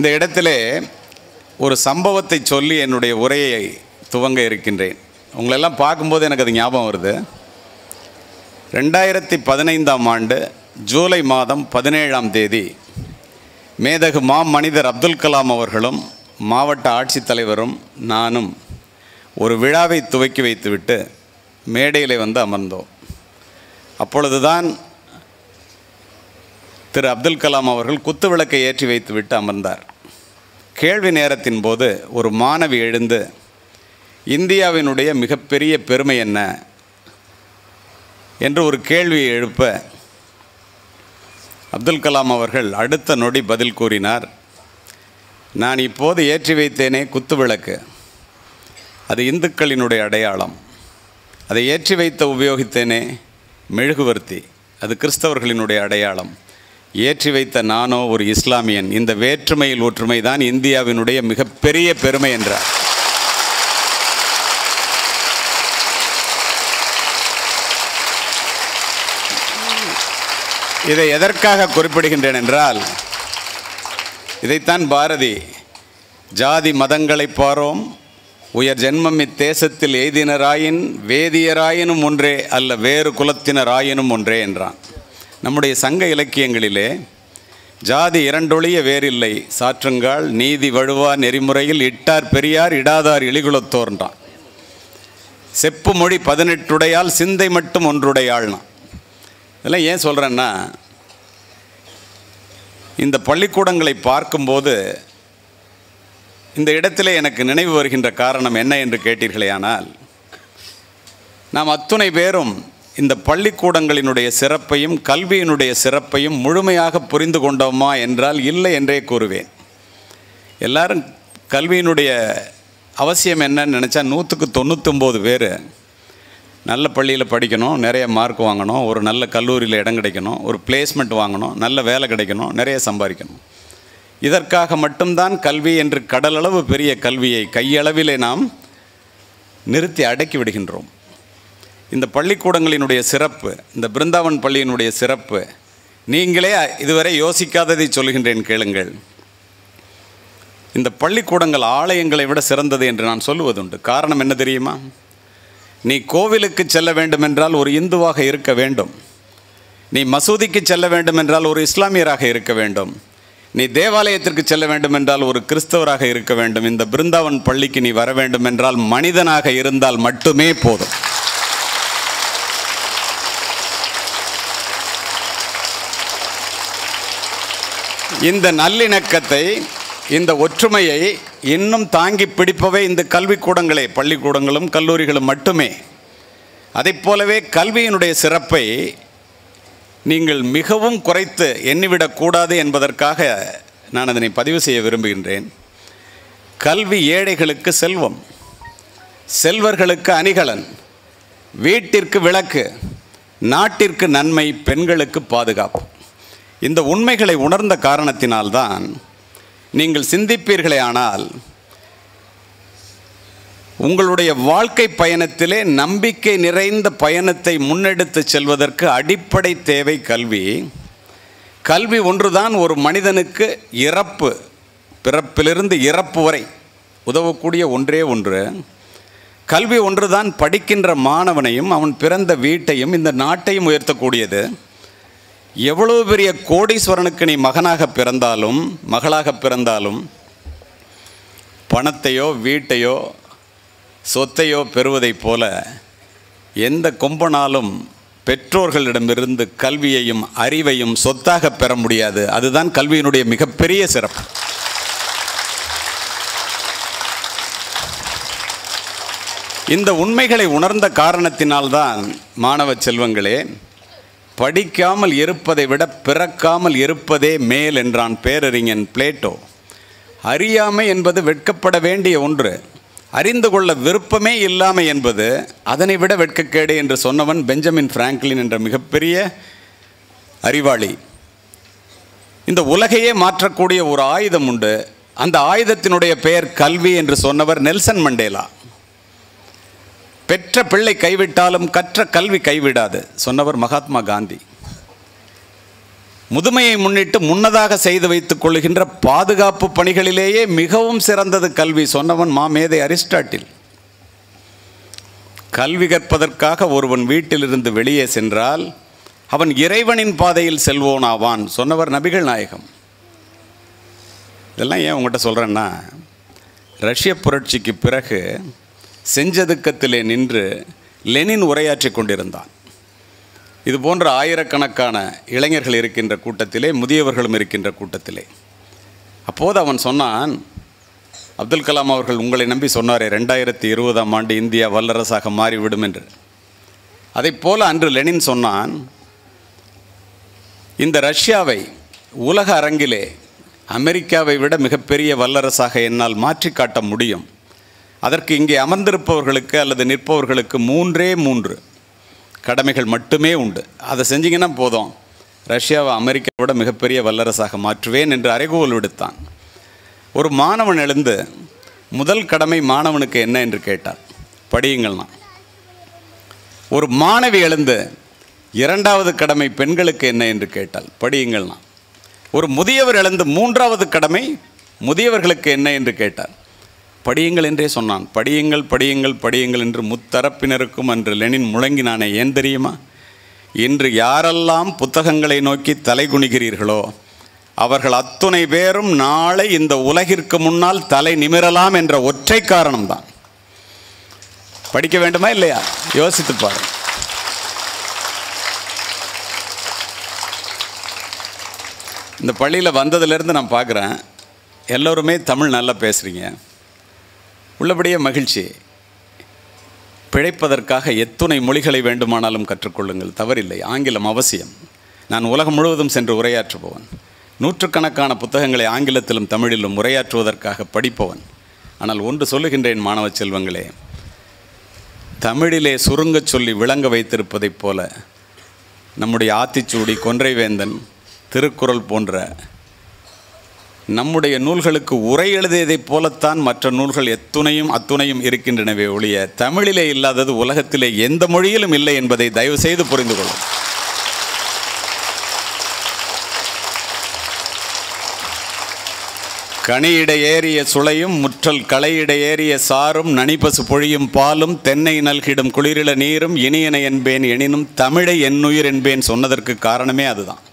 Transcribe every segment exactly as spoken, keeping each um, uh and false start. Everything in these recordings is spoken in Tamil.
இந்த இடத்திலே ஒரு சம்பவத்தை சொல்லி என்னுடைய உரையை துவங்க இருக்கின்றேன். உங்களெல்லாம் பார்க்கும்போது எனக்கு அது ஞாபகம் வருது. ரெண்டாயிரத்தி பதினைந்தாம் ஆண்டு ஜூலை மாதம் பதினேழாம் தேதி மேதகு மா மனிதர் அப்துல் கலாம் அவர்களும் மாவட்ட ஆட்சித்தலைவரும் நானும் ஒரு விழாவை துவக்கி வைத்துவிட்டு மேடையில் வந்து அமர்ந்தோம். அப்பொழுதுதான் திரு அப்துல் கலாம் அவர்கள் குத்து விளக்கை ஏற்றி வைத்துவிட்டு அமர்ந்தார். கேள்வி நேரத்தின் போது ஒரு மாணவி எழுந்து இந்தியாவினுடைய மிகப்பெரிய பெருமை என்ன என்று ஒரு கேள்வியை எழுப்ப அப்துல் கலாம் அவர்கள் அடுத்த நொடி பதில் கூறினார், நான் இப்போது ஏற்றி வைத்தேனே குத்து விளக்கு, அது இந்துக்களினுடைய அடையாளம். அதை ஏற்றி வைத்த உபயோகித்தேனே மெழுகுவர்த்தி, அது கிறிஸ்தவர்களினுடைய அடையாளம். ஏற்றி வைத்த நானோ ஒரு இஸ்லாமியன். இந்த வேற்றுமையில் ஒற்றுமை தான் இந்தியாவினுடைய மிகப்பெரிய பெருமை என்றார். இதை எதற்காக குறிப்பிடுகின்றேன் என்றால், இதைத்தான் பாரதி ஜாதி மதங்களை பாரோம் உயர் ஜென்மம் இத்தேசத்தில் எய்தினராயின் வேதியராயினும் ஒன்றே அல்ல வேறு குலத்தினராயினும் ஒன்றே என்றான். நம்முடைய சங்க இலக்கியங்களிலே ஜாதி இரண்டொழிய வேறில்லை சாற்றுங்கால் நீதி வழுவா நெறிமுறையில் இட்டார் பெரியார் இடாதார் இழிகுலத்தோர்ன்றான். செப்பு மொழி பதினெட்டுடையால் சிந்தை மட்டும் ஒன்றுடையாள்னா. இதெல்லாம் ஏன் சொல்கிறேன்னா, இந்த பள்ளிக்கூடங்களை பார்க்கும்போது இந்த இடத்துல எனக்கு நினைவு வருகின்ற காரணம் என்ன என்று கேட்டீர்களேயானால், நாம் அத்துணை பேரும் இந்த பள்ளிக்கூடங்களினுடைய சிறப்பையும் கல்வியினுடைய சிறப்பையும் முழுமையாக புரிந்து கொண்டோமா என்றால் இல்லை என்றே கூறுவேன். எல்லாரும் கல்வியினுடைய அவசியம் என்னன்னு நினச்சா நூற்றுக்கு தொண்ணூற்றொம்பது பேர் நல்ல பள்ளியில் படிக்கணும், நிறைய மார்க் வாங்கணும், ஒரு நல்ல கல்லூரியில் இடம் கிடைக்கணும், ஒரு பிளேஸ்மெண்ட் வாங்கணும், நல்ல வேலை கிடைக்கணும், நிறைய சம்பாதிக்கணும். இதற்காக மட்டும்தான் கல்வி என்று கடலளவு பெரிய கல்வியை கையளவிலே நாம் நிறுத்தி அடக்கி விடுகின்றோம். இந்த பள்ளிக்கூடங்களினுடைய சிறப்பு, இந்த பிருந்தாவன் பள்ளியினுடைய சிறப்பு, நீங்களே இதுவரை யோசிக்காததை சொல்கின்றேன் கேளுங்கள். இந்த பள்ளிக்கூடங்கள் ஆலயங்களை விட சிறந்தது என்று நான் சொல்லுவதுண்டு. காரணம் என்ன தெரியுமா? நீ கோவிலுக்கு செல்ல வேண்டுமென்றால் ஒரு இந்துவாக இருக்க வேண்டும். நீ மசூதிக்கு செல்ல வேண்டுமென்றால் ஒரு இஸ்லாமியராக இருக்க வேண்டும். நீ தேவாலயத்திற்கு செல்ல வேண்டுமென்றால் ஒரு கிறிஸ்தவராக இருக்க வேண்டும். இந்த பிருந்தாவன் பள்ளிக்கு நீ வர வேண்டுமென்றால் மனிதனாக இருந்தால் மட்டுமே போதும். இந்த நல்லிணக்கத்தை, இந்த ஒற்றுமையை இன்னும் தாங்கி பிடிப்பவை இந்த கல்விக்கூடங்களே, பள்ளிக்கூடங்களும் கல்லூரிகளும் மட்டுமே. அதை போலவே கல்வியினுடைய சிறப்பை நீங்கள் மிகவும் குறைத்து எண்ணிவிடக்கூடாது என்பதற்காக நான் அதனை பதிவு செய்ய விரும்புகின்றேன். கல்வி ஏழைகளுக்கு செல்வம், செல்வர்களுக்கு அணிகலன், வீட்டிற்கு விளக்கு, நாட்டிற்கு நன்மை, பெண்களுக்கு பாதுகாப்பு. இந்த உண்மைகளை உணர்ந்த காரணத்தினால்தான் நீங்கள் சிந்திப்பீர்களே ஆனால் உங்களுடைய வாழ்க்கை பயணத்திலே நம்பிக்கை நிறைந்த பயணத்தை முன்னெடுத்து செல்வதற்கு அடிப்படை தேவை கல்வி. கல்வி ஒன்றுதான் ஒரு மனிதனுக்கு இறப்பு, பிறப்பிலிருந்து இறப்பு வரை உதவக்கூடிய ஒன்றே ஒன்று. கல்வி ஒன்றுதான் படிக்கின்ற மாணவனையும் அவன் பிறந்த வீட்டையும் இந்த நாட்டையும் உயர்த்தக்கூடியது. எவ்வளவு பெரிய கோடீஸ்வரனுக்கு நீ மகனாக பிறந்தாலும் மகளாக பிறந்தாலும் பணத்தையோ வீட்டையோ சொத்தையோ பெறுவதைப் போல எந்த கொம்பனாலும் பெற்றோர்களிடமிருந்து கல்வியையும் அறிவையும் சொத்தாக பெற முடியாது. அதுதான் கல்வியினுடைய மிகப்பெரிய சிறப்பு. இந்த உண்மைகளை உணர்ந்த காரணத்தினால்தான் மாணவ செல்வங்களே, படிக்காமல் இருப்பதை விட பிறக்காமல் இருப்பதே மேல் என்றான் பேரறிஞன் பிளேட்டோ. அறியாமை என்பது வெட்கப்பட வேண்டிய ஒன்று, அறிந்து கொள்ள விருப்பமே இல்லாமை என்பது அதனை விட வெட்கக்கேடு என்று சொன்னவன் பெஞ்சமின் பிராங்க்லின் என்ற மிகப்பெரிய அறிவாளி. இந்த உலகையே மாற்றக்கூடிய ஒரு ஆயுதம் உண்டு, அந்த ஆயுதத்தினுடைய பெயர் கல்வி என்று சொன்னவர் நெல்சன் மண்டேலா. பெற்ற பிள்ளை கைவிட்டாலும் கற்ற கல்வி கைவிடாது சொன்னவர் மகாத்மா காந்தி. முதுமையை முன்னிட்டு முன்னதாக செய்து வைத்துக் கொள்கின்ற பாதுகாப்பு பணிகளிலேயே மிகவும் சிறந்தது கல்வி. சொன்னவன் மாமேதை அரிஸ்டாட்டில். கல்வி கற்பதற்காக ஒருவன் வீட்டிலிருந்து வெளியே சென்றால் அவன் இறைவனின் பாதையில் செல்வோன் ஆவான் சொன்னவர் நபிகள் நாயகம். இதெல்லாம் ஏன் உங்கள்கிட்ட சொல்கிறேன்னா, ரஷ்ய புரட்சிக்கு பிறகு செஞ்சதுக்கத்திலே நின்று லெனின் உரையாற்றி கொண்டிருந்தான். இது போன்ற ஆயிரக்கணக்கான இளைஞர்கள் இருக்கின்ற கூட்டத்திலே, முதியவர்களும் இருக்கின்ற கூட்டத்திலே. அப்போது அவன் சொன்னான், அப்துல் கலாம் அவர்கள் உங்களை நம்பி சொன்னாரே ரெண்டாயிரத்தி இருபதாம் ஆண்டு இந்தியா வல்லரசாக மாறிவிடும் என்று. அதை போல அன்று லெனின் சொன்னான், இந்த ரஷ்யாவை உலக அரங்கிலே அமெரிக்காவை விட மிகப்பெரிய வல்லரசாக என்னால் மாற்றி காட்ட முடியும். அதற்கு இங்கே அமர்ந்திருப்பவர்களுக்கு அல்லது நிற்பவர்களுக்கு மூன்றே மூன்று கடமைகள் மட்டுமே உண்டு. அதை செஞ்சிங்கன்னா போதும், ரஷ்யாவை அமெரிக்காவை விட மிகப்பெரிய வல்லரசாக மாற்றுவேன் என்று அறைகூவல் விடுத்தான். ஒரு மாணவன் எழுந்து முதல் கடமை மாணவனுக்கு என்ன என்று கேட்டார். படியுங்கள்னா. ஒரு மாணவி எழுந்து இரண்டாவது கடமை பெண்களுக்கு என்ன என்று கேட்டால் படியுங்கள்னா. ஒரு முதியவர் எழுந்து மூன்றாவது கடமை முதியவர்களுக்கு என்ன என்று கேட்டார். படியுங்கள் என்றே சொன்னான். படியுங்கள் படியுங்கள் படியுங்கள் என்று முத்தரப்பினருக்கும் அன்று லெனின் முழங்கினானே. ஏன் தெரியுமா? இன்று யாரெல்லாம் புத்தகங்களை நோக்கி தலை குனிகிறீர்களோ அவர்கள் அத்துணை பேரும் நாளை இந்த உலகிற்கு முன்னால் தலை நிமிரலாம் என்ற ஒற்றை காரணம்தான். படிக்க வேண்டுமா இல்லையா? யோசித்து பாருங்கள். இந்த பள்ளியில் வந்ததுலேருந்து நான் பார்க்குறேன், எல்லோருமே தமிழ் நல்லா பேசுகிறீங்க. உள்ளபடியே மகிழ்ச்சி. பிழைப்பதற்காக எத்துணை மொழிகளை வேண்டுமானாலும் கற்றுக்கொள்ளுங்கள், தவறில்லை. ஆங்கிலம் அவசியம். நான் உலகம் முழுவதும் சென்று உரையாற்றுபவன். நூற்றுக்கணக்கான புத்தகங்களை ஆங்கிலத்திலும் தமிழிலும் உரையாற்றுவதற்காக படிப்பவன். ஆனால் ஒன்று சொல்லுகின்றேன் மாணவ செல்வங்களே, தமிழிலே சுருங்க சொல்லி விளங்க வைத்திருப்பதைப் போல நம்முடைய ஆத்திச்சூடி, கொன்றைவேந்தன், திருக்குறள் போன்ற நம்முடைய நூல்களுக்கு உரை எழுதியதைப் போலத்தான் மற்ற நூல்கள் எத்துணையும் அத்துணையும் இருக்கின்றனவே ஒழிய தமிழிலே இல்லாதது உலகத்திலே எந்த மொழியிலும் இல்லை என்பதை தயவு செய்து புரிந்து கொள்ளும். கனியிட ஏறிய சுளையும் முற்றல் களையிட ஏறிய சாரும் நனிபசு பொழியும் பாலும் தென்னை நல்கிடும் குளிரில நீரும் இனியன என்பேன் எனினும் தமிழை என்னுயிர் என்பேன் சொன்னதற்கு காரணமே அதுதான்.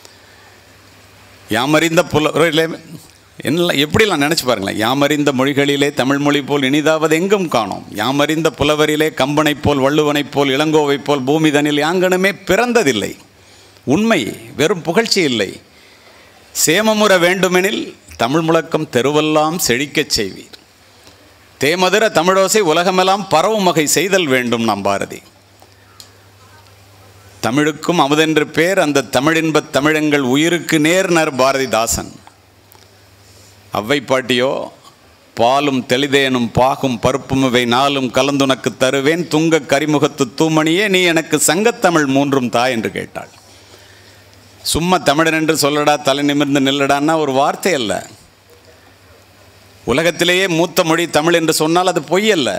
யாமறிந்த புல என்ன எப்படிலாம் நினச்சி பாருங்களேன். யாமறிந்த மொழிகளிலே தமிழ் மொழி போல் இனிதாவது எங்கும் காணோம். யாமறிந்த புலவரிலே கம்பனைப் போல் வள்ளுவனைப் போல் இளங்கோவைப் போல் பூமிதனில் யாங்கனுமே பிறந்ததில்லை. உண்மை, வெறும் புகழ்ச்சி இல்லை. சேமமுற வேண்டுமெனில் தமிழ் முழக்கம் தெருவெல்லாம் செழிக்கச் செய்வீர். தேமதுர தமிழோசை உலகமெல்லாம் பரவும் வகை செய்தல் வேண்டும். நம் பாரதி. தமிழுக்கும் அமுதென்று பேர், அந்த தமிழின்பத் தமிழங்கள் உயிருக்கு நேர்னர் பாரதிதாசன். அவ்வை பாட்டியோ பாலும் தெளிதேனும் பாகும் பருப்பும் இவை நாளும் கலந்துனக்கு தருவேன் துங்க கரிமுகத்து தூமணியே நீ எனக்கு சங்கத்தமிழ் மூன்றும் தா என்று கேட்டாள். சும்மா தமிழன் என்று சொல்லடா, தலை நிமிர்ந்து நில்லடான்னா ஒரு வார்த்தை அல்ல. உலகத்திலேயே மூத்த மொழி தமிழ் என்று சொன்னால் அது பொய் அல்ல.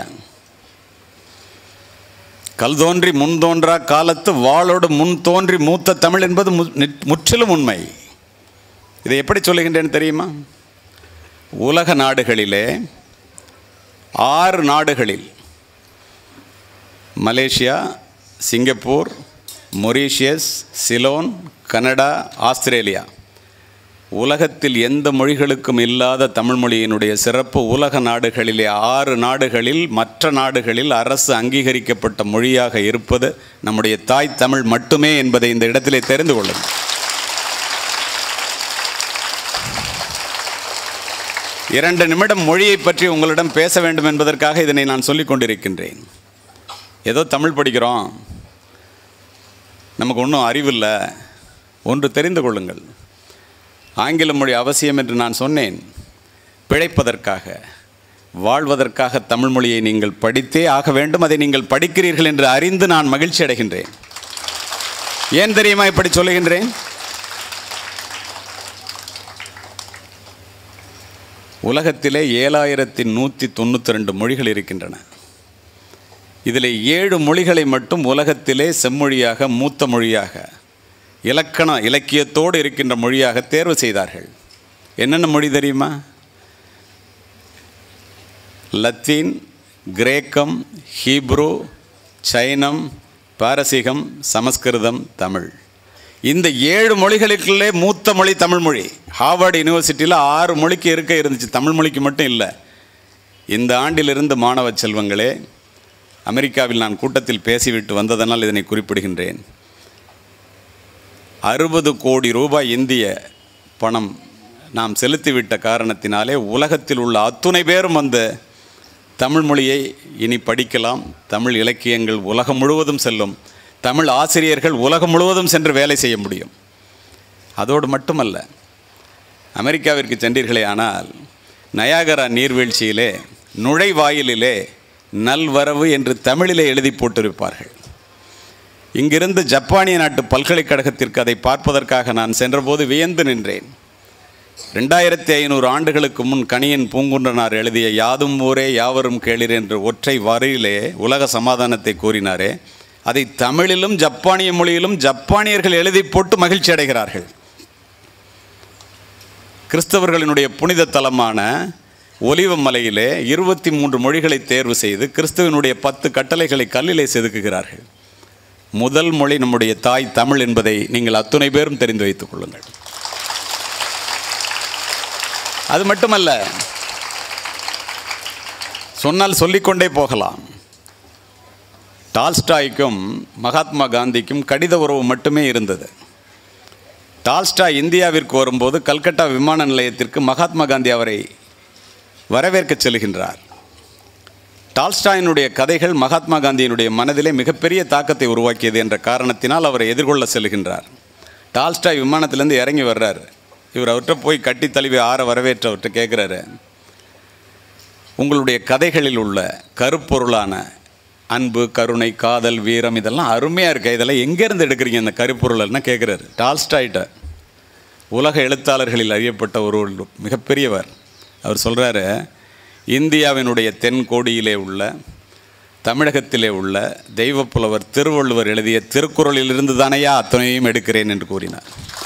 கல் தோன்றி முன் தோன்றா காலத்து வாளோடு முன் தோன்றி மூத்த தமிழ் என்பது முற்றிலும் உண்மை. இதை எப்படி சொல்லுகின்றேன்னு தெரியுமா? உலக நாடுகளிலே ஆறு நாடுகளில், Malaysia, Singapore, Mauritius, Ceylon, Canada, Australia, உலகத்தில் எந்த மொழிகளுக்கும் இல்லாத தமிழ் மொழியினுடைய சிறப்பு உலக நாடுகளிலே ஆறு நாடுகளில் மற்ற நாடுகளில் அரசு அங்கீகரிக்கப்பட்ட மொழியாக இருப்பது நம்முடைய தாய் தமிழ் மட்டுமே என்பதை இந்த இடத்திலே தெரிந்து கொள்ளுங்கள். இரண்டு நிமிடம் மொழியை பற்றி உங்களிடம் பேச வேண்டும் என்பதற்காக இதனை நான் சொல்லிக் கொண்டிருக்கின்றேன். ஏதோ தமிழ் படிக்கிறோம், நமக்கு ஒன்றும் அறிவில்லை. ஒன்று தெரிந்து கொள்ளுங்கள், ஆங்கில மொழி அவசியம் என்று நான் சொன்னேன். பிழைப்பதற்காக, வாழ்வதற்காக தமிழ் மொழியை நீங்கள் படித்தே ஆக வேண்டும். அதை நீங்கள் படிக்கிறீர்கள் என்று அறிந்து நான் மகிழ்ச்சி அடைகின்றேன். ஏன் தெரியுமா இப்படி சொல்லுகின்றேன்? உலகத்திலே ஏழாயிரத்தி நூற்றி தொண்ணூற்றி ரெண்டு மொழிகள் இருக்கின்றன. இதில் ஏழு மொழிகளை மட்டும் உலகத்திலே செம்மொழியாக, மூத்த மொழியாக இலக்கண இலக்கியத்தோடு இருக்கின்ற மொழியாக தேர்வு செய்தார்கள். என்னென்ன மொழி தெரியுமா? லத்தீன், கிரேக்கம், ஹீப்ரு, சைனம், பாரசீகம், சமஸ்கிருதம், தமிழ். இந்த ஏழு மொழிகளுக்குள்ளே மூத்த மொழி தமிழ் மொழி. ஹார்வர்டு யூனிவர்சிட்டியில் ஆறு மொழிக்கு இருக்க இருந்துச்சு, தமிழ் மொழிக்கு மட்டும் இல்லை. இந்த ஆண்டிலிருந்து மாணவ செல்வங்களே, அமெரிக்காவில் நான் கூட்டத்தில் பேசிவிட்டு வந்ததனால் இதனை குறிப்பிடுகின்றேன். அறுபது கோடி ரூபாய் இந்திய பணம் நாம் செலுத்திவிட்ட காரணத்தினாலே உலகத்தில் உள்ள அத்துணை பேரும் அந்த தமிழ் மொழியை இனி படிக்கலாம். தமிழ் இலக்கியங்கள் உலகம் முழுவதும் செல்லும். தமிழ் ஆசிரியர்கள் உலகம் முழுவதும் சென்று வேலை செய்ய முடியும். அதோடு மட்டுமல்ல, அமெரிக்காவிற்கு சென்றீர்களே ஆனால் நயாகரா நீர்வீழ்ச்சியிலே நுழைவாயிலிலே நல்வரவு என்று தமிழிலே எழுதி போட்டிருப்பார்கள். இங்கிருந்து ஜப்பானிய நாட்டு பல்கலைக்கழகத்திற்கு அதை பார்ப்பதற்காக நான் சென்றபோது வியந்து நின்றேன். ரெண்டாயிரத்தி ஐநூறு ஆண்டுகளுக்கு முன் கணியன் பூங்குன்றனார் எழுதிய யாதும் ஊரே யாவரும் கேளிர் என்ற ஒற்றை வரியிலே உலக சமாதானத்தை கூறினாரே, அதை தமிழிலும் ஜப்பானிய மொழியிலும் ஜப்பானியர்கள் எழுதி போட்டு மகிழ்ச்சி அடைகிறார்கள். கிறிஸ்தவர்களினுடைய புனித தலமான ஒலிவ மலையிலே இருபத்தி மூன்று மொழிகளை தேர்வு செய்து கிறிஸ்துவனுடைய பத்து கட்டளைகளை கல்லிலே செதுக்குகிறார்கள். முதல் மொழி நம்முடைய தாய் தமிழ் என்பதை நீங்கள் அத்துணை பேரும் தெரிந்து வைத்துக் கொள்ளுங்கள். அது மட்டுமல்ல, சொன்னால் சொல்லிக்கொண்டே போகலாம். டால்ஸ்டாய்க்கும் மகாத்மா காந்திக்கும் கடித உறவு மட்டுமே இருந்தது. டால்ஸ்டாய் இந்தியாவிற்கு வரும்போது கல்கட்டா விமான நிலையத்திற்கு மகாத்மா காந்தி அவரை வரவேற்க செல்கின்றார். டால்ஸ்டாயினுடைய கதைகள் மகாத்மா காந்தியினுடைய மனதிலே மிகப்பெரிய தாக்கத்தை உருவாக்கியது என்ற காரணத்தினால் அவரை எதிர்கொள்ள செல்கின்றார். டால்ஸ்டாய் விமானத்திலேருந்து இறங்கி வர்றார். இவர் அவர்கிட்ட போய் கட்டி தழுவி ஆற வரவேற்று அவர்கிட்ட கேட்குறாரு, உங்களுடைய கதைகளில் உள்ள கருப்பொருளான அன்பு, கருணை, காதல், வீரம் இதெல்லாம் அருமையாக இருக்குது, இதெல்லாம் எங்கேருந்து எடுக்கிறீங்க இந்த கருப்பொருள்னா கேட்குறாரு. டால்ஸ்டாய்ட்ட உலக எழுத்தாளர்களில் அறியப்பட்ட ஒரு மிகப்பெரியவர். அவர் சொல்கிறாரு, இந்தியாவினுடைய தென்கோடியிலே உள்ள தமிழகத்திலே உள்ள தெய்வப்புலவர் திருவள்ளுவர் எழுதிய திருக்குறளிலிருந்து தானையா அத்தனையும் எடுக்கிறேன் என்று கூறினார்.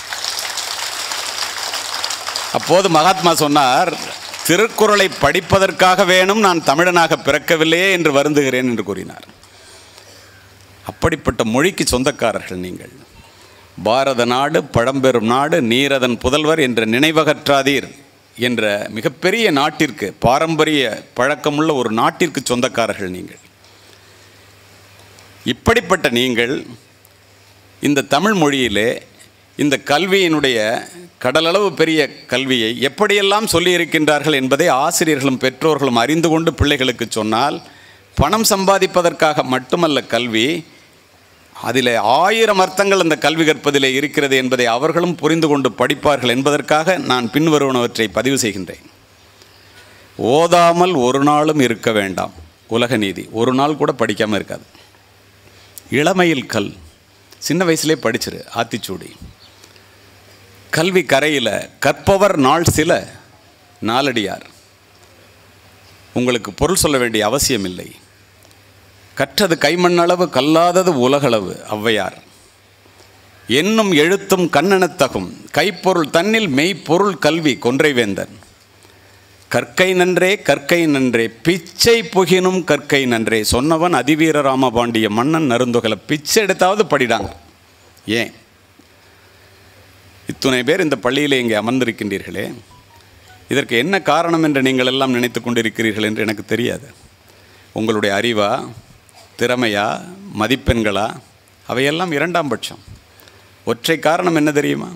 அப்போது மகாத்மா சொன்னார், திருக்குறளை படிப்பதற்காக வேணும் நான் தமிழனாக பிறக்கவில்லையே என்று வருந்துகிறேன் என்று கூறினார். அப்படிப்பட்ட மொழிக்கு சொந்தக்காரர்கள் நீங்கள். பாரத நாடு பழம்பெரும் நாடு, நீரதன் புதல்வர் என்ற நினைவகற்றாதீர் என்ற மிகப்பெரிய நாட்டிற்கு, பாரம்பரிய பழக்கமுள்ள ஒரு நாட்டிற்கு சொந்தக்காரர்கள் நீங்கள். இப்படிப்பட்ட நீங்கள் இந்த தமிழ் மொழியிலே இந்த கல்வியினுடைய கடலளவு பெரிய கல்வியை எப்படியெல்லாம் சொல்லியிருக்கின்றார்கள் என்பதை ஆசிரியர்களும் பெற்றோர்களும் அறிந்து கொண்டு பிள்ளைகளுக்கு சொன்னால், பணம் சம்பாதிப்பதற்காக மட்டுமல்ல கல்வி, அதில் ஆயிரம் அர்த்தங்கள் அந்த கல்வி கற்பதிலே இருக்கிறது என்பதை அவர்களும் புரிந்து கொண்டு படிப்பார்கள் என்பதற்காக நான் பின்வருவனவற்றை பதிவு செய்கின்றேன். ஓதாமல் ஒரு நாளும் இருக்க வேண்டாம். உலக நீதி. ஒரு நாள் கூட படிக்காமல் இருக்காது. இளமையில் கல். சின்ன வயசுலேயே படிச்சிரு. ஆத்திச்சூடி. கல்வி கரையில் கற்பவர் நாள் சில நாலடியார். உங்களுக்கு பொருள் சொல்ல வேண்டிய அவசியம் இல்லை. கற்றது கைமண்ணளவு கல்லாதது உலகளவு ஔவையார். என்னும் எழுத்தும் கண்ணெனத்தகும் கைப்பொருள் தன்னில் மெய்ப்பொருள் கல்வி கொன்றைவேந்தன். கற்கை நன்றே கற்கை நன்றே பிச்சை புகினும் கற்கை நன்றே சொன்னவன் அதிவீர ராமபாண்டிய மன்னன் நருந்தொகல. பிச்சை எடுத்தாவது படிடாங்க. ஏன் இத்துணை பேர் இந்த பள்ளியில் இங்கே அமர்ந்திருக்கின்றீர்களே, இதற்கு என்ன காரணம் என்று நீங்கள் எல்லாம் நினைத்து கொண்டிருக்கிறீர்கள் என்று எனக்கு தெரியாது. உங்களுடைய அறிவா, திறமையா, மதிப்பெண்களா, அவையெல்லாம் இரண்டாம் பட்சம். ஒற்றை காரணம் என்ன தெரியுமா?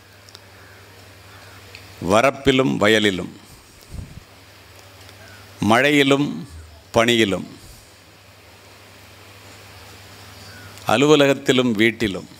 வரப்பிலும் வயலிலும், மழையிலும் பனியிலும், அலுவலகத்திலும் வீட்டிலும்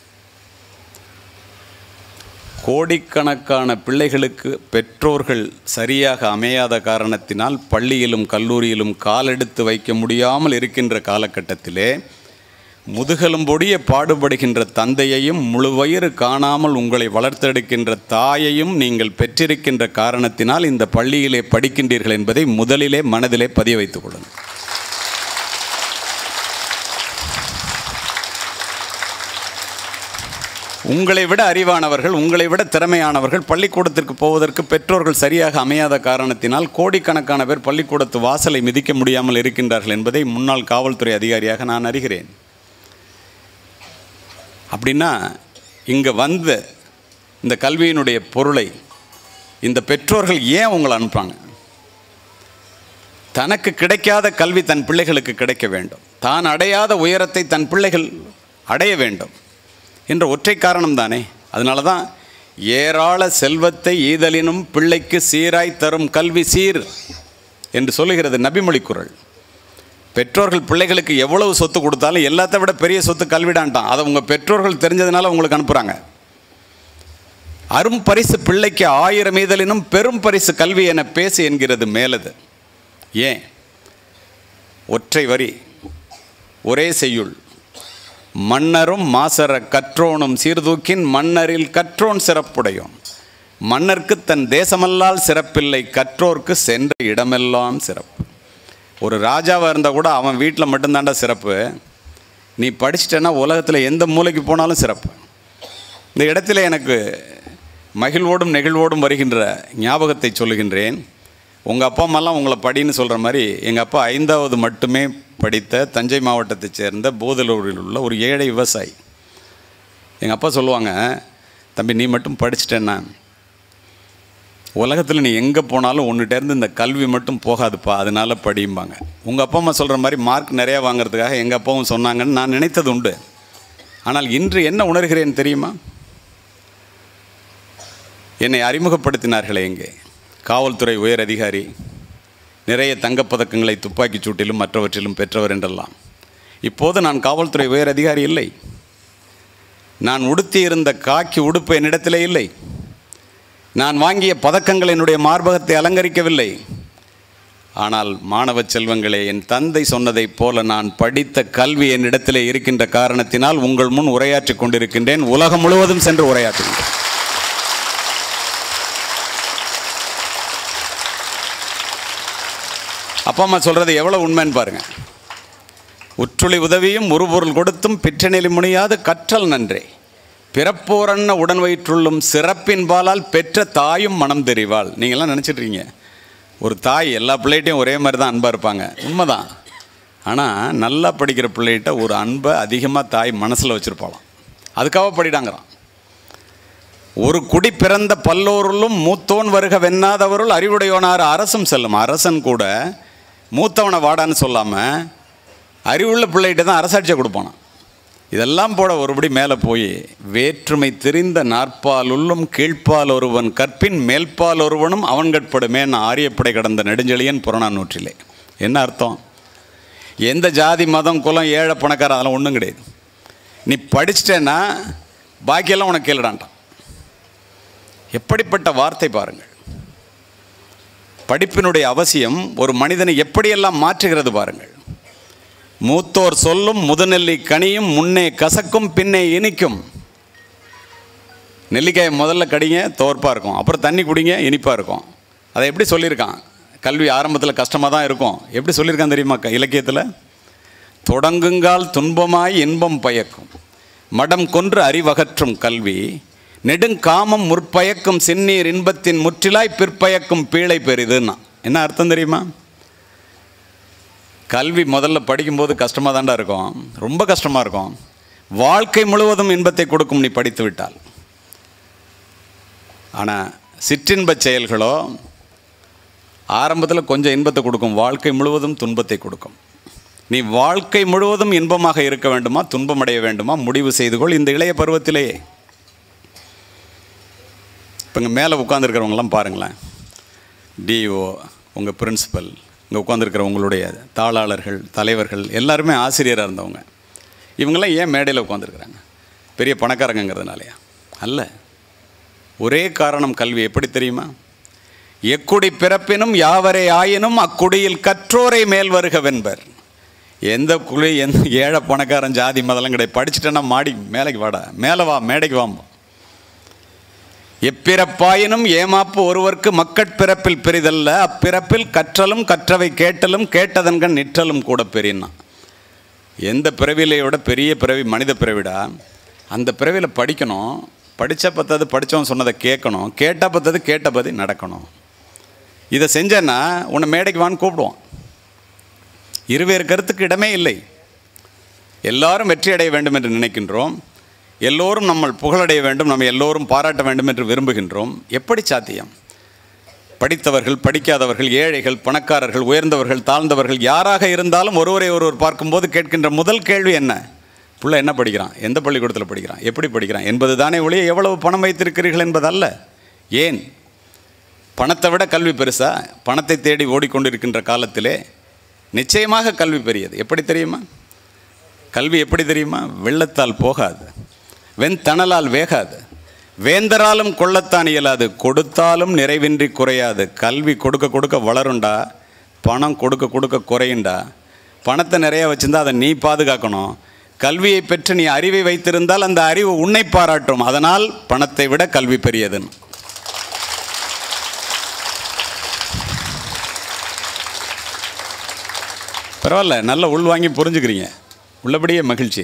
கோடிக்கணக்கான பிள்ளைகளுக்கு பெற்றோர்கள் சரியாக அமையாத காரணத்தினால் பள்ளியிலும் கல்லூரியிலும் காலெடுத்து வைக்க முடியாமல் இருக்கின்ற காலகட்டத்திலே முதுகெலும்பொடிய பாடுபடுகின்ற தந்தையையும் முழுவயிறு காணாமல் உங்களை வளர்த்தெடுக்கின்ற தாயையும் நீங்கள் பெற்றிருக்கின்ற காரணத்தினால் இந்த பள்ளியிலே படிக்கின்றீர்கள் என்பதை முதலிலே மனதிலே பதிய வைத்துக் கொள்ளுங்கள். உங்களை விட அறிவானவர்கள், உங்களை விட திறமையானவர்கள் பள்ளிக்கூடத்திற்கு போவதற்கு பெற்றோர்கள் சரியாக அமையாத காரணத்தினால் கோடிக்கணக்கான பேர் பள்ளிக்கூடத்து வாசலை மிதிக்க முடியாமல் இருக்கின்றார்கள் என்பதை முன்னாள் காவல்துறை அதிகாரியாக நான் அறிகிறேன். அப்படின்னா இங்கே வந்த இந்த கல்வியினுடைய பொருளை இந்த பெற்றோர்கள் ஏன் உங்களை அனுப்புகிறாங்க? தனக்கு கிடைக்காத கல்வி தன் பிள்ளைகளுக்கு கிடைக்க வேண்டும், தான் அடையாத உயரத்தை தன் பிள்ளைகள் அடைய வேண்டும் என்ற ஒற்றை காரணம் தானே. அதனால தான் ஏராள செல்வத்தை ஈதலினும் பிள்ளைக்கு சீராய் தரும் கல்வி சீர் என்று சொல்லுகிறது நபிமொழி குறள். பெற்றோர்கள் பிள்ளைகளுக்கு எவ்வளவு சொத்து கொடுத்தாலும் எல்லாத்த விட பெரிய சொத்து கல்விடான்ட்டான். அதை உங்கள் பெற்றோர்கள் தெரிஞ்சதுனால உங்களுக்கு அனுப்புகிறாங்க. அரும் பரிசு பிள்ளைக்கு ஆயிரம் ஈதலினும் பெரும் பரிசு கல்வி என பேசு என்கிறது மேலது. ஏன்? ஒற்றை வரி, ஒரே செய்யுள். மன்னரும் மாசற கற்றோனும் சீர்தூக்கின் மன்னரில் கற்றோன் சிறப்புடையோன். மன்னர்க்கு தன் தேசமல்லால் சிறப்பில்லை, கற்றோர்க்கு சென்ற இடமெல்லாம் சிறப்பு. ஒரு ராஜாவாக இருந்தால் கூட அவன் வீட்டில் மட்டும்தாண்டா சிறப்பு. நீ படிச்சிட்டேன்னா உலகத்தில் எந்த மூலைக்கு போனாலும் சிறப்பு. இந்த இடத்துல எனக்கு மகிழ்வோடும் நெகிழ்வோடும் வருகின்ற ஞாபகத்தை சொல்லுகின்றேன். உங்கள் அப்பா அம்மாலாம் உங்களை படின்னு சொல்கிற மாதிரி எங்கள் அப்பா ஐந்தாவது மட்டுமே படித்த தஞ்சை மாவட்டத்தைச் சேர்ந்த போதலூரில் உள்ள ஒரு ஏழை விவசாயி. எங்கள் அப்பா சொல்லுவாங்க, தம்பி நீ மட்டும் படிச்சிட்டேன்னா உலகத்தில் நீ எங்கே போனாலும் ஒன்றுட்டேருந்து இந்த கல்வி மட்டும் போகாதுப்பா, அதனால் படியும்பாங்க. உங்கள் அப்பா அம்மா சொல்கிற மாதிரி மார்க் நிறையா வாங்கிறதுக்காக எங்கள் அப்பாவும் சொன்னாங்கன்னு நான் நினைத்தது உண்டு. ஆனால் இன்று என்ன உணர்கிறேன் தெரியுமா? என்னை அறிமுகப்படுத்தினார்களே எங்கே காவல்துறை உயர் அதிகாரி, நிறைய தங்கப்பதக்கங்களை துப்பாக்கிச் சூட்டிலும் மற்றவற்றிலும் பெற்றவர் என்றெல்லாம். இப்போது நான் காவல்துறை உயர் அதிகாரி இல்லை. நான் உடுத்தியிருந்த காக்கி உடுப்பு என்னிடத்திலே இல்லை. நான் வாங்கிய பதக்கங்கள் என்னுடைய மார்பகத்தை அலங்கரிக்கவில்லை. ஆனால் மாணவ செல்வங்களே, என் தந்தை சொன்னதைப் போல நான் படித்த கல்வி என்னிடத்திலே இருக்கின்ற காரணத்தினால் உங்கள் முன் உரையாற்றி கொண்டிருக்கின்றேன். உலகம் முழுவதும் சென்று உரையாற்றுகின்றேன். அப்பா அம்மா சொல்கிறது எவ்வளோ உண்மைன்னு பாருங்கள். உற்றுளி உதவியும் உருபொருள் கொடுத்தும் பிற்றநிலை முனியாது கற்றல் நன்றே, பிறப்போரன்ன உடன் வயிற்றுள்ளும் சிறப்பின் பாலால் பெற்ற தாயும் மனம் தெரிவாள். நீங்கள்லாம் நினச்சிட்ருக்கீங்க ஒரு தாய் எல்லா பிள்ளைகிட்டையும் ஒரே மாதிரி தான் அன்பாக இருப்பாங்க. உண்மைதான். ஆனால் நல்லா படிக்கிற பிள்ளைகிட்ட ஒரு அன்பை அதிகமாக தாய் மனசில் வச்சுருப்பாளாம். அதுக்காக படிடாங்கிறான். ஒரு குடி பிறந்த பல்லோருளும் மூத்தோன் வருக வெண்ணாதவருள் அறிவுடையோனார் அரசும் செல்லும். அரசன் கூட மூத்தவனை வாடான்னு சொல்லாமல் அறிவுள்ள பிள்ளைகிட்ட தான் அரசாட்சியை கொடுப்பானான். இதெல்லாம் போட ஒருபடி மேலே போய் வேற்றுமை தெரிந்த நாற்பால் உள்ளும் கீழ்ப்பால் ஒருவன் கற்பின் மேல்பால் ஒருவனும் அவன் கட்படுமே நான் ஆரியப்படை கடந்த நெடுஞ்செழியன் புறநானூற்றிலே. என்ன அர்த்தம்? எந்த ஜாதி மதம் குலம் ஏழை பணக்கார அதெல்லாம் ஒன்றும் கிடையாது. நீ படிச்சிட்டேன்னா பாக்கியெல்லாம் உனக்கு கேளுடான்ட்டான். எப்படிப்பட்ட வார்த்தை பாருங்கள். படிப்பினுடைய அவசியம் ஒரு மனிதனை எப்படியெல்லாம் மாற்றுகிறது பாருங்கள். மூத்தோர் சொல்லும் முதுநெல்லி கனியும் முன்னே கசக்கும் பின்னே இனிக்கும். நெல்லிக்காயை முதல்ல கடிங்க தோற்பாக இருக்கும், அப்புறம் தண்ணி குடிங்க இனிப்பாக இருக்கும். அதை எப்படி சொல்லியிருக்கான்? கல்வி ஆரம்பத்தில் கஷ்டமாக தான் இருக்கும். எப்படி சொல்லியிருக்கான் தெரியுமா இலக்கியத்தில்? தொடங்குங்கால் துன்பமாய் இன்பம் பயக்கும், மடம் கொன்று அறிவகற்றும் கல்வி, நெடுங்காமம் முற்பயக்கும் சின்னீர் இன்பத்தின் முற்றிலாய் பிற்பயக்கும் பீழை பெரிதுன்னா என்ன அர்த்தம் தெரியுமா? கல்வி முதல்ல படிக்கும்போது கஷ்டமாக தாண்டா இருக்கும், ரொம்ப கஷ்டமாக இருக்கும். வாழ்க்கை முழுவதும் இன்பத்தை கொடுக்கும் நீ படித்து விட்டால். ஆனால் சிற்றின்ப செயல்களோ ஆரம்பத்தில் கொஞ்சம் இன்பத்தை கொடுக்கும், வாழ்க்கை முழுவதும் துன்பத்தை கொடுக்கும். நீ வாழ்க்கை முழுவதும் இன்பமாக இருக்க வேண்டுமா துன்பமடைய வேண்டுமா முடிவு செய்து கொள் இந்த இளைய பருவத்திலேயே. இப்போ இங்கே மேலே உட்காந்துருக்கிறவங்களாம் பாருங்களேன். டிஓ, உங்கள் பிரின்சிபல், இங்கே உட்காந்துருக்கிற உங்களுடைய தாளாளர்கள், தலைவர்கள் எல்லாருமே ஆசிரியராக இருந்தவங்க. இவங்கெல்லாம் ஏன் மேடையில் உட்காந்துருக்குறாங்க? பெரிய பணக்காரங்கிறதுனாலையா? அல்ல. ஒரே காரணம் கல்வி. எப்படி தெரியுமா? எக்குடி பிறப்பினும் யாவரே ஆயினும் அக்குடியில் கற்றோரை மேல் வருக வென்பர். எந்த குழி எந்த ஏழை பணக்காரன் ஜாதி மதெல்லாம் கிடையாது. படிச்சுட்டேன்னா மாடி மேலைக்கு வாடா, மேலே வா, மேடைக்கு வாம்போம். எப்பிறப்பாயினும் ஏமாப்பு ஒருவருக்கு மக்கட்பிறப்பில் பெரிதல்ல, அப்பிறப்பில் கற்றலும் கற்றவை கேட்டலும் கேட்டதன்கண் நிற்றலும் கூட பெரியனா. எந்த பிறவிலையோட பெரிய பிறவி மனித பிறவிடா. அந்த பிறவியில் படிக்கணும், படித்த பத்தது படித்தவன் சொன்னதை கேட்கணும், கேட்டால் பத்தது கேட்ட பற்றி நடக்கணும். இதை செஞ்சேன்னா உன்னை மேடைக்கு வான்னு கூப்பிடுவான். இருவேறு கருத்துக்கு இடமே இல்லை. எல்லாரும் வெற்றி அடைய வேண்டும் என்று நினைக்கின்றோம், எல்லோரும் நம்ம புகழடைய வேண்டும், நம்ம எல்லோரும் பாராட்ட வேண்டும் என்று விரும்புகின்றோம். எப்படி சாத்தியம்? படித்தவர்கள், படிக்காதவர்கள், ஏழைகள், பணக்காரர்கள், உயர்ந்தவர்கள், தாழ்ந்தவர்கள், யாராக இருந்தாலும் ஒருவரை ஒருவர் பார்க்கும்போது கேட்கின்ற முதல் கேள்வி என்ன? பிள்ளை என்ன படிக்கிறான், எந்த பள்ளிக்கூடத்தில் படிக்கிறான், எப்படி படிக்கிறான் என்பது தானே ஒழிய எவ்வளவு பணம் வைத்திருக்கிறீர்கள் என்பதல்ல. ஏன்? பணத்தை விட கல்வி பெருசா? பணத்தை தேடி ஓடிக்கொண்டிருக்கின்ற காலத்திலே நிச்சயமாக கல்வி பெரியது. எப்படி தெரியுமா? கல்வி எப்படி தெரியுமா? வெள்ளத்தால் போகாது, வெண்தணலால் வேகாது, வேந்தராலும் கொள்ளத்தான் இயலாது, கொடுத்தாலும் நிறைவின்றி குறையாது. கல்வி கொடுக்க கொடுக்க வளருண்டா, பணம் கொடுக்க கொடுக்க குறையுண்டா. பணத்தை நிறைய வச்சுருந்தா அதை நீ பாதுகாக்கணும். கல்வியை பெற்று நீ அறிவை வைத்திருந்தால் அந்த அறிவு உன்னை பாராட்டும். அதனால் பணத்தை விட கல்வி பெரியதுன்னு. பரவாயில்ல, நல்ல உள்வாங்கி புரிஞ்சுக்கிறீங்க, உள்ளபடியே மகிழ்ச்சி.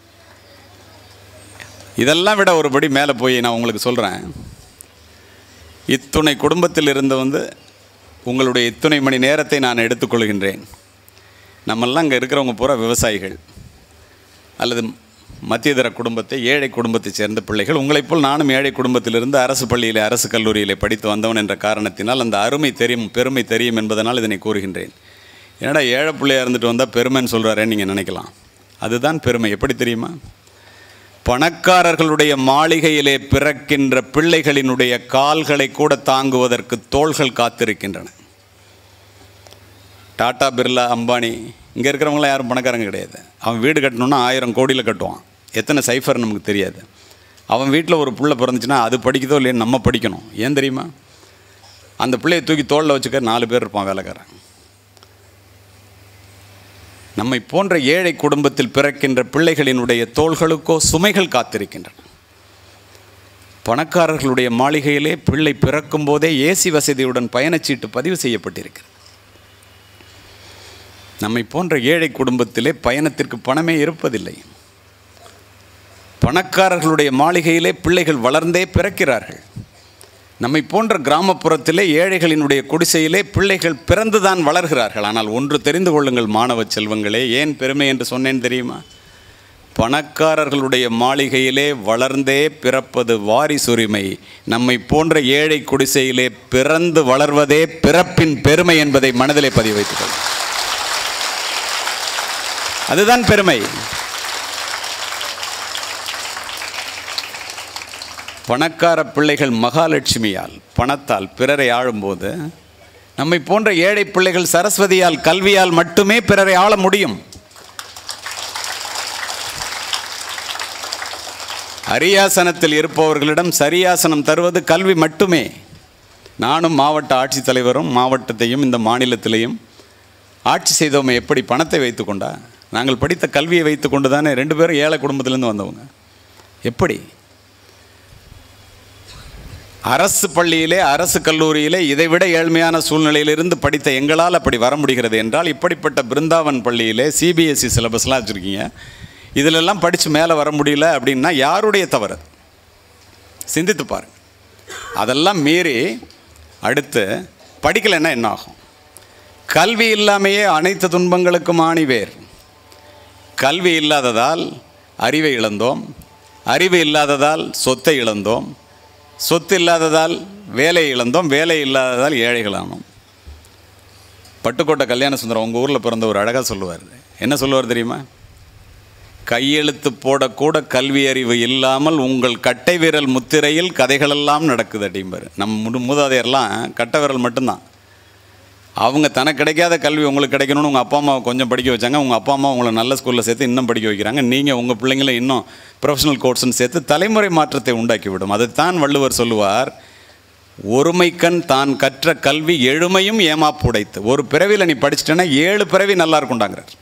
இதெல்லாம் விட ஒருபடி மேலே போய் நான் உங்களுக்கு சொல்கிறேன். இத்துணை குடும்பத்தில் இருந்து வந்து உங்களுடைய இத்துணை மணி நேரத்தை நான் எடுத்துக்கொள்கின்றேன். நம்மெல்லாம் இங்கே இருக்கிறவங்க பூரா விவசாயிகள் அல்லது மத்தியதர குடும்பத்தை, ஏழை குடும்பத்தை சேர்ந்த பிள்ளைகள். உங்களைப் போல் நானும் ஏழை குடும்பத்திலிருந்து அரசு பள்ளியில், அரசு கல்லூரியில் படித்து வந்தவன் என்ற காரணத்தினால் அந்த அருமை தெரியும், பெருமை தெரியும் என்பதனால் இதனை கூறுகின்றேன். ஏன்னா ஏழை பிள்ளையாக இருந்துட்டு வந்தால் பெருமைன்னு சொல்கிறாரேன்னு நீங்கள் நினைக்கலாம். அதுதான் பெருமை. எப்படி தெரியுமா? பணக்காரர்களுடைய மாளிகையிலே பிறக்கின்ற பிள்ளைகளினுடைய கால்களை கூட தாங்குவதற்கு தோள்கள் காத்திருக்கின்றன. டாடா, பிர்லா, அம்பானி, இங்கே இருக்கிறவங்களாம் யாரும் பணக்காரங்க கிடையாது. அவன் வீடு கட்டணுன்னா ஆயிரம் கோடியில் கட்டுவான். எத்தனை சைஃபர் நமக்கு தெரியாது. அவன் வீட்டில் ஒரு பிள்ளை பிறந்துச்சுன்னா அது படிக்குதோ இல்லையே நம்ம படிக்கணும். ஏன் தெரியுமா? அந்த பிள்ளையை தூக்கி தோளில் வச்சுக்க நாலு பேர் இருப்பான் வேலைக்காரன். நம்மை போன்ற ஏழை குடும்பத்தில் பிறக்கின்ற பிள்ளைகளினுடைய தோள்களுக்கோ சுமைகள் காத்திருக்கின்றன. பணக்காரர்களுடைய மாளிகையிலே பிள்ளை பிறக்கும் போதே ஏசி வசதியுடன் பயணச்சீட்டு பதிவு செய்யப்பட்டிருக்கிறது. நம்மை போன்ற ஏழை குடும்பத்திலே பயணத்திற்கு பணமே இருப்பதில்லை. பணக்காரர்களுடைய மாளிகையிலே பிள்ளைகள் வளர்ந்தே பிறக்கிறார்கள். நம்மை போன்ற கிராமப்புறத்திலே ஏழைகளினுடைய குடிசையிலே பிள்ளைகள் பிறந்துதான் வளர்கிறார்கள். ஆனால் ஒன்று தெரிந்து கொள்ளுங்கள் மாணவ செல்வங்களே, ஏன் பெருமை என்று சொன்னேன் தெரியுமா? பணக்காரர்களுடைய மாளிகையிலே வளர்ந்தே பிறப்பது வாரிசுரிமை. நம்மை போன்ற ஏழை குடிசையிலே பிறந்து வளர்வதே பிறப்பின் பெருமை என்பதை மனதிலே பதிவு வைத்துக் கொள்ளுங்கள். அதுதான் பெருமை. பணக்கார பிள்ளைகள் மகாலட்சுமியால், பணத்தால் பிறரை ஆளும்போது நம்மை போன்ற ஏழை பிள்ளைகள் சரஸ்வதியால், கல்வியால் மட்டுமே பிறரை ஆள முடியும். அரியாசனத்தில் இருப்பவர்களிடம் சரியாசனம் தருவது கல்வி மட்டுமே. நானும் மாவட்ட ஆட்சித்தலைவரும் மாவட்டத்தையும் இந்த மாநிலத்திலையும் ஆட்சி செய்தவங்க எப்படி? பணத்தை வைத்து கொண்டா? நாங்கள் படித்த கல்வியை வைத்து கொண்டு தானே. ரெண்டு பேரும் ஏழை குடும்பத்திலேருந்து வந்தவங்க. எப்படி? அரசு பள்ளியிலே, அரசு கல்லூரியிலே இதைவிட ஏழ்மையான சூழ்நிலையிலிருந்து படித்த எங்களால் அப்படி வர முடிகிறது என்றால், இப்படிப்பட்ட பிருந்தாவன் பள்ளியிலே சிபிஎஸ்சி சிலபஸ்லாம் வச்சுருக்கீங்க, இதிலெல்லாம் படித்து மேலே வர முடியல அப்படின்னா யாருடைய தவறு? சிந்தித்து பாருங்க. அதெல்லாம் மீறி அடுத்து படிக்கலைன்னா என்ன ஆகும்? கல்வி இல்லாமையே அனைத்து துன்பங்களுக்கும் ஆணிவேர். கல்வி இல்லாததால் அறிவை இழந்தோம், அறிவு இல்லாததால் சொத்தை இழந்தோம், சொத்து இல்லாததால் வேலை இழந்தோம், வேலை இல்லாததால் ஏழைகளானோம். பட்டுக்கோட்டை கல்யாண சுந்தரம் உங்கள் ஊரில் பிறந்த ஒரு அழகாக சொல்லுவார். என்ன சொல்லுவார் தெரியுமா? கையெழுத்து போடக்கூட கல்வி அறிவு இல்லாமல் உங்கள் கட்டை விரல் முத்திரையில் கதைகளெல்லாம் நடக்குது அப்படிம்பார். நம்ம மூதாதையர்லாம் கட்டை விரல் மட்டும்தான். அவங்க தனக்கு கிடைக்காத கல்வி உங்களுக்கு கிடைக்கணும்னு உங்கள் அப்பா அம்மாவை கொஞ்சம் படிக்க வச்சாங்க. உங்கள் அப்பா அம்மா உங்களை நல்ல ஸ்கூலில் சேர்த்து இன்னும் படிக்க வைக்கிறாங்க. நீங்கள் உங்கள் பிள்ளைங்களை இன்னும் ப்ரொஃபஷனல் கோர்ஸ்ன்னு சேர்த்து தலைமுறை மாற்றத்தை உண்டாக்கிவிடும். அதைத்தான் வள்ளுவர் சொல்லுவார், ஒருமைக்கண் தான் கற்ற கல்வி எழுமையும் ஏமாப்பு உடைத்து. ஒரு பிறவியில் நீ படிச்சிட்டேன்னா ஏழு பிறவி நல்லா இருக்குண்டாங்கிறார்.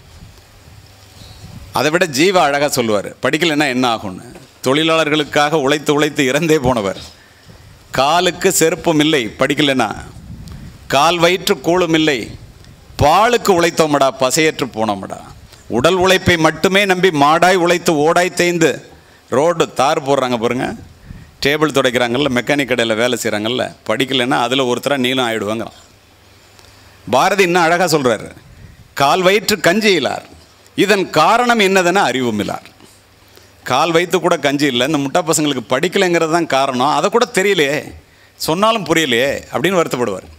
அதை விட ஜீவா அழகாக சொல்லுவார், படிக்கலைன்னா என்ன ஆகும்னு. தொழிலாளர்களுக்காக உழைத்து உழைத்து இறந்தே போனவர். காலுக்கு செருப்பும் இல்லை படிக்கலைன்னா, கால் வயிற்று கூழும் இல்லை, பாலுக்கு உழைத்தோமடா பசையற்று போனோமடா. உடல் உழைப்பை மட்டுமே நம்பி மாடாய் உழைத்து ஓடாய் தேய்ந்து ரோடு தார் போடுறாங்க பாருங்க, டேபிள் துடைக்கிறாங்கல்ல, மெக்கானிக் கடையில் வேலை செய்கிறாங்கல்ல, படிக்கலைன்னா அதில் ஒருத்தராக நீளம் ஆகிடுவாங்கிறான். பாரதி இன்னும் அழகாக சொல்கிறார், கால் வயிற்று கஞ்சி இல்லார், இதன் காரணம் என்னதுன்னா அறிவும் இல்லார். கால் வயிற்று கூட கஞ்சி இல்லை, இந்த முட்டா பசங்களுக்கு படிக்கலைங்கிறது தான் காரணம், அதை கூட தெரியலையே, சொன்னாலும் புரியலையே அப்படின்னு வருத்தப்படுவார்.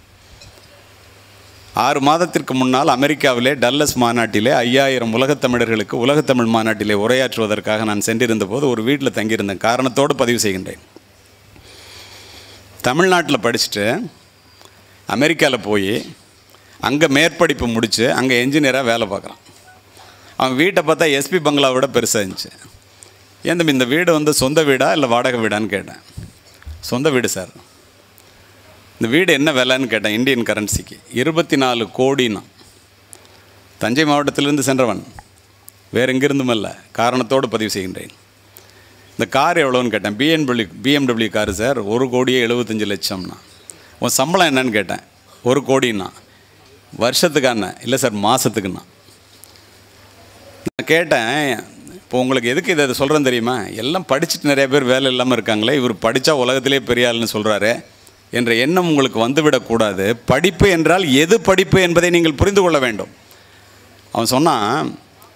ஆறு மாதத்திற்கு முன்னால் அமெரிக்காவிலே டல்லஸ் மாநாட்டிலே ஐயாயிரம் உலகத்தமிழர்களுக்கு உலகத்தமிழ் மாநாட்டிலே உரையாற்றுவதற்காக நான் சென்றிருந்த போது ஒரு வீட்டில் தங்கியிருந்தேன். காரணத்தோடு பதிவு செய்கின்றேன். தமிழ்நாட்டில் படிச்சுட்டு அமெரிக்காவில் போய் அங்கே மேற்படிப்பு முடித்து அங்கே என்ஜினியராக வேலை பார்க்குறான். அவன் வீட்டை பார்த்தா எஸ்பி பங்களாவோட பெருசாக இருந்துச்சு. ஏன் தம்பி இந்த வீடு வந்து சொந்த வீடா இல்லை வாடகை வீடான்னு கேட்டேன். சொந்த வீடு சார். இந்த வீடு என்ன விலைன்னு கேட்டேன். இந்தியன் கரன்சிக்கு இருபத்தி நாலு கோடினா. தஞ்சை மாவட்டத்திலிருந்து சென்றவன், வேறு எங்கிருந்தும் அல்ல, காரணத்தோடு பதிவு செய்கின்றேன். இந்த கார் எவ்வளோன்னு கேட்டேன். பிஎன்டபிள்யூ பிஎம்டபிள்யூ காரு சார், ஒரு கோடியே எழுபத்தஞ்சி லட்சம்னா. உன் சம்பளம் என்னன்னு கேட்டேன். ஒரு கோடின்னா. வருஷத்துக்கான இல்லை சார், மாதத்துக்குண்ணா. நான் கேட்டேன், இப்போ உங்களுக்கு எதுக்கு இதை சொல்கிறேன்னு தெரியுமா? எல்லாம் படிச்சுட்டு நிறைய பேர் வேலை இல்லாமல் இருக்காங்களே, இவர் படித்தா உலகத்திலே பெரிய ஆள்னு சொல்கிறாரு என்ற எண்ணம் உங்களுக்கு வந்துவிடக்கூடாது. படிப்பு என்றால் எது படிப்பு என்பதை நீங்கள் புரிந்து கொள்ள வேண்டும். அவன் சொன்னான்,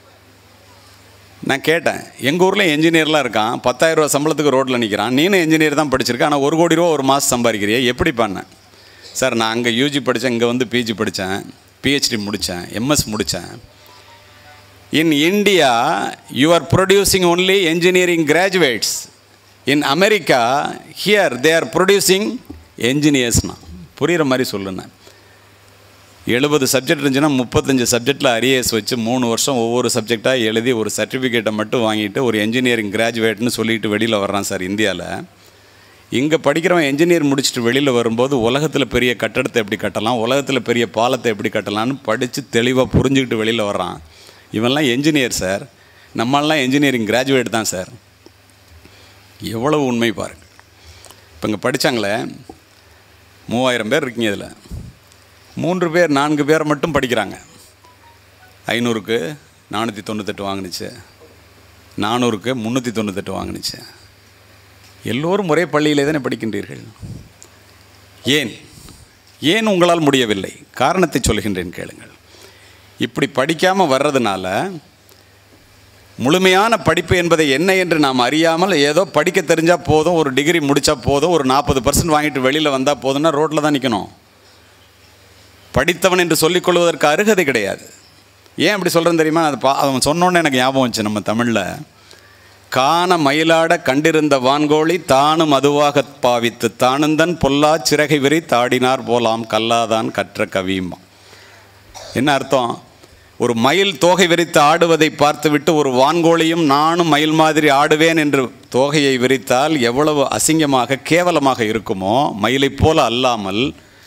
நான் கேட்டேன், எங்கள் ஊரில் என்ஜினியர்லாம் இருக்கான், பத்தாயிரம் ரூபா சம்பளத்துக்கு ரோட்டில் நிற்கிறான், நீனும் என்ஜினியர் தான் படிச்சிருக்கேன், ஆனால் ஒரு கோடி ரூபா ஒரு மாதம் சம்பாதிக்கிறியே, எப்படி பண்ணேன்? சார் நான் அங்கே யூஜி படித்தேன், இங்கே வந்து பிஜி படித்தேன், பிஹெச்டி முடித்தேன், எம்எஸ் முடித்தேன். In India you are producing only engineering graduates. In America here they are producing என்ஜினியர்ஸ்னா. புரிகிற மாதிரி சொல்லுண்ணேன். எழுபது சப்ஜெக்ட் இருந்துச்சுன்னா முப்பத்தஞ்சு சப்ஜெக்டில் அரியர்ஸ் வச்சு மூணு வருஷம் ஒவ்வொரு சப்ஜெக்டாக எழுதி ஒரு சர்டிஃபிகேட்டை மட்டும் வாங்கிட்டு ஒரு என்ஜினியரிங் கிராஜுவேட்னு சொல்லிட்டு வெளியில் வர்றான் சார் இந்தியாவில். இங்கே படிக்கிறவன் என்ஜினியர் முடிச்சுட்டு வெளியில் வரும்போது உலகத்தில் பெரிய கட்டடத்தை எப்படி கட்டலாம், உலகத்தில் பெரிய பாலத்தை எப்படி கட்டலான்னு படித்து தெளிவாக புரிஞ்சுக்கிட்டு வெளியில் வர்றான். இவன்லாம் என்ஜினியர் சார், நம்மளாம் என்ஜினியரிங் கிராஜுவேட் தான் சார். எவ்வளவு உண்மை பாருங்கள். இப்போ இங்கே படித்தாங்களே மூவாயிரம் பேர் இருக்கீங்க, இதில் மூன்று பேர் நான்கு பேர் மட்டும் படிக்கிறாங்க. ஐநூறுக்கு நானூற்றி தொண்ணூத்தெட்டு வாங்கினுச்சு, நானூறுக்கு முந்நூற்றி தொண்ணூத்தெட்டு வாங்கினுச்சு. எல்லோரும் ஒரே பள்ளியிலே தானே படிக்கின்றீர்கள். ஏன் ஏன் உங்களால் முடியவில்லை? காரணத்தை சொல்கின்றேன் கேளுங்கள். இப்படி படிக்காமல் வர்றதுனால முழுமையான படிப்பு என்பதை என்ன என்று நாம் அறியாமல் ஏதோ படிக்க தெரிஞ்சால் போதும், ஒரு டிகிரி முடித்தா போதும், ஒரு நாற்பது பர்சன்ட் வாங்கிட்டு வெளியில் வந்தால் போதும்னா ரோட்டில் தான் நிற்கணும். படித்தவன் என்று சொல்லிக்கொள்வதற்கு அருகதை கிடையாது. ஏன் அப்படி சொல்கிறேன்னு தெரியுமா? அது பா அவன் சொன்னோன்னே எனக்கு ஞாபகம் வந்துச்சு. நம்ம தமிழில் காண மயிலாட கண்டிருந்த வான்கோழி தானும் அதுவாக பாவித்து தானுந்தன் பொல்லா சிறகை விரி தாடினார் போலாம் கல்லாதான் கற்ற கவியுமா. என்ன அர்த்தம்? ஒரு மயில் தோகை விரித்து ஆடுவதை பார்த்துவிட்டு ஒரு வான்கோழியும் நானும் மயில் மாதிரி ஆடுவேன் என்று தோகையை விரித்தால் எவ்வளவு அசிங்கமாக கேவலமாக இருக்குமோ, மயிலை போல அல்லாமல்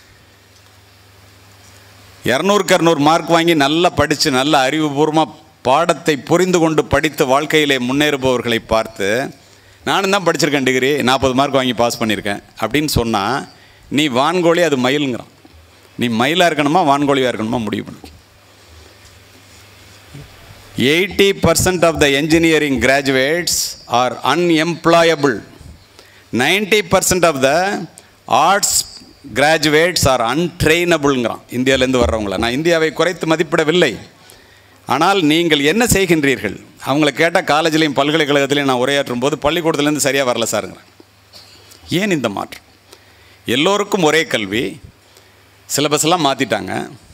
இரநூறுக்கு இரநூறு மார்க் வாங்கி நல்லா படித்து நல்ல அறிவுபூர்வமாக பாடத்தை புரிந்து கொண்டு படித்து வாழ்க்கையிலே முன்னேறுபவர்களை பார்த்து நானும் தான் படிச்சிருக்கேன், டிகிரி நாற்பது மார்க் வாங்கி பாஸ் பண்ணியிருக்கேன் அப்படின்னு சொன்னால் நீ வான்கோழி, அது மயிலுங்கிறான். நீ மயிலாக இருக்கணுமா வான்கோழியாக இருக்கணுமா முடிவு பண்ணி. Eighty percent of the engineering graduates are unemployable. Ninety percent of the arts graduates are அன்ட்ரெயினபிள்ங்கிறான். இந்தியாவிலேருந்து வர்றவங்கள நான் இந்தியாவை குறைத்து மதிப்பிடவில்லை. ஆனால் நீங்கள் என்ன செய்கின்றீர்கள்? அவங்கள கேட்டால் காலேஜ்லேயும் பல்கலைக்கழகத்திலையும் நான் உரையாற்றும் போது பள்ளிக்கூடத்துலேருந்து சரியாக வரல சாருங்கிறேன். ஏன் இந்த மாற்றம்? எல்லோருக்கும் ஒரே கல்வி, சிலபஸ்லாம் மாற்றிட்டாங்க.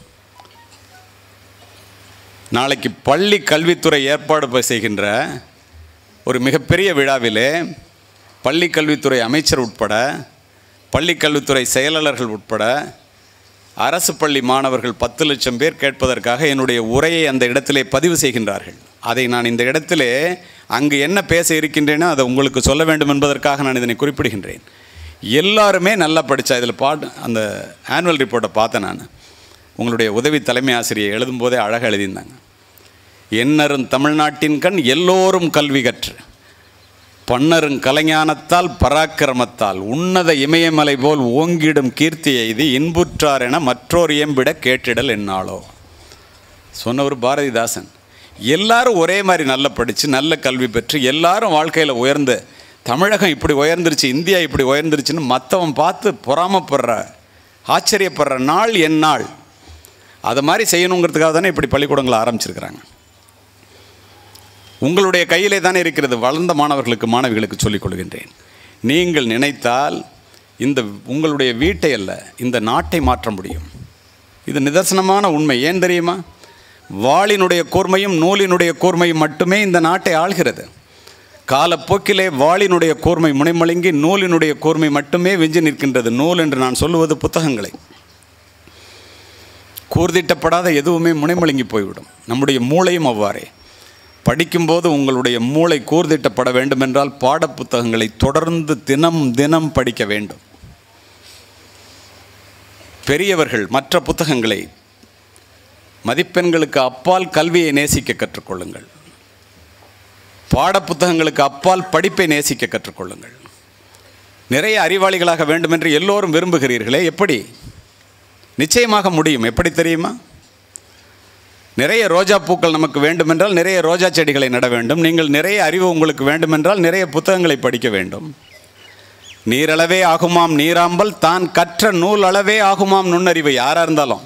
நாளைக்கு பள்ளி கல்வித்துறை ஏற்பாடு செய்கின்ற ஒரு மிகப்பெரிய விழாவிலே பள்ளி கல்வித்துறை அமைச்சர் உட்பட, பள்ளி கல்வித்துறை செயலாளர்கள் உட்பட அரசு பள்ளி மாணவர்கள் பத்து லட்சம் பேர் கேட்பதற்காக என்னுடைய உரையை அந்த இடத்திலே பதிவு செய்கின்றார்கள். அதை நான் இந்த இடத்திலே அங்கு என்ன பேச இருக்கின்றேனோ அதை உங்களுக்கு சொல்ல வேண்டும் என்பதற்காக நான் இதனை குறிப்பிடுகின்றேன். எல்லாருமே நல்லா படித்தா. இதில் பாட்டு அந்த ஆனுவல் ரிப்போர்ட்டை பார்த்தேன் நான். உங்களுடைய உதவி தலைமை ஆசிரியை எழுதும்போதே அழகாக எழுதியிருந்தாங்க. எண்ணரும் தமிழ்நாட்டின் கண் எல்லோரும் கல்வி கற்று பன்னரும் கலைஞானத்தால் பராக்கிரமத்தால் உன்னத இமயமலை போல் ஓங்கிடும் கீர்த்தி எய்தி இன்புற்றார் என மற்றோர் இயம்பிட கேட்டிடல் என்னாலோ சொன்னவர் பாரதிதாசன். எல்லாரும் ஒரே மாதிரி நல்லா படித்து நல்ல கல்வி பெற்று எல்லாரும் வாழ்க்கையில் உயர்ந்து தமிழகம் இப்படி உயர்ந்துருச்சு, இந்தியா இப்படி உயர்ந்துருச்சுன்னு மற்றவன் பார்த்து பொறாமப்படுற ஆச்சரியப்படுற நாள் என் நாள். அதை மாதிரி செய்யணுங்கிறதுக்காக தானே இப்படி பள்ளிக்கூடங்களை ஆரம்பிச்சிருக்கிறாங்க. உங்களுடைய கையிலே தானே இருக்கிறது. வளர்ந்த மாணவர்களுக்கு மாணவிகளுக்கு சொல்லிக் கொள்கின்றேன், நீங்கள் நினைத்தால் இந்த உங்களுடைய வீட்டை அல்ல இந்த நாட்டை மாற்ற முடியும். இது நிதர்சனமான உண்மை. ஏன் தெரியுமா? வாளினுடைய கூர்மையும் நூலினுடைய கூர்மையும் மட்டுமே இந்த நாட்டை ஆள்கிறது. காலப்போக்கிலே வாளினுடைய கூர்மை முனைமழுங்கி நூலினுடைய கூர்மை மட்டுமே வெஞ்சி நிற்கின்றது. நூல் என்று நான் சொல்லுவது புத்தகங்களை. கூர்திட்டப்படாத எதுவுமே முனைமழுங்கி போய்விடும். நம்முடைய மூளையும் அவ்வாறே. படிக்கும்போது உங்களுடைய மூளை கூர்திட்டப்பட வேண்டுமென்றால் பாட புத்தகங்களை தொடர்ந்து தினம் தினம் படிக்க வேண்டும். பெரியவர்கள் மற்ற புத்தகங்களை, மதிப்பெண்களுக்கு அப்பால் கல்வியை நேசிக்க கற்றுக்கொள்ளுங்கள். பாட புத்தகங்களுக்கு அப்பால் படிப்பை நேசிக்க கற்றுக்கொள்ளுங்கள். நிறைய அறிவாளிகளாக வேண்டுமென்று எல்லோரும் விரும்புகிறீர்களே, எப்படி? நிச்சயமாக முடியும். எப்படி தெரியுமா? நிறைய ரோஜா பூக்கள் நமக்கு வேண்டுமென்றால் நிறைய ரோஜா செடிகளை நட வேண்டும். நீங்கள் நிறைய அறிவு உங்களுக்கு வேண்டுமென்றால் நிறைய புத்தகங்களை படிக்க வேண்டும். நீரளவே ஆகுமாம் நீராம்பல், தான் கற்ற நூல் அளவே ஆகுமாம் நுண்ணறிவு. யாராக இருந்தாலும்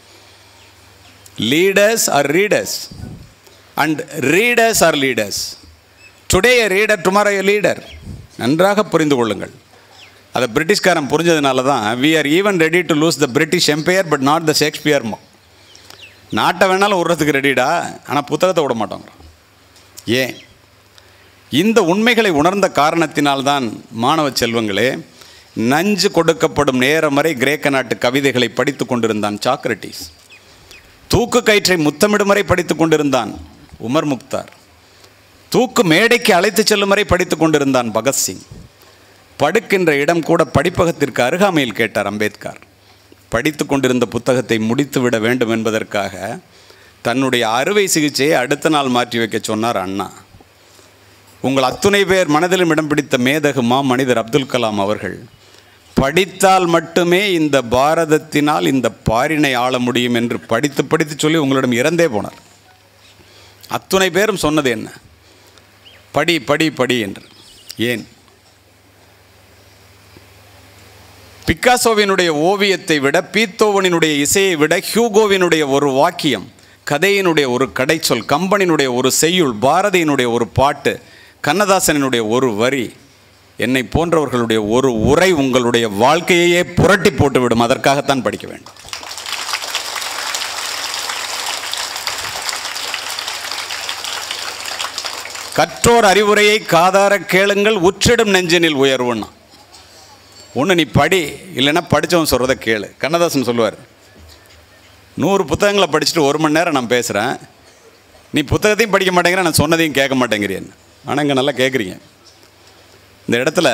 leaders are readers and readers are leaders. Today a reader, tomorrow a leader. நன்றாக புரிந்து கொள்ளுங்கள். அதை பிரிட்டிஷ்காரன் புரிஞ்சதுனால தான் we are even ready to lose the British empire but not the Shakespeare. நாட்டை வேணாலும் விடுறதுக்கு ரெடிடா, ஆனால் புத்தகத்தை விட மாட்டோங்கிறோம். ஏன்? இந்த உண்மைகளை உணர்ந்த காரணத்தினால்தான் மாணவ செல்வங்களே, நஞ்சு கொடுக்கப்படும் நேரம் வரை கிரேக்க நாட்டு கவிதைகளை படித்து கொண்டிருந்தான் சாக்ரட்டிஸ். தூக்கு கயிற்றை முத்தமிடும் வரை படித்து கொண்டிருந்தான் உமர் முக்தார். தூக்கு மேடைக்கு அழைத்து செல்லும் வரை படித்து கொண்டிருந்தான் பகத்சிங். படுக்கின்ற இடம் கூட படிப்பகத்திற்கு அருகாமையில் கேட்டார் அம்பேத்கர். படித்து கொண்டிருந்த புத்தகத்தை முடித்துவிட வேண்டும் என்பதற்காக தன்னுடைய அறுவை சிகிச்சையை அடுத்த நாள் மாற்றி வைக்க சொன்னார் அண்ணா. உங்கள் அத்துணை பேர் மனதிலும் இடம் பிடித்த மேதகு மா மனிதர் அப்துல் கலாம் அவர்கள் படித்தால் மட்டுமே இந்த பாரதத்தினால் இந்த பாரினை ஆள முடியும் என்று படித்து படித்து சொல்லி உங்களிடம் இறந்தே போனார். அத்துணை பேரும் சொன்னது என்ன? படி படி படி என்று. ஏன்? பிக்காசோவினுடைய ஓவியத்தை விட, பீத்தோவனினுடைய இசையை விட, ஹியூகோவினுடைய ஒரு வாக்கியம், கதையினுடைய ஒரு கடைச்சொல், கம்பனினுடைய ஒரு செய்யுள், பாரதியினுடைய ஒரு பாட்டு, கண்ணதாசனினுடைய ஒரு வரி, என்னை போன்றவர்களுடைய ஒரு உரை உங்களுடைய வாழ்க்கையையே புரட்டி போட்டுவிடும். அதற்காகத்தான் படிக்க வேண்டும். கற்றோர் அறிவுரையை காதார கேளுங்கள், உற்றிடும் நெஞ்சினில் உயர்வுன்னா. ஒன்று நீ படி, இல்லைன்னா படித்தவன் சொல்கிறத கேளு. கண்ணதாசன் சொல்லுவார், நூறு புத்தகங்களை படிச்சுட்டு ஒரு மணி நேரம் நான் பேசுகிறேன், நீ புத்தகத்தையும் படிக்க மாட்டேங்கிற, நான் சொன்னதையும் கேட்க மாட்டேங்கிறேன். ஆனால் இங்கே நல்லா கேட்குறீங்க. இந்த இடத்துல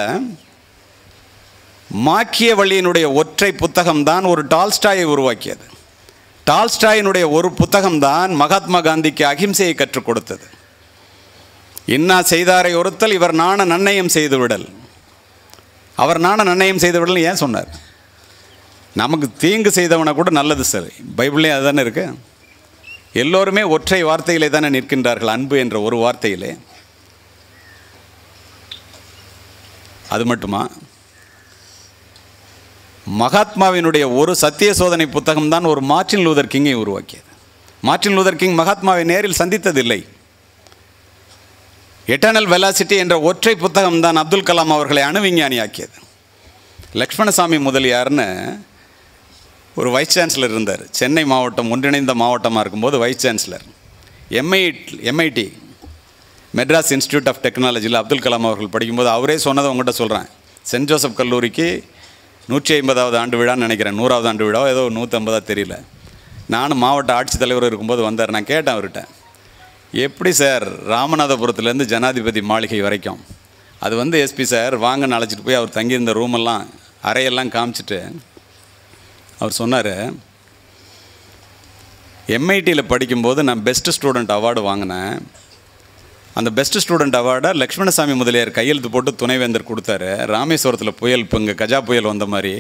மாக்கியவல்லியினுடைய ஒற்றை புத்தகம்தான் ஒரு டால்ஸ்டாயை உருவாக்கியது. டால்ஸ்டாயினுடைய ஒரு புத்தகம்தான் மகாத்மா காந்திக்கு அகிம்சையை கற்றுக் கொடுத்தது. இன்னா செய்தாரை ஒருத்தல் இவர் நாண நன்னயம் செய்து விடல். அவர் நாண நன்னயம் செய்து விடல் ஏன் சொன்னார்? நமக்கு தீங்கு செய்தவனை கூட நல்லது சார், பைபிள்லேயே அதுதானே இருக்கு. எல்லோருமே ஒற்றை வார்த்தையிலே தானே நிற்கின்றார்கள், அன்பு என்ற ஒரு வார்த்தையிலே. அது மட்டுமா? மகாத்மாவினுடைய ஒரு சத்திய சோதனை புத்தகம்தான் ஒரு மார்ட்டின் லூதர் கிங்கை உருவாக்கியது. மார்ட்டின் லூதர் கிங் மகாத்மாவை நேரில் சந்தித்ததில்லை. எட்டர்னல் வெலாசிட்டி என்ற ஒற்றை புத்தகம் தான் அப்துல் கலாம் அவர்களை அணுவிஞ்ஞானியாக்கியது. லக்ஷ்மணசாமி முதலியார்னு ஒரு வைஸ் சான்சலர் இருந்தார். சென்னை மாவட்டம் ஒன்றிணைந்த மாவட்டமாக இருக்கும்போது vice chancellor. MI MIT Madras Institute of டெக்னாலஜியில் அப்துல் கலாம் அவர்கள் படிக்கும்போது அவரே சொன்னதை உங்கள்கிட்ட சொல்கிறேன். சென்ட் ஜோசப் கல்லூரிக்கு நூற்றி ஐம்பதாவது ஆண்டு விழான்னு நினைக்கிறேன், நூறாவது ஆண்டு விழாவோ ஏதோ நூற்றி ஐம்பதாக தெரியல. நானும் மாவட்ட ஆட்சித்தலைவர் இருக்கும்போது வந்தார். நான் கேட்டேன் அவர்கிட்ட, எப்படி சார் ராமநாதபுரத்துலேருந்து ஜனாதிபதி மாளிகை வரைக்கும் அது வந்து எஸ்பி சார் வாங்கன்னு அழைச்சிட்டு போய் அவர் தங்கியிருந்த ரூமெல்லாம் அறையெல்லாம் காமிச்சிட்டு அவர் சொன்னார், எம்ஐடியில் படிக்கும்போது நான் பெஸ்ட்டு ஸ்டூடெண்ட் அவார்டு வாங்கினேன். அந்த பெஸ்ட்டு ஸ்டூடெண்ட் அவார்டை லக்ஷ்மணசாமி முதலியார் கையெழுத்து போட்டு துணைவேந்தர் கொடுத்தாரு. ராமேஸ்வரத்தில் புயல், இப்போ இங்கே கஜா புயல் வந்த மாதிரி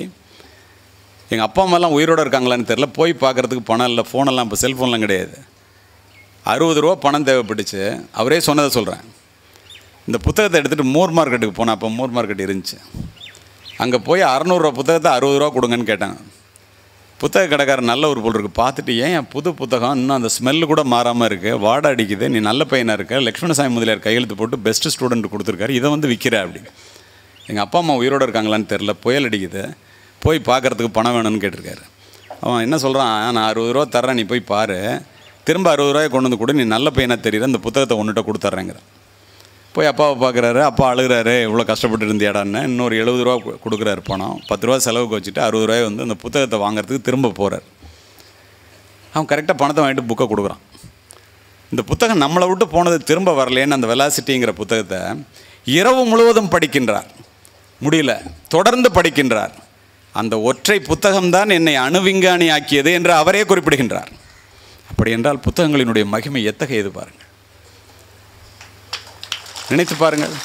எங்கள் அப்பா அம்மாலாம் உயிரோடு இருக்காங்களான்னு தெரில, போய் பார்க்குறதுக்கு பணம் இல்லை, ஃபோனெல்லாம் இப்போ செல்ஃபோன்லாம் கிடையாது. அறுபது ரூபா பணம் தேவைப்பட்டுச்சு. அவரே சொன்னதை சொல்கிறேன். இந்த புத்தகத்தை எடுத்துகிட்டு மூர் மார்க்கெட்டுக்கு போனேன். அப்போ மூர் மார்க்கெட் இருந்துச்சு. அங்கே போய் அறநூறுரூவா புத்தகத்தை அறுபது ரூபா கொடுங்கன்னு கேட்டாங்க. புத்தக கடைக்காரர் நல்ல ஒரு பொருள் இருக்குது பார்த்துட்டு, ஏன் என் புது புத்தகம் இன்னும் அந்த ஸ்மெல்லு கூட மாறாமல் இருக்குது, வாடை அடிக்குது, நீ நல்ல பையனாக இருக்க, லக்ஷ்மணசாமி முதலியார் கையெழுத்து போட்டு பெஸ்ட்டு ஸ்டூடெண்ட் கொடுத்துருக்காரு, இதை வந்து விற்கிற அப்படி. எங்கள் அப்பா அம்மா உயிரோடு இருக்காங்களான்னு தெரில, புயல் அடிக்குது, போய் பார்க்குறதுக்கு பணம் வேணும்னு கேட்டிருக்காரு. அவன் என்ன சொல்கிறான், நான் அறுபது ரூபா தர்றேன், நீ போய் பாரு, திரும்ப அறுபது ரூபாய் கொண்டு வந்து கொடு, நீ நல்ல பையனாக தெரியுற, இந்த புத்தகத்தை ஒன்றுட்ட கொடுத்துட்றேங்கிற. போய் அப்பாவை பார்க்குறாரு. அப்பா அழுகிறாரு, இவ்வளோ கஷ்டப்பட்டு இருந்தியாடான்னு. இன்னொரு எழுபது ரூபா கொடுக்குறாரு பணம். பத்து ரூபா செலவுக்கு வச்சுட்டு அறுபது ரூபாய் வந்து அந்த புத்தகத்தை வாங்குறதுக்கு திரும்ப போகிறார். அவன் கரெக்டாக பணத்தை வாங்கிட்டு புக்கை கொடுக்குறான். இந்த புத்தகம் நம்மளை விட்டு போனது திரும்ப வரலேன்னு அந்த வெலாசிட்டிங்கிற புத்தகத்தை இரவு முழுவதும் படிக்கின்றார். முடியல, தொடர்ந்து படிக்கின்றார். அந்த ஒற்றை புத்தகம்தான் என்னை அணுவிஞ்ஞானி ஆக்கியது என்று அவரே குறிப்பிடுகின்றார். அப்படி என்றால் புத்தகங்களினுடைய மகிமை எத்தகையது பாருங்கள், நினைத்து பாருங்கள்.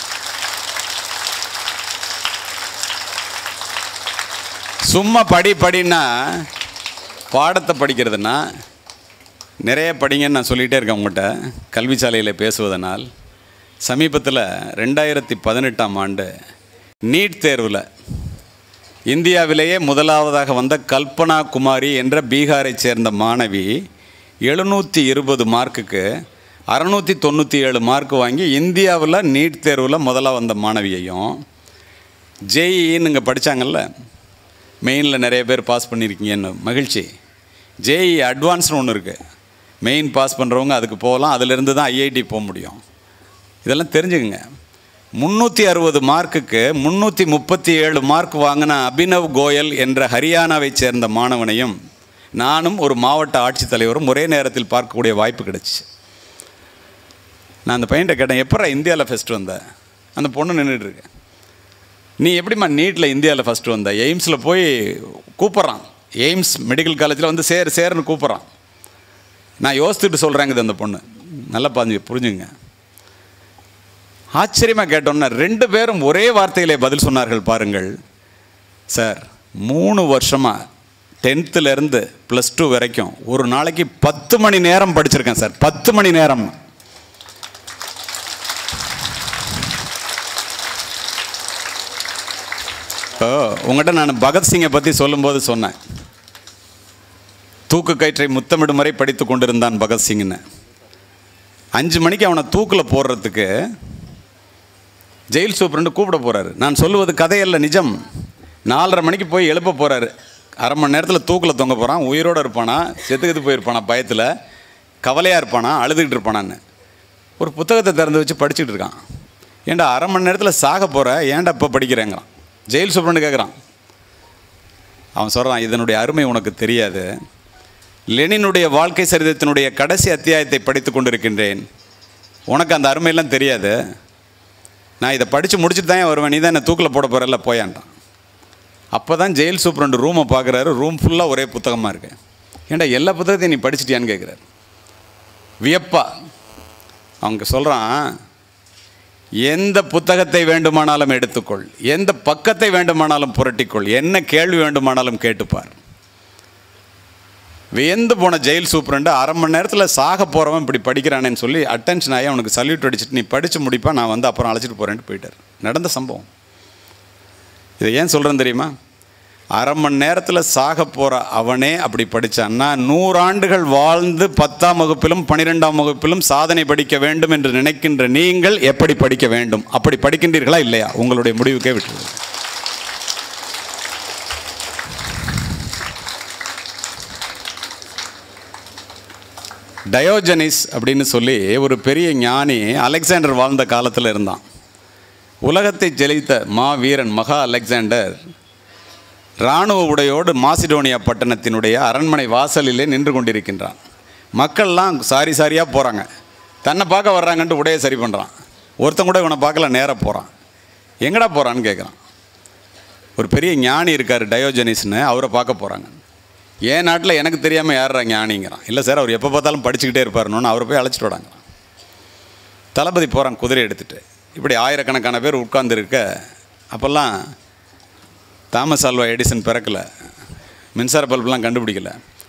சும்மா படி படின்னா, பாடத்தை படிக்கிறதுனா நிறைய படிங்கன்னு நான் சொல்லிகிட்டே இருக்கேன் உங்கள்கிட்ட கல்வி சாலையில் பேசுவதனால். சமீபத்தில் ரெண்டாயிரத்தி பதினெட்டாம் ஆண்டு நீட் தேர்வில் இந்தியாவிலேயே முதலாவதாக வந்த கல்பனா குமாரி என்ற பீகாரை சேர்ந்த மாணவி எழுநூற்றி இருபது மார்க்குக்கு அறநூற்றி தொண்ணூற்றி ஏழு மார்க் வாங்கி இந்தியாவில் நீட் தேர்வில் முதலாக வந்த மாணவியையும், ஜேஇன்னு இங்கே படித்தாங்கல்ல, மெயினில் நிறைய பேர் பாஸ் பண்ணியிருக்கீங்கன்னு மகிழ்ச்சி. ஜேஇ அட்வான்ஸ்னு ஒன்று இருக்குது, மெயின் பாஸ் பண்ணுறவங்க அதுக்கு போகலாம், அதிலிருந்து தான் ஐஐடி போக முடியும். இதெல்லாம் தெரிஞ்சுக்குங்க. முந்நூற்றி அறுபது மார்க்குக்கு முந்நூற்றி முப்பத்தி ஏழு மார்க் வாங்கின அபினவ் கோயல் என்ற ஹரியானாவை சேர்ந்த மாணவனையும் நானும் ஒரு மாவட்ட ஆட்சித்தலைவரும் ஒரே நேரத்தில் பார்க்கக்கூடிய வாய்ப்பு கிடச்சிச்சு. நான் அந்த பையன்கிட்ட கேட்டேன், எப்படா இந்தியாவில் ஃபஸ்ட்டு வந்த? அந்த பொண்ணு நின்றுட்டுருக்கு. நீ எப்படிம்மா நீட்டில் இந்தியாவில் ஃபஸ்ட்டு வந்த? எய்ம்ஸில் போய் கூப்பிட்றான், எய்ம்ஸ் மெடிக்கல் காலேஜில் வந்து சேர் சேர்னு கூப்பிட்றான். நான் யோசிச்சுட்டு சொல்கிறேங்குது அந்த பொண்ணு, நல்லா பாருங்க, புரிஞ்சுங்க. ஆச்சரியமாக கேட்டோன்னா ரெண்டு பேரும் ஒரே வார்த்தையிலே பதில் சொன்னார்கள் பாருங்கள். சார், மூணு வருஷமாக டென்த்துலேருந்து ப்ளஸ் டூ வரைக்கும் ஒரு நாளைக்கு பத்து மணி நேரம் படிச்சிருக்கேன் சார், பத்து மணி நேரம். இப்போ உங்கள்கிட்ட நான் பகத்சிங்கை பற்றி சொல்லும்போது சொன்னேன், தூக்கு கயிற்றை முத்தமிடும் வரை படித்து கொண்டிருந்தான் பகத்சிங்னு. அஞ்சு மணிக்கு அவனை தூக்கில் போடுறதுக்கு ஜெயில் சூப்பரண்டு கூப்பிட போகிறாரு. நான் சொல்லுவது கதையல்ல, நிஜம். நாலரை மணிக்கு போய் எழுப்ப போகிறாரு. அரை மணி நேரத்தில் தூக்கில் தொங்க போகிறான். உயிரோடு இருப்பானா, செத்துக்கிட்டு போயிருப்பானா, பயத்தில் கவலையாக இருப்பானா, அழுதுகிட்டு இருப்பானான்னு ஒரு புத்தகத்தை திறந்து வச்சு படிச்சுட்டு இருக்கான். ஏன்டா அரை மணி நேரத்தில் சாக போகிற, ஏன்டா இப்போ படிக்கிறேங்கிறான். ஜெயில் சூப்பரண்டு கேட்குறான். அவன் சொல்கிறான், இதனுடைய அருமை உனக்கு தெரியாது. லெனினுடைய வாழ்க்கை சரிதத்தினுடைய கடைசி அத்தியாயத்தை படித்து கொண்டிருக்கின்றேன், உனக்கு அந்த அருமையெல்லாம் தெரியாது. நான் இதை படித்து முடிச்சுட்டு தான் வருவேன், நீ தான் என்னை தூக்கில் போட போகிறல்ல, போயான்ட்டான். அப்போ தான் ஜெயில் சூப்பரண்டு ரூமை பார்க்குறாரு. ரூம் ஃபுல்லாக ஒரே புத்தகமாக இருக்கு. ஏன்டா எல்லா புத்தகத்தையும் நீ படிச்சிட்டியான்னு கேட்குறாரு. வியப்பா அவங்க சொல்கிறான், எந்த புத்தகத்தை வேண்டுமானாலும் எடுத்துக்கொள், எந்த பக்கத்தை வேண்டுமானாலும் புரட்டிக்கொள், என்ன கேள்வி வேண்டுமானாலும் கேட்டுப்பார். வியந்து போன ஜெயில் சூப்பரண்டு அரை மணி நேரத்தில் சாக போகிறவன் இப்படி படிக்கிறானேன்னு சொல்லி அட்டென்ஷன் ஆகி அவனுக்கு சல்யூட் அடிச்சுட்டு, நீ படித்து முடிப்பா, நான் வந்து அப்புறம் அழைச்சிட்டு போகிறேன்ட்டு போயிட்டார். நடந்த சம்பவம். இதை ஏன் சொல்கிறேன்னு தெரியுமா? அரை மணி நேரத்தில் சாக போகிற அவனே அப்படி படித்தான்னா, நூறாண்டுகள் வாழ்ந்து பத்தாம் வகுப்பிலும் பன்னிரெண்டாம் வகுப்பிலும் சாதனை படிக்க வேண்டும் என்று நினைக்கின்ற நீங்கள் எப்படி படிக்க வேண்டும்? அப்படி படிக்கின்றீர்களா இல்லையா? உங்களுடைய முடிவுக்கே விட்டுருது. டயோஜனிஸ் அப்படின்னு சொல்லி ஒரு பெரிய ஞானி அலெக்சாண்டர் வாழ்ந்த காலத்தில் இருந்தான். உலகத்தை ஜெயித்த மா வீரன் மகா அலெக்சாண்டர் இராணுவ உடையோடு மாசிடோனியா பட்டணத்தினுடைய அரண்மனை வாசலிலே நின்று கொண்டிருக்கின்றான். மக்கள்லாம் சாரி சாரியாக போகிறாங்க, தன்னை பார்க்க வர்றாங்கன்ட்டு உடையை சரி பண்ணுறான். ஒருத்தன் கூட இவனை பார்க்கல, நேராக போகிறான். எங்கடா போகிறான்னு கேட்குறான். ஒரு பெரிய ஞானி இருக்கார் டயோஜனிஸ்னு, அவரை பார்க்க போகிறாங்க. என் நாட்டில் எனக்கு தெரியாமல் யாரா ஞானிங்கிறான். இல்லை சார், அவர் எப்போ பார்த்தாலும் படிச்சுக்கிட்டே இருப்பாருன்னு அவரை போய் அழைச்சிட்டு வராங்க. தளபதி போகிறான் குதிரை எடுத்துகிட்டு. இப்படி ஆயிரக்கணக்கான பேர் உட்கார்ந்துருக்க, அப்போல்லாம் தாமஸ் ஆல்வா எடிசன் பிறக்கலை, மின்சார பல்பெலாம் கண்டுபிடிக்கலை.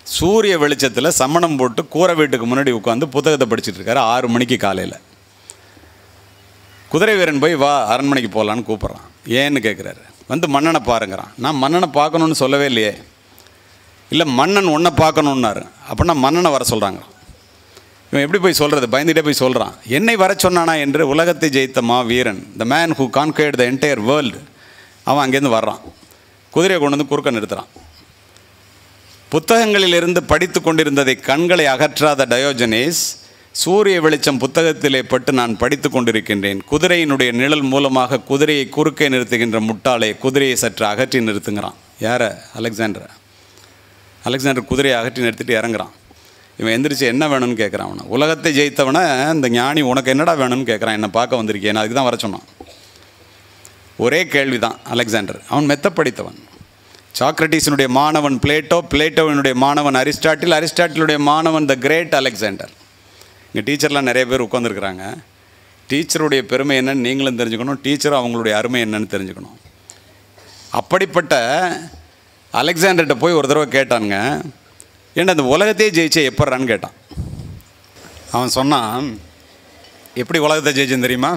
சூரிய வெளிச்சத்தில் சம்மணம் போட்டு கூரை வீட்டுக்கு முன்னாடி உட்காந்து புத்தகத்தை படிச்சுட்டு இருக்காரு ஆறு மணிக்கு காலையில். குதிரை வீரன் போய் வா அரண்மனைக்கு போகலான்னு கூப்பிட்றான். ஏன்னு கேட்குறாரு. வந்து மன்னனை பாருங்கிறான். நான் மன்னனை பார்க்கணுன்னு சொல்லவே இல்லையே. இல்லை மன்னன் ஒன்றை பார்க்கணுன்னாரு. அப்படின்னா மன்னனை வர சொல்கிறாங்க. இவன் எப்படி போய் சொல்கிறது? பயந்துகிட்டே போய் சொல்கிறான். என்னை வர சொன்னானா என்று உலகத்தை ஜெயித்த மா வீரன், the man who conquered the entire world, அவன் அங்கேருந்து வர்றான். குதிரையை கொண்டு வந்து குறுக்க நிறுத்துகிறான். புத்தகங்களிலிருந்து படித்து கொண்டிருந்ததை கண்களை அகற்றாத டயோஜனேஸ், சூரிய வெளிச்சம் புத்தகத்திலே பட்டு நான் படித்து கொண்டிருக்கின்றேன். குதிரையினுடைய நிழல் மூலமாக குதிரையை குறுக்கே நிறுத்துகின்ற முட்டாளே, குதிரையை சற்று அகற்றி நிறுத்துங்கிறான். யார? அலெக்சாண்டர். அலெக்சாண்டர் குதிரையை அகற்றி நிறுத்திட்டு இறங்குறான். இவன் எந்திரிச்சு என்ன வேணும்னு கேட்குறான். அவனை உலகத்தை ஜெயித்தவனை இந்த ஞானி உனக்கு என்னடா வேணும்னு கேட்குறான். என்னை பார்க்க வந்திருக்கேன், அதுக்கு தான் வர சொன்னான். ஒரே கேள்வி தான். அலெக்சாண்டர் அவன் மெத்த படித்தவன். சாக்ரட்டிஸினுடைய மாணவன் பிளேட்டோ, பிளேட்டோவினுடைய மாணவன் அரிஸ்டாட்டில், அரிஸ்டாட்டிலுடைய மாணவன் த கிரேட் அலெக்சாண்டர். இங்கே டீச்சர்லாம் நிறைய பேர் உட்காந்துருக்குறாங்க. டீச்சருடைய பெருமை என்னன்னு நீங்களும் தெரிஞ்சுக்கணும், டீச்சரும் அவங்களுடைய அருமை என்னன்னு தெரிஞ்சுக்கணும். அப்படிப்பட்ட அலெக்சாண்டர்கிட்ட போய் ஒரு தடவை கேட்டானுங்க, ஏன்னா அந்த உலகத்தையே ஜெயிச்சே எப்பட்றான்னு கேட்டான். அவன் சொன்னான், எப்படி உலகத்தை ஜெயிச்சேன்னு தெரியுமா?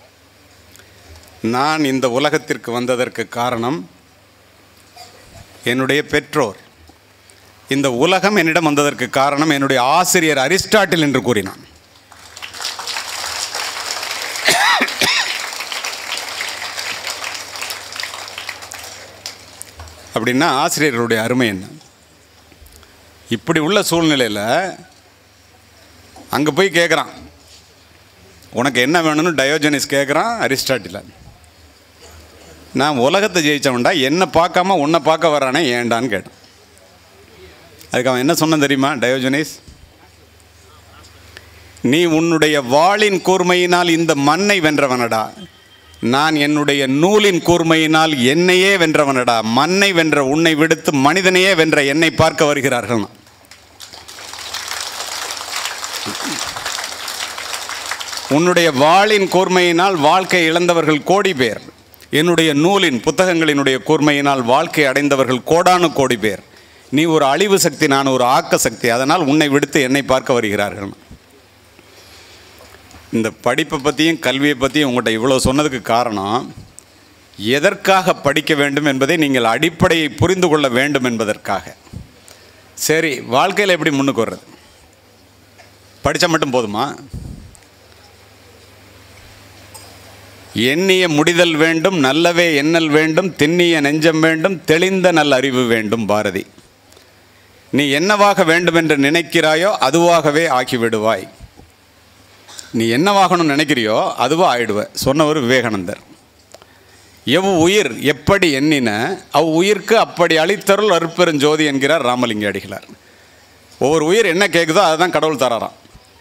நான் இந்த உலகத்திற்கு வந்ததற்கு காரணம் என்னுடைய பெற்றோர். இந்த உலகம் என்னிடம் வந்ததற்கு காரணம் என்னுடைய ஆசிரியர் அரிஸ்டாட்டில் என்று கூறினான். அப்படின்னா ஆசிரியர்களுடைய அருமை என்ன? இப்படி உள்ள சூழ்நிலையில் அங்கே போய் கேட்குறான், உனக்கு என்ன வேணும்னு டயோஜனிஸ் கேட்குறான் அரிஸ்டாட்டில். நான் உலகத்தை ஜெயித்தவன்டா, என்னை பார்க்காம உன்னை பார்க்க வரானே ஏண்டான்னு கேட்டான். அதுக்கு அவன் என்ன சொன்னான் தெரியுமா டயோஜனிஸ்? நீ உன்னுடைய வாளின் கூர்மையினால் இந்த மண்ணை வென்றவனடா, நான் என்னுடைய நூலின் கூர்மையினால் என்னையே வென்றவனடா. மண்ணை வென்ற உன்னை விடுத்து மனிதனையே வென்ற என்னை பார்க்க வருகிறார்கள். உன்னுடைய வாளின் கூர்மையினால் வாழ்க்கை இழந்தவர்கள் கோடி பேர், என்னுடைய நூலின் புத்தகங்களினுடைய கூர்மையினால் வாழ்க்கை அடைந்தவர்கள் கோடானு கோடி பேர். நீ ஒரு அழிவு சக்தி, நான் ஒரு ஆக்க சக்தி, அதனால் உன்னை விடுத்து என்னை பார்க்க வருகிறார்கள். இந்த படிப்பை பற்றியும் கல்வியை பற்றியும் உங்கள்கிட்ட இவ்வளோ சொன்னதுக்கு காரணம், எதற்காக படிக்க வேண்டும் என்பதை நீங்கள் அடிப்படையை புரிந்து கொள்ள வேண்டும் என்பதற்காக. சரி, வாழ்க்கையில் எப்படி முன்னுக்கு வர்றது? படித்தா மட்டும் போதுமா? எண்ணிய முடிதல் வேண்டும், நல்லவே எண்ணல் வேண்டும், திண்ணிய நெஞ்சம் வேண்டும், தெளிந்த நல்ல அறிவு வேண்டும். பாரதி. நீ என்னவாக வேண்டும் என்று நினைக்கிறாயோ அதுவாகவே ஆக்கிவிடுவாய். நீ என்னவாகணும்னு நினைக்கிறியோ அதுவா ஆயிடுவ சொன்னவர் விவேகானந்தர். எவ் உயிர் எப்படி எண்ணின அவ் உயிர்க்கு அப்படி அளித்தருள் அருட்பெருஞ்சோதி என்கிறார் ராமலிங்க அடிகளார். ஒவ்வொரு உயிர் என்ன கேட்குதோ அதை தான் கடவுள் தராராம்.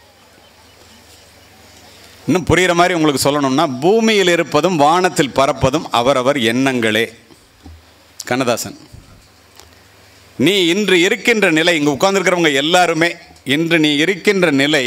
இன்னும் புரிகிற மாதிரி உங்களுக்கு சொல்லணும்னா, பூமியில் இருப்பதும் வானத்தில் பறப்பதும் அவரவர் எண்ணங்களே. கண்ணதாசன். நீ இன்று இருக்கின்ற நிலை, இங்கே உட்கார்ந்துருக்கிறவங்க எல்லாருமே இன்று நீ இருக்கின்ற நிலை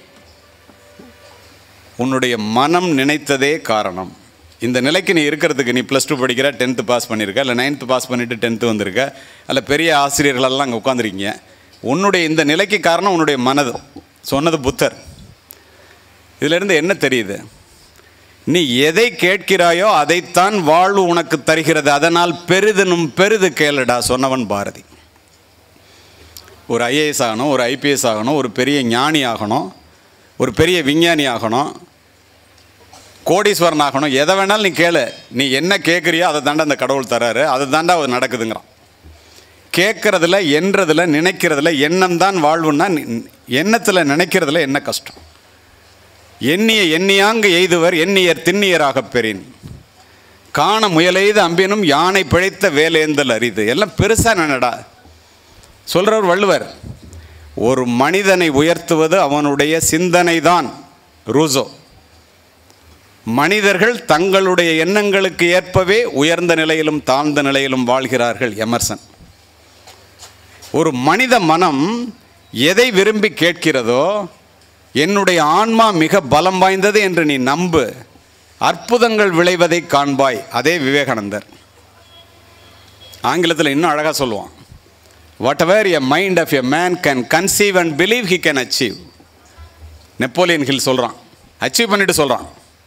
உன்னுடைய மனம் நினைத்ததே காரணம். இந்த நிலைக்கு நீ இருக்கிறதுக்கு, நீ ப்ளஸ் டூ படிக்கிற, டென்த்து பாஸ் பண்ணியிருக்க, இல்லை நைன்த்து பாஸ் பண்ணிவிட்டு டென்த்து வந்திருக்க, அல்ல பெரிய ஆசிரியர்களெல்லாம் அங்கே உட்காந்துருக்கீங்க. உன்னுடைய இந்த நிலைக்கு காரணம் உன்னுடைய மனது. சொன்னது புத்தர். இதிலிருந்து என்ன தெரியுது? நீ எதை கேட்கிறாயோ அதைத்தான் வாழ்வு உனக்கு தருகிறது. அதனால் பெரிதனும் பெரிது கேளடா சொன்னவன் பாரதி. ஒரு ஐஏஎஸ் ஆகணும், ஒரு ஐபிஎஸ் ஆகணும், ஒரு பெரிய ஞானி ஆகணும், ஒரு பெரிய விஞ்ஞானி ஆகணும், கோடீஸ்வரன் ஆகணும், எதை வேணாலும் நீ கேளு. நீ என்ன கேட்குறியோ அதை தாண்டா அந்த கடவுள் தராரு, அதை தாண்டா அவர் நடக்குதுங்கிறான். கேட்குறதுல, என்றதில், நினைக்கிறதுல, எண்ணம் தான் வாழ்வுன்னா எண்ணத்தில் நினைக்கிறதுல என்ன கஷ்டம்? எண்ணிய எண்ணியாங்கு எய்துவர் எண்ணியர் திண்ணியராக பெறின் காண முயலெய்து அம்பினும் யானை பிழைத்த வேலேந்தல் அரிது. எல்லாம் பெருசாக நினைடா சொல்கிறவர் வள்ளுவர். ஒரு மனிதனை உயர்த்துவது அவனுடைய சிந்தனை தான். ரூசோ. மனிதர்கள் தங்களுடைய எண்ணங்களுக்கு ஏற்பவே உயர்ந்த நிலையிலும் தாழ்ந்த நிலையிலும் வாழ்கிறார்கள். எமர்சன். ஒரு மனித மனம் எதை விரும்பி கேட்கிறதோ, என்னுடைய ஆன்மா மிக பலம் வாய்ந்தது என்று நீ நம்பு, அற்புதங்கள் விளைவதை காண்பாய். அதே விவேகானந்தர். ஆங்கிலத்தில் இன்னும் அழகாக சொல்லுவான், whatever a mind of a man can conceive and believe, he can achieve. Napoleon Hill சொல்கிறான், அச்சீவ் பண்ணிட்டு சொல்கிறான்.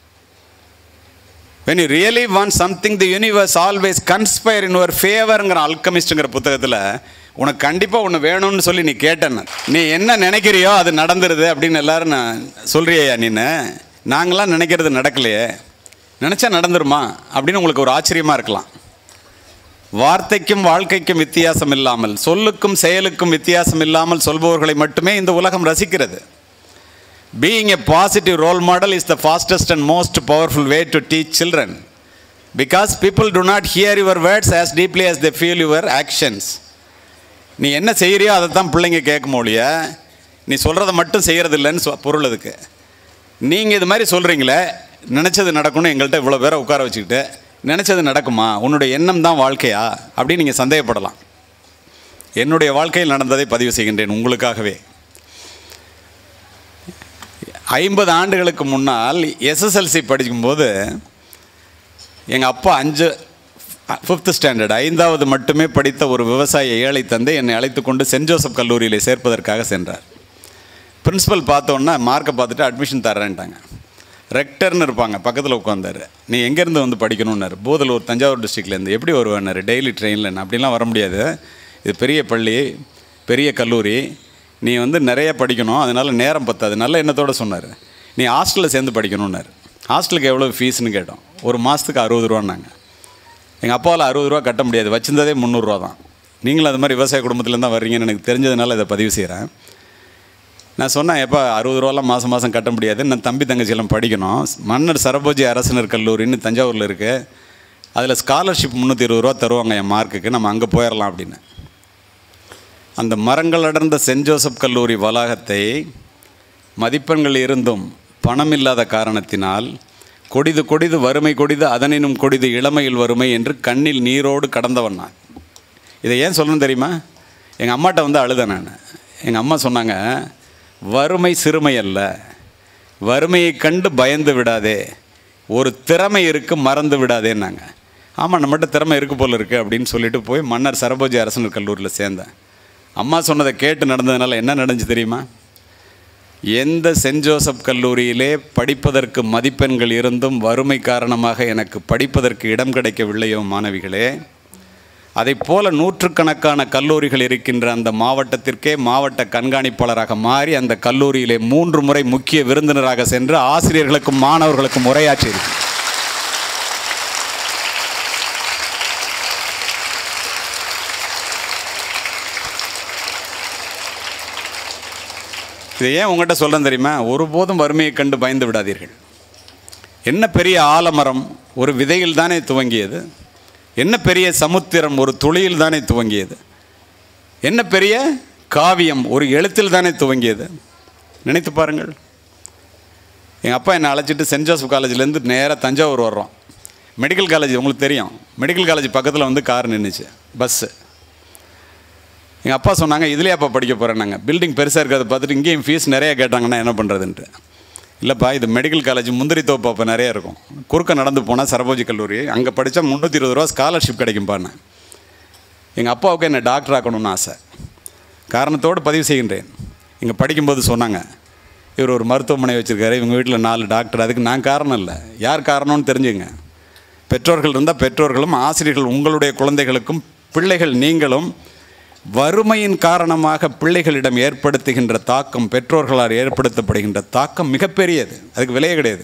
when you really want something, the universe always conspire in your favorங்கிற அல்கமிஸ்ட்ங்கிற புத்தகத்தில் உனக்கு கண்டிப்பாக ஒன்று வேணும்னு சொல்லி நீ கேட்டேன்னு, நீ என்ன நினைக்கிறியோ அது நடந்துருது அப்படின்னு எல்லாரும் நான் சொல்கிறியா? நீன்னு நாங்களாம் நினைக்கிறது நடக்கலையே, நினச்சா நடந்துருமா அப்படின்னு உங்களுக்கு ஒரு ஆச்சரியமாக இருக்கலாம். வார்த்தைக்கும் வாழ்க்கைக்கும் வித்தியாசம் இல்லாமல், சொல்லுக்கும் செயலுக்கும் வித்தியாசம் இல்லாமல் சொல்பவர்களை மட்டுமே இந்த உலகம் ரசிக்கிறது. Being a positive role model is the fastest and most powerful way to teach children, because people do not hear your words as deeply as they feel your actions. நீ என்ன செய்கிறியோ அதை தான் பிள்ளைங்க கேட்கும் ஒழிய நீ சொல்கிறத மட்டும் செய்கிறது இல்லைன்னு சொ பொருள் அதுக்கு. நீங்கள் இது மாதிரி சொல்கிறீங்களே, நினச்சது நடக்கணும், எங்கள்கிட்ட இவ்வளோ பேரை உட்கார வச்சுக்கிட்டு நினச்சது நடக்குமா, உன்னுடைய எண்ணம் தான் வாழ்க்கையா அப்படின்னு நீங்கள் சந்தேகப்படலாம். என்னுடைய வாழ்க்கையில் நடந்ததை பதிவு செய்கின்றேன் உங்களுக்காகவே. ஐம்பது ஆண்டுகளுக்கு முன்னால் எஸ்எஸ்எல்சி படிக்கும்போது எங்கள் அப்பா அஞ்சு ஃபிஃப்த் ஸ்டாண்டர்ட் ஐந்தாவது மட்டுமே படித்த ஒரு விவசாய ஏழை தந்தை என்னை அழைத்து கொண்டு சென்ட் ஜோசப் கல்லூரியில் சேர்ப்பதற்காக சென்றார். பிரின்ஸிபல் பார்த்தோன்னா மார்க்கை பார்த்துட்டு அட்மிஷன் தர்றேன்ட்டாங்க. ரெக்டர்னு இருப்பாங்க, பக்கத்தில் உட்காந்தார். நீ எங்கேருந்து வந்து படிக்கணுன்னாரு. போதலூர், தஞ்சாவூர் டிஸ்ட்ரிக்ட்லேருந்து. எப்படி வருவேன்னாரு? டெய்லி ட்ரெயினில். அப்படிலாம் வர முடியாது, இது பெரிய பள்ளி, பெரிய கல்லூரி, நீ வந்து நிறைய படிக்கணும், அதனால் நேரம் பத்தாது. நல்ல எண்ணத்தோடு சொன்னார். நீ ஹாஸ்டலில் சேர்ந்து படிக்கணுன்னாரு. ஹாஸ்டலுக்கு எவ்வளோ ஃபீஸ்னு கேட்டோம். ஒரு மாதத்துக்கு அறுபது ரூபான்னாங்க. எங்கள் அப்பாவில் அறுபது ரூபா கட்ட முடியாது, வச்சிருந்ததே முந்நூறுரூவா தான். நீங்களும் அது மாதிரி விவசாய குடும்பத்துலேருந்து தான் வர்றீங்கன்னு எனக்கு தெரிஞ்சதுனால இதை பதிவு செய்கிறேன். நான் சொன்னேன், எப்போ அறுபது ரூபாலாம் மாதம் மாதம் கட்ட முடியாது, நான் தம்பி தங்கச்சியெல்லாம் படிக்கணும். மன்னர் சரபோஜி அரசனர் கல்லூரின்னு தஞ்சாவூரில் இருக்குது, அதில் ஸ்காலர்ஷிப் முந்நூற்றி இருபது ரூபா தருவாங்க என் மார்க்குக்கு, நம்ம அங்கே போயிடலாம் அப்படின்னு. அந்த மரங்கள் அடர்ந்த சென்ட் ஜோசப் கல்லூரி வளாகத்தை மதிப்பெண்கள் இருந்தும் பணம் இல்லாத காரணத்தினால் கொடிது கொடிது வறுமை கொடிது அதனினும் கொடிது இளமையில் வறுமை என்று கண்ணில் நீரோடு கடந்தவன் நான். இதை ஏன் சொல்லணும் தெரியுமா? எங்கள் அம்மாட்ட வந்து அழுதேன் நான். எங்கள் அம்மா சொன்னாங்க, வறுமை சிறுமை அல்ல, வறுமையை கண்டு பயந்து விடாதே, ஒரு திறமை இருக்குது மறந்து விடாதேன்னாங்க. ஆமாம், நம்மகிட்ட திறமை இருக்குது போல் இருக்குது அப்படின்னு சொல்லிட்டு போய் மன்னர் சரபோஜி அரசனர் கல்லூரியில் சேர்ந்தேன். அம்மா சொன்னதை கேட்டு நடந்ததுனால என்ன நடந்துச்சு தெரியுமா? எந்த சென்ட் ஜோசப் கல்லூரியிலே படிப்பதற்கு மதிப்பெண்கள் இருந்தும் வறுமை காரணமாக எனக்கு படிப்பதற்கு இடம் கிடைக்கவில்லையோ மாணவிகளே, அதை போல நூற்றுக்கணக்கான கல்லூரிகள் இருக்கின்ற அந்த மாவட்டத்திற்கே மாவட்ட கண்காணிப்பாளராக மாறி அந்த கல்லூரியிலே மூன்று முறை முக்கிய விருந்தினராக சென்று ஆசிரியர்களுக்கும் மாணவர்களுக்கும் உரையாற்றியிருக்கிறேன். இதை ஏன் உங்கள்கிட்ட சொல்கிறேன் தெரியுமா? ஒருபோதும் வறுமையை கண்டு பயந்து விடாதீர்கள். என்ன பெரிய ஆலமரம் ஒரு விதையில் தானே துவங்கியது, என்ன பெரிய சமுத்திரம் ஒரு துளியில் தானே துவங்கியது, என்ன பெரிய காவியம் ஒரு எழுத்தில் தானே துவங்கியது. நினைத்து பாருங்கள். எங்கள் அப்பா என்னை அழைச்சிட்டு சென்ட் ஜோசப் காலேஜ்லேருந்து நேராக தஞ்சாவூர் வர்றோம். மெடிக்கல் காலேஜ் உங்களுக்கு தெரியும், மெடிக்கல் காலேஜ் பக்கத்தில் வந்து கார் நின்றுச்சு, பஸ்ஸு. எங்கள் அப்பா சொன்னாங்க, இதுலேயே அப்பா படிக்க போகிறேன்னாங்க. பில்டிங் பெருசாக இருக்கிறத பார்த்துட்டு இங்கேயும் ஃபீஸ் நிறையா கேட்டாங்கன்னா என்ன பண்ணுறதுன்ட்டு. இல்லைப்பா, இது மெடிக்கல் காலேஜ், முந்திரி தோப்பு அப்போ நிறையா இருக்கும், குறுக்க நடந்து போனால் சரபோஜி கல்லூரி, அங்கே படித்தா முந்நூற்றி இருபது ரூபா ஸ்காலர்ஷிப் கிடைக்கும்பான்னு. எங்கள் அப்பாவுக்கு என்னை டாக்டர் ஆக்கணும்னு ஆசை. காரணத்தோடு பதிவு செய்கின்றேன். இங்கே படிக்கும்போது சொன்னாங்க, இவர் ஒரு மருத்துவமனை வச்சுருக்காரு, இவங்க வீட்டில் நாலு டாக்டர். அதுக்கு நான் காரணம் இல்லை, யார் காரணம்னு தெரிஞ்சுங்க. பெற்றோர்கள் இருந்தால் பெற்றோர்களும், ஆசிரியர்கள் உங்களுடைய குழந்தைகளுக்கும், பிள்ளைகள் நீங்களும் வறுமையின் காரணமாக பிள்ளைகளிடம் ஏற்படுத்துகின்ற தாக்கம், பெற்றோர்களால் ஏற்படுத்தப்படுகின்ற தாக்கம் மிகப்பெரியது. அதுக்கு விலையே கிடையாது.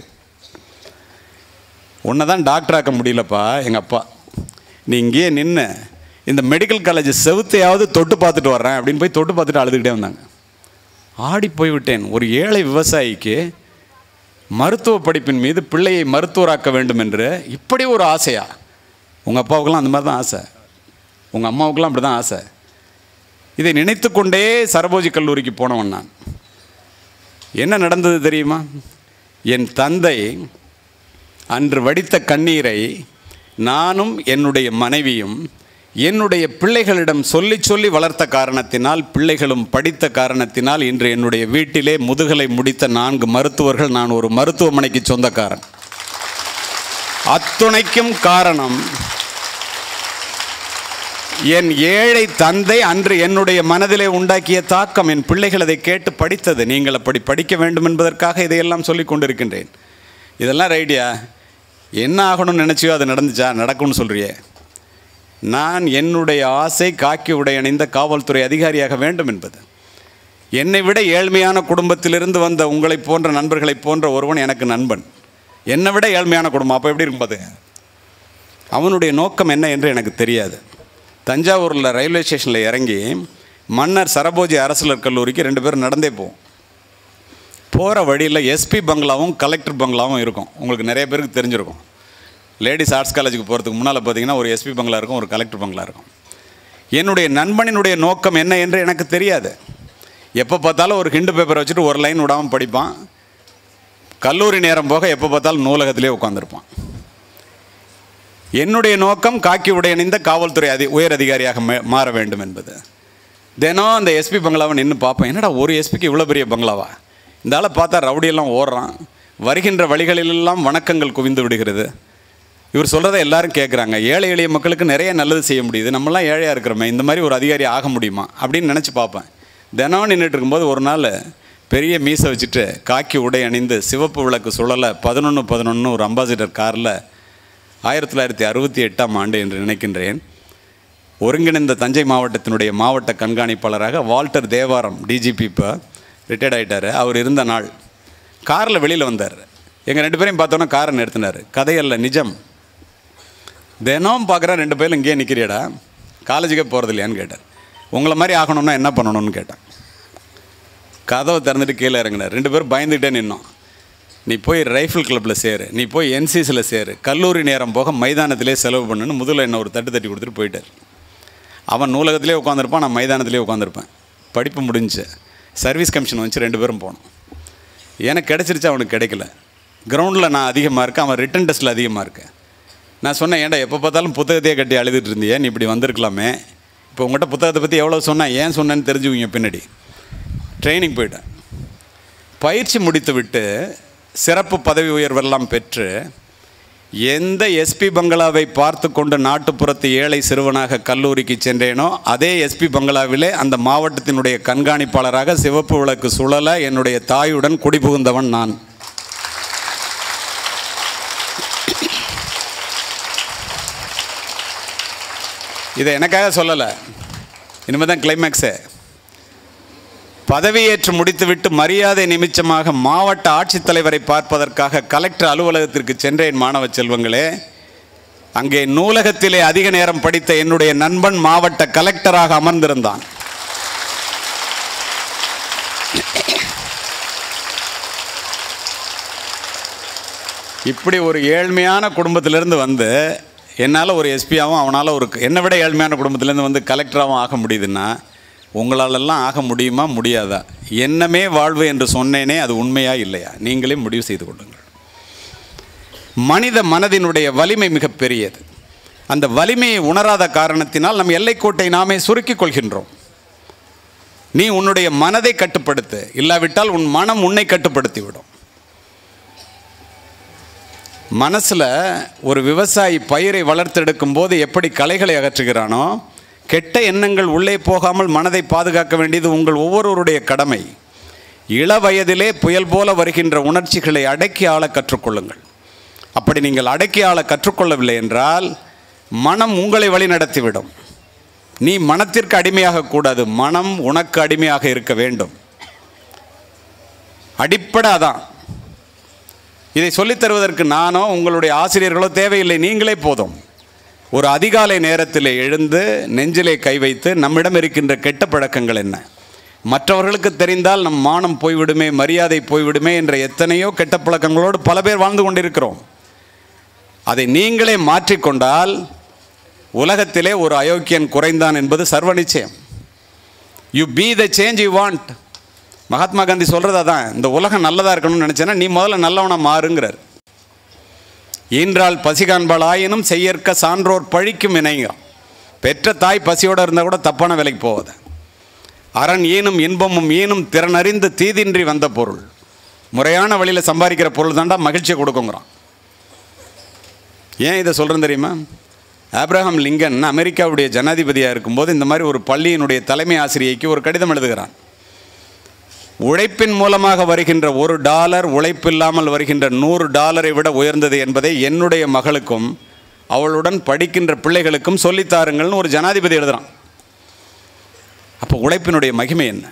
ஒன்று தான் டாக்டர் ஆக்க முடியலப்பா எங்கள் அப்பா, நீ இங்கேயே நின்று இந்த மெடிக்கல் காலேஜ் செவுத்தையாவது தொட்டு பார்த்துட்டு வர்றேன் அப்படின்னு போய் தொட்டு பார்த்துட்டு அழுதுகிட்டே வந்தாங்க. ஆடி போய்விட்டேன். ஒரு ஏழை விவசாயிக்கு மருத்துவ படிப்பின் மீது பிள்ளையை மருத்துவராக்க வேண்டும் என்று இப்படி ஒரு ஆசையா? உங்கள் அப்பாவுக்கெல்லாம் அந்த மாதிரி தான் ஆசை, உங்கள் அம்மாவுக்கெல்லாம் அப்படி தான் ஆசை. இதை நினைத்து கொண்டே சரபோஜி கல்லூரிக்கு போனவன் நான். என்ன நடந்தது தெரியுமா? என் தந்தை அன்று வடித்த கண்ணீரை நானும் என்னுடைய மனைவியும் என்னுடைய பிள்ளைகளிடம் சொல்லி சொல்லி வளர்த்த காரணத்தினால், பிள்ளைகளும் படித்த காரணத்தினால் இன்று என்னுடைய வீட்டிலே முதுகலை முடித்த நான்கு மருத்துவர்கள், நான் ஒரு மருத்துவமனைக்கு சொந்தக்காரன். அத்துணைக்கும் காரணம் என் ஏழை தந்தை அன்று என்னுடைய மனதிலே உண்டாக்கிய தாக்கம், என் பிள்ளைகள் அதை கேட்டு படித்தது. நீங்கள் அப்படி படிக்க வேண்டும் என்பதற்காக இதையெல்லாம் சொல்லி கொண்டிருக்கின்றேன். இதெல்லாம் ரைடியா, என்ன ஆகணும்னு நினச்சியோ அது நடந்துச்சா? நடக்கும்னு சொல்கிறியே. நான் என்னுடைய ஆசை காக்கி உடை அணிந்த காவல்துறை அதிகாரியாக வேண்டும் என்பது. என்னை விட ஏழ்மையான குடும்பத்திலிருந்து வந்த உங்களை போன்ற நண்பர்களை போன்ற ஒருவன் எனக்கு நண்பன். என்னை விட ஏழ்மையான குடும்பம், அப்போ எப்படி இருக்கும் பார்த்துங்க. அவனுடைய நோக்கம் என்ன என்று எனக்கு தெரியாது. தஞ்சாவூரில் ரயில்வே ஸ்டேஷனில் இறங்கி மன்னர் சரபோஜி அரசலர் கல்லூரிக்கு ரெண்டு பேரும் நடந்தே போவோம். போகிற வழியில் எஸ்பி பங்களாவும் கலெக்டர் பங்களாவும் இருக்கும். உங்களுக்கு நிறைய பேருக்கு தெரிஞ்சிருக்கும். லேடிஸ் ஆர்ட்ஸ் காலேஜுக்கு போகிறதுக்கு முன்னால் பார்த்தீங்கன்னா ஒரு எஸ்பி பங்களா இருக்கும், ஒரு கலெக்டர் பங்களா இருக்கும். என்னுடைய நண்பனினுடைய நோக்கம் என்ன என்று எனக்கு தெரியாது. எப்போ பார்த்தாலும் ஒரு ஹிண்டு பேப்பரை வச்சுட்டு ஒரு லைன் விடாமல் படிப்பான். கல்லூரி நேரம் போக எப்போ பார்த்தாலும் நூலகத்திலே உட்காந்துருப்பான். என்னுடைய நோக்கம் காக்கி உடை அணிந்த காவல்துறை அதி உயர் அதிகாரியாக மாற வேண்டும் என்பது. தினம் அந்த எஸ்பி பங்களாவை நின்று பார்ப்பேன். என்னடா ஒரு எஸ்பிக்கு இவ்வளோ பெரிய பங்களாவா? இந்த ஆளை பார்த்தா ரவுடியெல்லாம் ஓடுறான். வருகின்ற வழிகளிலெல்லாம் வணக்கங்கள் குவிந்து விடுகிறது. இவர் சொல்கிறத எல்லாரும் கேட்குறாங்க. ஏழை எளிய மக்களுக்கு நிறைய நல்லது செய்ய முடியுது, நம்மளாம் ஏழையாக இருக்கிறோமே, இந்த மாதிரி ஒரு அதிகாரி ஆக முடியுமா அப்படின்னு நினச்சி பார்ப்பேன். தினம் நின்றுட்டு இருக்கும்போது ஒரு நாள் பெரிய மீசை வச்சுட்டு காக்கி உடை அணிந்து சிவப்பு விளக்கு சுழலை பதினொன்று பதினொன்று ஒரு அம்பாசிடர் காரில் ஆயிரத்தி தொள்ளாயிரத்தி அறுபத்தி எட்டாம் ஆண்டு என்று நினைக்கின்றேன், ஒருங்கிணைந்த தஞ்சை மாவட்டத்தினுடைய மாவட்ட கண்காணிப்பாளராக வால்டர் தேவாரம் டிஜிபி இப்போ ரிட்டையர்ட் ஆகிட்டார். அவர் இருந்த நாள் காரில் வெளியில் வந்தார். எங்கள் ரெண்டு பேரையும் பார்த்தோன்னா காரை நிறுத்தினார். கதையல்ல, நிஜம். தினம் பார்க்குறேன், ரெண்டு பேரும் இங்கேயே நிற்கிறியடா, காலேஜுக்கே போகிறது இல்லையான்னு கேட்டார். உங்களை மாதிரி ஆகணும்னா என்ன பண்ணணும்னு கேட்டேன். கதவை திறந்துட்டு கீழே இறங்கினார். ரெண்டு பேரும் பயந்துகிட்டே நின்னோம். நீ போய் ரைஃபிள் கிளப்பில் சேரு, நீ போய் என்சிசியில் சேரு, கல்லூரி நேரம் போக மைதானத்திலே செலவு பண்ணுன்னு முதல்ல என்ன ஒரு தட்டு தட்டி கொடுத்துட்டு போயிட்டார். அவன் நூலகத்திலே உட்காந்துருப்பான், நான் மைதானத்திலே உட்காந்துருப்பேன். படிப்பு முடிஞ்சு சர்வீஸ் கமிஷன் வச்சு ரெண்டு பேரும் போனோம். எனக்கு கிடச்சிருச்சு, அவனுக்கு கிடைக்கல. கிரவுண்டில் நான் அதிகமாக இருக்கேன், அவன் ரிட்டன் டெஸ்ட்டில் அதிகமாக இருக்கேன். நான் சொன்னேன், ஏன்டா எப்போ பார்த்தாலும் புத்தகத்தையே கட்டி அழுதுட்டு இருந்தியே, நீ இப்படி வந்திருக்கலாமே. இப்போ உங்கள்கிட்ட புத்தகத்தை பற்றி எவ்வளோ சொன்னேன், ஏன் சொன்னேன்னு தெரிஞ்சுக்குவீங்க பின்னாடி. ட்ரைனிங் போயிட்டேன். பயிற்சி முடித்து விட்டு சிறப்பு பதவி உயர்வெல்லாம் பெற்று எந்த எஸ்பி பங்களாவை பார்த்து கொண்டு நாட்டுப்புறத்து ஏழை சிறுவனாக கல்லூரிக்கு சென்றேனோ அதே எஸ்பி பங்களாவிலே அந்த மாவட்டத்தினுடைய கண்காணிப்பாளராக சிவப்பு விளக்கு சுழல என்னுடைய தாயுடன் குடிபுகுந்தவன் நான். இதை எனக்காக சொல்லலை, இனிமேல் தான் கிளைமேக்ஸே. பதவியேற்று முடித்துவிட்டு மரியாதை நிமித்தமாக மாவட்ட ஆட்சித்தலைவரை பார்ப்பதற்காக கலெக்டர் அலுவலகத்திற்கு சென்றேன். மாணவ செல்வங்களே, அங்கே நூலகத்திலே அதிக நேரம் படித்த என்னுடைய நண்பன் மாவட்ட கலெக்டராக அமர்ந்திருந்தான். இப்படி ஒரு ஏழ்மையான குடும்பத்திலிருந்து வந்து என்னால் ஒரு எஸ்பியாகவும் அவனால் ஒரு என்னை விட ஏழ்மையான குடும்பத்திலேருந்து வந்து கலெக்டராகவும் ஆக முடியுதுன்னா உங்களாலெல்லாம் ஆக முடியுமா முடியாதா? என்னமே வாழ்வு என்று சொன்னேனே, அது உண்மையா இல்லையா? நீங்களே முடிவு செய்து கொள்ளுங்கள். மனித மனதினுடைய வலிமை மிக பெரியது. அந்த வலிமையை உணராத காரணத்தினால் நம் எல்லைக்கோட்டை நாமே சுருக்கிக் கொள்கின்றோம். நீ உன்னுடைய மனதை கட்டுப்படுத்து, இல்லாவிட்டால் உன் மனம் உன்னை கட்டுப்படுத்திவிடும். மனசில் ஒரு விவசாயி பயிரை வளர்த்தெடுக்கும் போது எப்படி களைகளை அகற்றுகிறானோ, கெட்ட எண்ணங்கள் உள்ளே போகாமல் மனதை பாதுகாக்க வேண்டியது உங்கள் ஒவ்வொருவருடைய கடமை. இள வயதிலே புயல் போல வருகின்ற உணர்ச்சிகளை அடக்கி ஆள கற்றுக்கொள்ளுங்கள். அப்படி நீங்கள் அடக்கி ஆள கற்றுக்கொள்ளவில்லை என்றால் மனம் உங்களை வழி நடத்திவிடும். நீ மனத்திற்கு அடிமையாக கூடாது, மனம் உனக்கு அடிமையாக இருக்க வேண்டும். அடிப்படை அதான். இதை சொல்லித் தருவதற்கு நானோ உங்களுடைய ஆசிரியர்களோ தேவையில்லை, நீங்களே போதும். ஒரு அதிகாலை நேரத்தில் எழுந்து நெஞ்சிலே கை வைத்து நம்மிடம் இருக்கின்ற கெட்ட பழக்கங்கள் என்ன, மற்றவர்களுக்கு தெரிந்தால் நம் மானம் போய்விடுமே, மரியாதை போய்விடுமே என்ற எத்தனையோ கெட்ட பழக்கங்களோடு பல பேர் வாழ்ந்து கொண்டிருக்கிறோம். அதை நீங்களே மாற்றிக்கொண்டால் உலகத்திலே ஒரு அயோக்கியன் குறைந்தான் என்பது சர்வ நிச்சயம். You be the change you want. Mahatma Gandhi சொல்கிறது அதான். இந்த உலகம் நல்லதாக இருக்கணும்னு நினச்சேன்னா நீ முதல்ல நல்லவனாக மாறுங்கிறார். ஈன்றால் பசி காண்பாள் ஆயினும் செய்யற்க சான்றோர் பழிக்கும் இணைங்க. பெற்ற தாய் பசியோடு இருந்தால் கூட தப்பான வேலைக்கு போகாது. அரண் ஈனும் இன்பமும் ஈனும் திறனறிந்து தீதின்றி வந்த பொருள். முறையான வழியில் சம்பாதிக்கிற பொருள் தாண்டா மகிழ்ச்சியை கொடுக்குங்கிறான். ஏன் இதை சொல்கிறேன் தெரியுமா? ஆப்ரஹாம் லிங்கன் அமெரிக்காவுடைய ஜனாதிபதியாக இருக்கும்போது இந்த மாதிரி ஒரு பள்ளியினுடைய தலைமை ஆசிரியைக்கு ஒரு கடிதம் எழுதுகிறான். உழைப்பின் மூலமாக வருகின்ற ஒரு டாலர் உழைப்பில்லாமல் வருகின்ற நூறு டாலரை விட உயர்ந்தது என்பதை என்னுடைய மகளுக்கும் அவளுடன் படிக்கின்ற பிள்ளைகளுக்கும் சொல்லித்தாருங்கள்னு ஒரு ஜனாதிபதி எழுதுகிறான். அப்போ உழைப்பினுடைய மகிமை என்ன?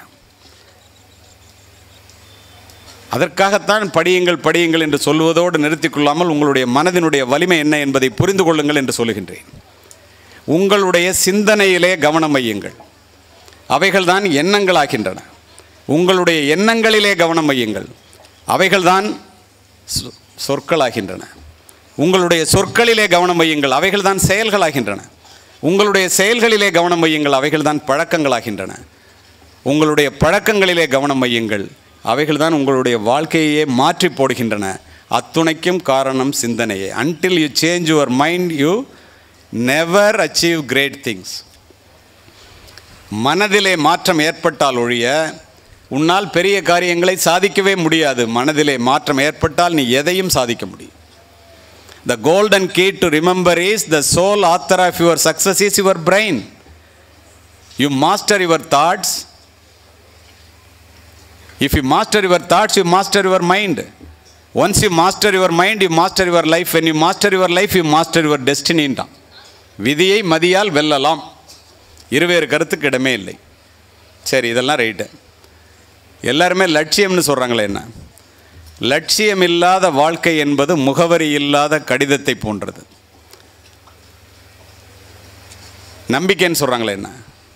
அதற்காகத்தான் படியுங்கள் படியுங்கள் என்று சொல்வதோடு நிறுத்திக்கொள்ளாமல் உங்களுடைய மனதினுடைய வலிமை என்ன என்பதை புரிந்து கொள்ளுங்கள் என்று சொல்லுகின்றேன். உங்களுடைய சிந்தனையிலே கவனம் வையுங்கள். அவைகள்தான் எண்ணங்களாகின்றன. உங்களுடைய எண்ணங்களிலே கவனம் வையுங்கள். அவைகள்தான் சொற்களாகின்றன. உங்களுடைய சொற்களிலே கவனம் வையுங்கள். அவைகள்தான் செயல்களாகின்றன. உங்களுடைய செயல்களிலே கவனம் வையுங்கள். அவைகள்தான் பழக்கங்களாகின்றன. உங்களுடைய பழக்கங்களிலே கவனம் வையுங்கள். அவைகள்தான் உங்களுடைய வாழ்க்கையே மாற்றி போடுகின்றன. அத்துணைக்கும் காரணம் சிந்தனையே. until you change your mind you never achieve great things. மனதிலே மாற்றம் ஏற்பட்டால் ஒழிய உன்னால் பெரிய காரியங்களை சாதிக்கவே முடியாது. மனதிலே மாற்றம் ஏற்பட்டால் நீ எதையும் சாதிக்க முடியும். The golden key to remember is the sole author of your success is your brain. You master your thoughts. If you master your thoughts, you master your mind. Once you master your mind, you master your life. When you master your life, you master your destiny. விதியை மதியால் வெல்லலாம். இருவேறு கருத்துக்கு இடமே இல்லை. சரி, இதெல்லாம் ரைட்டு. எல்லாருமே லட்சியம்னு சொல்கிறாங்களே என்ன? லட்சியம் இல்லாத வாழ்க்கை என்பது முகவரி இல்லாத கடிதத்தை போன்றது. நம்பிக்கைன்னு சொல்கிறாங்களே என்ன?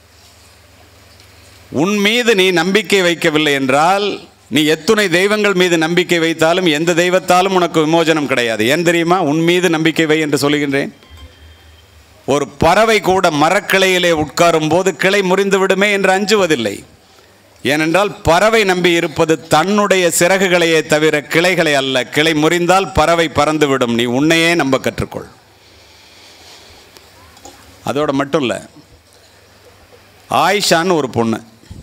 உன் மீது நீ நம்பிக்கை வைக்கவில்லை என்றால் நீ எத்துணை தெய்வங்கள் மீது நம்பிக்கை வைத்தாலும் எந்த தெய்வத்தாலும் உனக்கு விமோசனம் கிடையாது. ஏன் தெரியுமா? உன் மீது நம்பிக்கை வை என்று சொல்லுகின்றேன். ஒரு பறவை கூட மரக்கிளையிலே உட்காரும் போது கிளை முறிந்து விடுமே என்று அஞ்சுவதில்லை. ஏனென்றால் பறவை நம்பி இருப்பது தன்னுடைய சிறகுகளையே தவிர கிளைகளை அல்ல. கிளை முறிந்தால் பறவை பறந்துவிடும். நீ உன்னையே நம்ப கற்றுக்கொள். அதோட மட்டும் இல்லை, ஆயிஷான்னு ஒரு பொண்ணு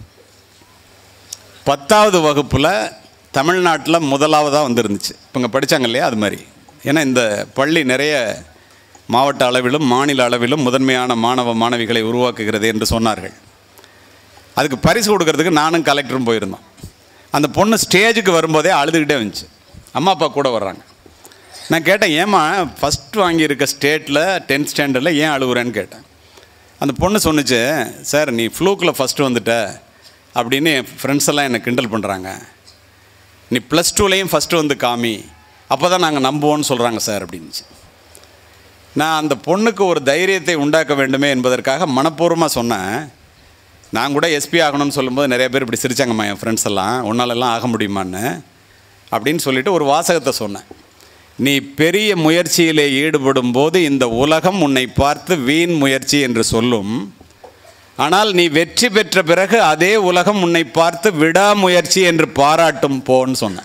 பத்தாவது வகுப்பில் தமிழ்நாட்டில் முதலாவதாக வந்துருந்துச்சு. இப்போ இங்கே படித்தாங்க இல்லையா, அது மாதிரி. ஏன்னா இந்த பள்ளி நிறைய மாவட்ட அளவிலும் மாநில அளவிலும் முதன்மையான மாணவ மாணவிகளை உருவாக்குகிறது என்று சொன்னார்கள். அதுக்கு பரிசு கொடுக்கறதுக்கு நானும் கலெக்டரும் போயிருந்தோம். அந்த பொண்ணு ஸ்டேஜுக்கு வரும்போதே அழுதுகிட்டே வந்துச்சு. அம்மா அப்பா கூட வர்றாங்க. நான் கேட்டேன், ஏம்மா ஃபஸ்ட் வாங்கியிருக்க ஸ்டேட்டில் டென்த் ஸ்டாண்டர்டில் ஏன் அழுகுறேன்னு கேட்டேன். அந்த பொண்ணு சொன்னிச்சு, சார் நீ ஃப்ளூக்கில் ஃபஸ்ட்டு வந்துட்ட அப்படின்னு என் ஃப்ரெண்ட்ஸ் எல்லாம் என்னை கிண்டல் பண்ணுறாங்க. நீ ப்ளஸ் டூலேயும் ஃபஸ்ட்டு வந்து காமி, அப்போ தான் நாங்கள் நம்புவோன்னு சொல்கிறாங்க சார் அப்படின்னுச்சு. நான் அந்த பொண்ணுக்கு ஒரு தைரியத்தை உண்டாக்க வேண்டுமே என்பதற்காக மனப்பூர்வமாக சொன்னேன். நான் கூட எஸ்பி ஆகணும்னு சொல்லும்போது நிறைய பேர் இப்படி சிரிச்சாங்கம்மா என் ஃப்ரெண்ட்ஸ் எல்லாம், உன்னாலெல்லாம் ஆக முடியுமான்னு அப்படின்னு சொல்லிவிட்டு ஒரு வாசகத்தை சொன்னேன். நீ பெரிய முயற்சியிலே ஈடுபடும் போது இந்த உலகம் உன்னை பார்த்து வீண் முயற்சி என்று சொல்லும். ஆனால் நீ வெற்றி பெற்ற பிறகு அதே உலகம் உன்னை பார்த்து விடாமுயற்சி என்று பாராட்டும் போன்னு சொன்னேன்.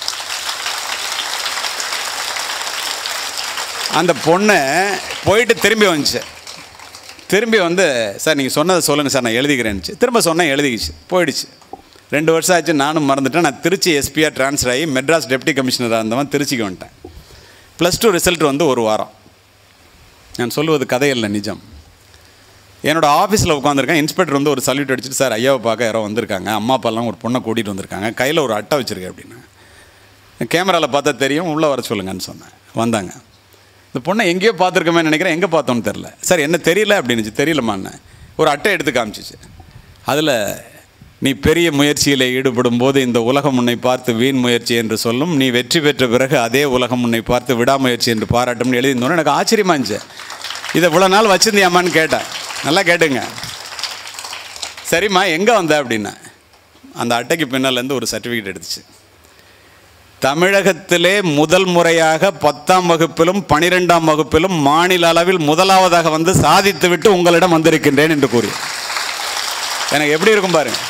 அந்த பொண்ணு போயிட்டு திரும்பி வந்துச்சு. திரும்பி வந்து, சார் நீங்கள் சொன்னதை சொல்லுங்கள் சார், நான் எழுதிக்கிறேன்னுச்சு. திரும்ப சொன்னேன், எழுதிக்கிச்சு, போயிடுச்சு. ரெண்டு வருஷம் ஆச்சு, நானும் மறந்துட்டேன். நான் திருச்சி எஸ்பியாக ட்ரான்ஸ்ஃபர் ஆகி மெட்ராஸ் டெப்டி கமிஷனராக இருந்தவன் திருச்சிக்கு வந்துட்டேன். ப்ளஸ் டூ ரிசல்ட் வந்து ஒரு வாரம். நான் சொல்லுவது கதையில்லை, நிஜம். என்னோடய ஆஃபீஸில் உட்காந்துருக்கேன். இன்ஸ்பெக்டர் வந்து ஒரு சல்யூட் அடிச்சுட்டு, சார் ஐயாவை பார்க்க யாரோ வந்திருக்காங்க, அம்மா அப்பாலாம் ஒரு பொண்ணை கூட்டிகிட்டு வந்திருக்காங்க, கையில் ஒரு அட்டை வச்சுருக்கேன் அப்படின்னா. கேமராவில் பார்த்தா தெரியும், உள்ளே வர சொல்லுங்கன்னு சொன்னேன். வந்தாங்க. இந்த பொண்ணை எங்கேயோ பார்த்துருக்கமே நினைக்கிறேன், எங்கே பார்த்தோன்னு தெரில. சார் என்ன தெரியல அப்படின்னுச்சு. தெரியலமான்னு ஒரு அட்டை எடுத்து காமிச்சிச்சு. அதில் நீ பெரிய முயற்சியில் ஈடுபடும் போது இந்த உலகம் உன்னை பார்த்து வீண் முயற்சி என்று சொல்லும், நீ வெற்றி பெற்ற பிறகு அதே உலகம் உன்னை பார்த்து விடாமுயற்சி என்று பாராட்டும்னு எழுதியிருந்தோன்னு எனக்கு ஆச்சரியமா இருந்துச்சு. இதை இவ்வளோ நாள் வச்சுருந்தியாமான்னு கேட்டேன். நல்லா கேட்டுங்க. சரிம்மா எங்கே வந்த அப்படின்னா, அந்த அட்டைக்கு பின்னாலேருந்து ஒரு சர்டிஃபிகேட் எடுத்துச்சு. தமிழகத்திலே முதல் முறையாக பத்தாம் வகுப்பிலும் பனிரெண்டாம் வகுப்பிலும் மாநில அளவில் முதலாவதாக வந்து சாதித்து விட்டு உங்களிடம் வந்திருக்கின்றேன் என்று கூறி. எனக்கு எப்படி இருக்கும் பாருங்க.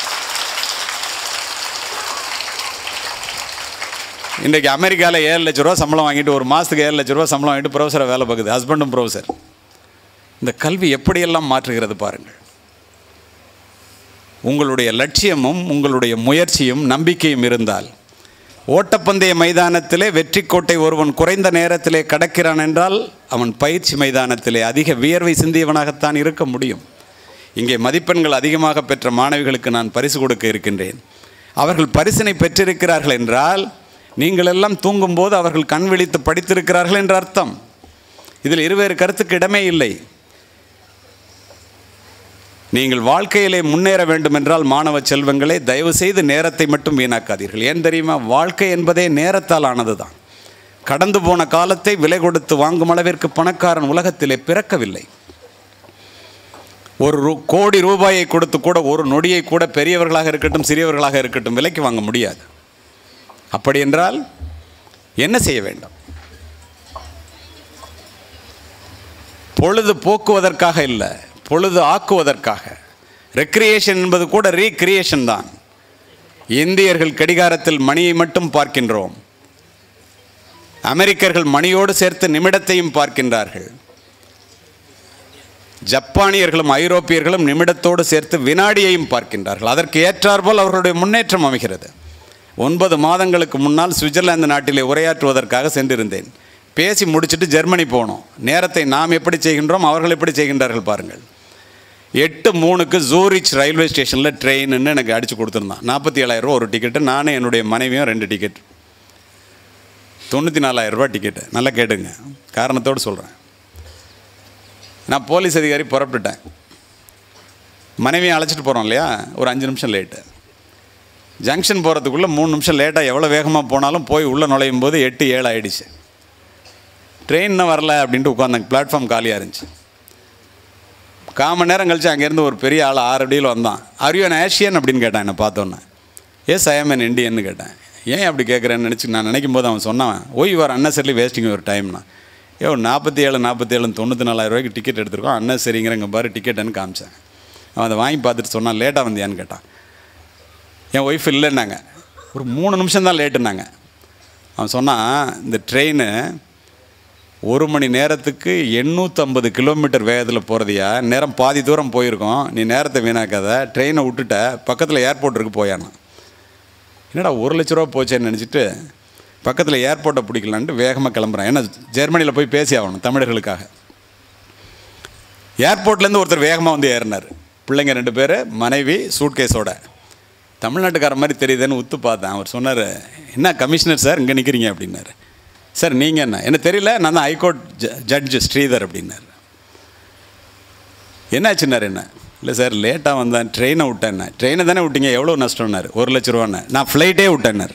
இன்றைக்கு அமெரிக்காவில் ஏழு லட்ச ரூபா சம்பளம் வாங்கிட்டு, ஒரு மாதத்துக்கு ஏழு லட்ச ரூபா சம்பளம் வாங்கிட்டு ப்ரொஃபஸரை வேலை பார்க்குது. ஹஸ்பண்டும் ப்ரொஃபஸர். இந்த கல்வி எப்படியெல்லாம் மாற்றுகிறது பாருங்கள். உங்களுடைய லட்சியமும் உங்களுடைய முயற்சியும் நம்பிக்கையும் இருந்தால் ஓட்டப்பந்தய மைதானத்திலே வெற்றி கோட்டை ஒருவன் குறைந்த நேரத்திலே கடக்கிறான் என்றால் அவன் பயிற்சி மைதானத்திலே அதிக வியர்வை சிந்தியவனாகத்தான் இருக்க முடியும். இங்கே மதிப்பெண்கள் அதிகமாக பெற்ற மாணவிகளுக்கு நான் பரிசு கொடுக்க இருக்கின்றேன். அவர்கள் பரிசினை பெற்றிருக்கிறார்கள் என்றால் நீங்கள் எல்லாம் தூங்கும்போது அவர்கள் கண் விழித்து படித்திருக்கிறார்கள் என்ற அர்த்தம். இதில் இருவேறு கருத்துக்கு இடமே இல்லை. நீங்கள் வாழ்க்கையிலே முன்னேற வேண்டும் என்றால் மாணவ செல்வங்களே, தயவு செய்து நேரத்தை மட்டும் வீணாக்காதீர்கள். ஏன் தெரியுமா? வாழ்க்கை என்பதே நேரத்தால் ஆனது தான். கடந்து போன காலத்தை விலை கொடுத்து வாங்கும் அளவிற்கு பணக்காரன் உலகத்திலே பிறக்கவில்லை. ஒரு கோடி ரூபாயை கொடுத்து கூட ஒரு நொடியை கூட பெரியவர்களாக இருக்கட்டும் சிறியவர்களாக இருக்கட்டும் விலைக்கு வாங்க முடியாது. அப்படி என்றால் என்ன செய்ய வேண்டும்? பொழுது போக்குவதற்காக இல்லை, பொழுது ஆக்குவதற்காக. ரெக்ரியேஷன் என்பது கூட ரீக்ரியேஷன் தான். இந்தியர்கள் கடிகாரத்தில் மணியை மட்டும் பார்க்கின்றோம். அமெரிக்கர்கள் மணியோடு சேர்த்து நிமிடத்தையும் பார்க்கின்றார்கள். ஜப்பானியர்களும் ஐரோப்பியர்களும் நிமிடத்தோடு சேர்த்து வினாடியையும் பார்க்கின்றார்கள். அதற்கு ஏற்றாற்போல் அவர்களுடைய முன்னேற்றம் அமைகிறது. ஒன்பது மாதங்களுக்கு முன்னால் சுவிட்சர்லாந்து நாட்டிலே உரையாற்றுவதற்காக சென்றிருந்தேன். பேசி முடிச்சுட்டு ஜெர்மனி போனோம். நேரத்தை நாம் எப்படி செய்கின்றோம், அவர்கள் எப்படி செய்கின்றார்கள் பாருங்கள். எட்டு மூணுக்கு ஜூரிச் ரயில்வே ஸ்டேஷனில் ட்ரெயின்னு எனக்கு அடித்து கொடுத்துருந்தான். நாற்பத்தி ஏழாயிரம் ரூபா ஒரு டிக்கெட்டு. நானும் என்னுடைய மனைவியும் ரெண்டு டிக்கெட், தொண்ணூற்றி நாலாயிரம் ரூபா டிக்கெட்டு. நல்லா கேட்டுங்க, காரணத்தோடு சொல்கிறேன். நான் போலீஸ் அதிகாரி புறப்பட்டுட்டேன். மனைவியை அழைச்சிட்டு போகிறோம் இல்லையா, ஒரு அஞ்சு நிமிஷம் லேட்டு. ஜங்ஷன் போகிறதுக்குள்ளே மூணு நிமிஷம் லேட்டாக எவ்வளோ வேகமாக போனாலும் போய் உள்ளே நுழையும் போது எட்டு ஏழு ஆகிடுச்சு. ட்ரெயின் இன்னும் வரல அப்படின்ட்டு உட்காந்தாங்க. பிளாட்ஃபார்ம் காலியாக இருந்துச்சு. கால் மணி நேரம் கழிச்சு அங்கேருந்து ஒரு பெரிய ஆள் ஆறு அடியில் வந்தான். ஆர் யூ அன் ஏஷியன் அப்படின்னு கேட்டான். என்னை பார்த்தோன்னே எஸ் ஐ ஆம் அன் இண்டியன்னு கேட்டேன். ஏன் அப்படி கேட்குறேன்னு நினச்சி நான் நினைக்கும் போது அவன் சொன்னான், ஓய் யூ ஆர் அன்னெசரிலி வேஸ்டிங் ஒரு டைம்னா. ஏ நாற்பத்தி ஏழு நாற்பத்தி ஏழு தொண்ணூற்றி நாலாயிரம் ரூபாய்க்கு டிக்கெட் எடுத்துருக்கோம், அன்னெசரிங்கிறங்க பாரு டிக்கெட்டுன்னு காமிச்சேன். அவன் அதை வாங்கி பார்த்துட்டு சொன்னான், லேட்டாக வந்தியான்னு கேட்டான். என் ஒய்ஃப் இல்லைன்னாங்க. ஒரு மூணு நிமிஷம் தான் லேட்டுன்னாங்க. அவன் சொன்னான், இந்த ட்ரெயின் ஒரு மணி நேரத்துக்கு எண்ணூற்றம்பது கிலோமீட்டர் வேகத்தில் போகிறதையா, நேரம் பாதி தூரம் போயிருக்கோம், நீ நேரத்தை வீணாக்காத, ட்ரெயினை விட்டுட்ட, பக்கத்தில் ஏர்போர்ட் இருக்குது போயானா. என்னடா ஒரு லட்ச ரூபா போச்சேன்னு நினச்சிட்டு பக்கத்தில் ஏர்போர்ட்டை பிடிக்கலான்ட்டு வேகமாக கிளம்புறான். ஏன்னா ஜெர்மனியில் போய் பேசி ஆகணும் தமிழர்களுக்காக. ஏர்போர்ட்லேருந்து ஒருத்தர் வேகமாக வந்து ஏறினார். பிள்ளைங்க ரெண்டு பேர், மனைவி சூட்கேஸோட. தமிழ்நாட்டுக்கார மாதிரி தெரியுதுன்னு உத்து பார்த்தேன். அவர் சொன்னார், என்ன கமிஷனர் சார் இங்கே நிற்கிறீங்க அப்படின்னாரு. சார் நீங்கள் என்ன? என்ன தெரியல, நான் தான் ஹைகோர்ட் ஜ ஜட்ஜு ஸ்ரீதர் அப்படின்னாரு. என்னாச்சுன்னார். என்ன இல்லை சார் லேட்டாக வந்தேன், ட்ரெயினை விட்டேன். ட்ரெயினை தானே விட்டீங்க, எவ்வளோ நஷ்டம்னாரு. ஒரு லட்ச ரூபான்னு. நான் ஃப்ளைட்டே விட்டேன்னாரு.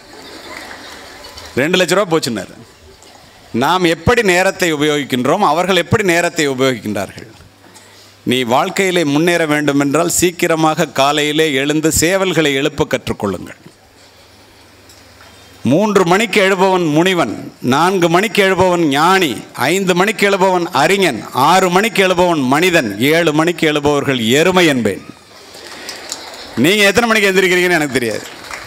ரெண்டு லட்ச ரூபா போச்சுன்னாரு. நாம் எப்படி நேரத்தை உபயோகிக்கின்றோம், அவர்கள் எப்படி நேரத்தை உபயோகிக்கின்றார்கள். நீ வாழ்க்கையிலே முன்னேற வேண்டும் என்றால் சீக்கிரமாக காலையிலே எழுந்து சேவல்களை எழுப்ப கற்றுக்கொள்ளுங்கள். மூன்று மணிக்கு எழுபவன் முனிவன், நான்கு மணிக்கு எழுபவன் ஞானி, ஐந்து மணிக்கு எழுபவன் அறிஞன், ஆறு மணிக்கு எழுபவன் மனிதன், ஏழு மணிக்கு எழுபவர்கள் எருமை என்பேன். நீங்கள் எத்தனை மணிக்கு எந்திரிக்கிறீங்கன்னு எனக்கு தெரியாது.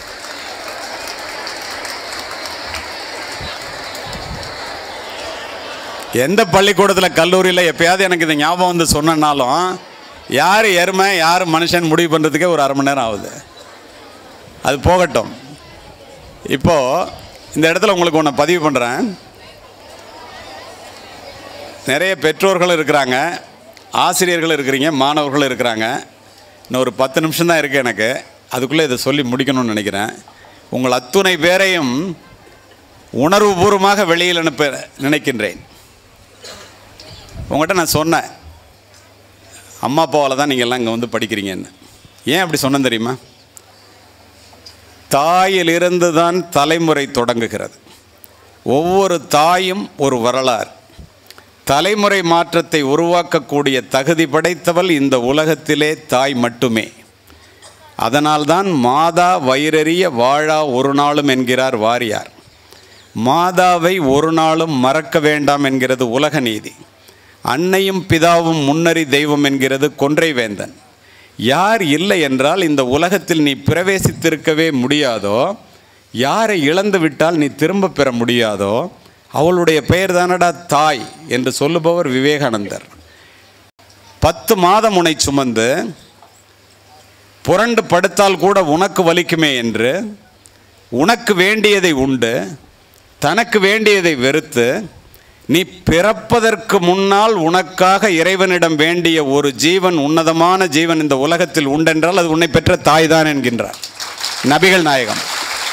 எந்த பள்ளிக்கூடத்தில் கல்லூரியில் எப்பயாவது எனக்கு இந்த ஞாபகம் வந்து சொன்னாலும் யார் எருமை யார் மனுஷன் முடிவு பண்ணுறதுக்கே ஒரு அரை மணி நேரம் ஆகுது. அது போகட்டும். இப்போது இந்த இடத்துல உங்களுக்கு ஒன்று பதிவு பண்ணுறேன். நிறைய பெற்றோர்கள் இருக்கிறாங்க, ஆசிரியர்கள் இருக்கிறீங்க, மாணவர்கள் இருக்கிறாங்க. இன்னும் ஒரு பத்து நிமிஷம் தான் இருக்குது எனக்கு. அதுக்குள்ளே இதை சொல்லி முடிக்கணும்னு நினைக்கிறேன். உங்கள் அத்துணை பேரையும் உணர்வுபூர்வமாக வெளியில் அனுப்ப நினைக்கின்றேன். உங்கள்கிட்ட நான் சொன்னேன், அம்மா அப்பாவால் தான் நீங்கள் எல்லாம் இங்கே வந்து படிக்கிறீங்கன்னு. ஏன் அப்படி சொன்னேன் தெரியுமா? தாயிலிருந்து தான் தலைமுறை தொடங்குகிறது. ஒவ்வொரு தாயும் ஒரு வரலாறு. தலைமுறை மாற்றத்தை உருவாக்கக்கூடிய தகுதி படைத்தவள் இந்த உலகத்திலே தாய் மட்டுமே. அதனால்தான் மாதா வயிறறிய வாழா ஒரு நாளும் என்கிறார் வாரியார். மாதாவை ஒரு நாளும் மறக்க வேண்டாம் என்கிறது உலக நீதி. அன்னையும் பிதாவும் முன்னறி தெய்வம் என்கிறது கொன்றை வேந்தன். யார் இல்லை என்றால் இந்த உலகத்தில் நீ பிரவேசித்திருக்கவே முடியாதோ, யாரை இழந்து விட்டால் நீ திரும்ப பெற முடியாதோ அவளுடைய பெயர் தானடா தாய் என்று சொல்லுபவர் விவேகானந்தர். பத்து மாதம் உன்னை சுமந்து புரண்டு படுத்தால் கூட உனக்கு வலிக்குமே என்று உனக்கு வேண்டியதை உண்டு, தனக்கு வேண்டியதை வெறுத்து, நீ பிறப்பதற்கு முன்னால் உனக்காக இறைவனிடம் வேண்டிய ஒரு ஜீவன், உன்னதமான ஜீவன் இந்த உலகத்தில் உண்டென்றால் அது உன்னை பெற்ற தாய்தான் என்கின்றார் நபிகள் நாயகம்.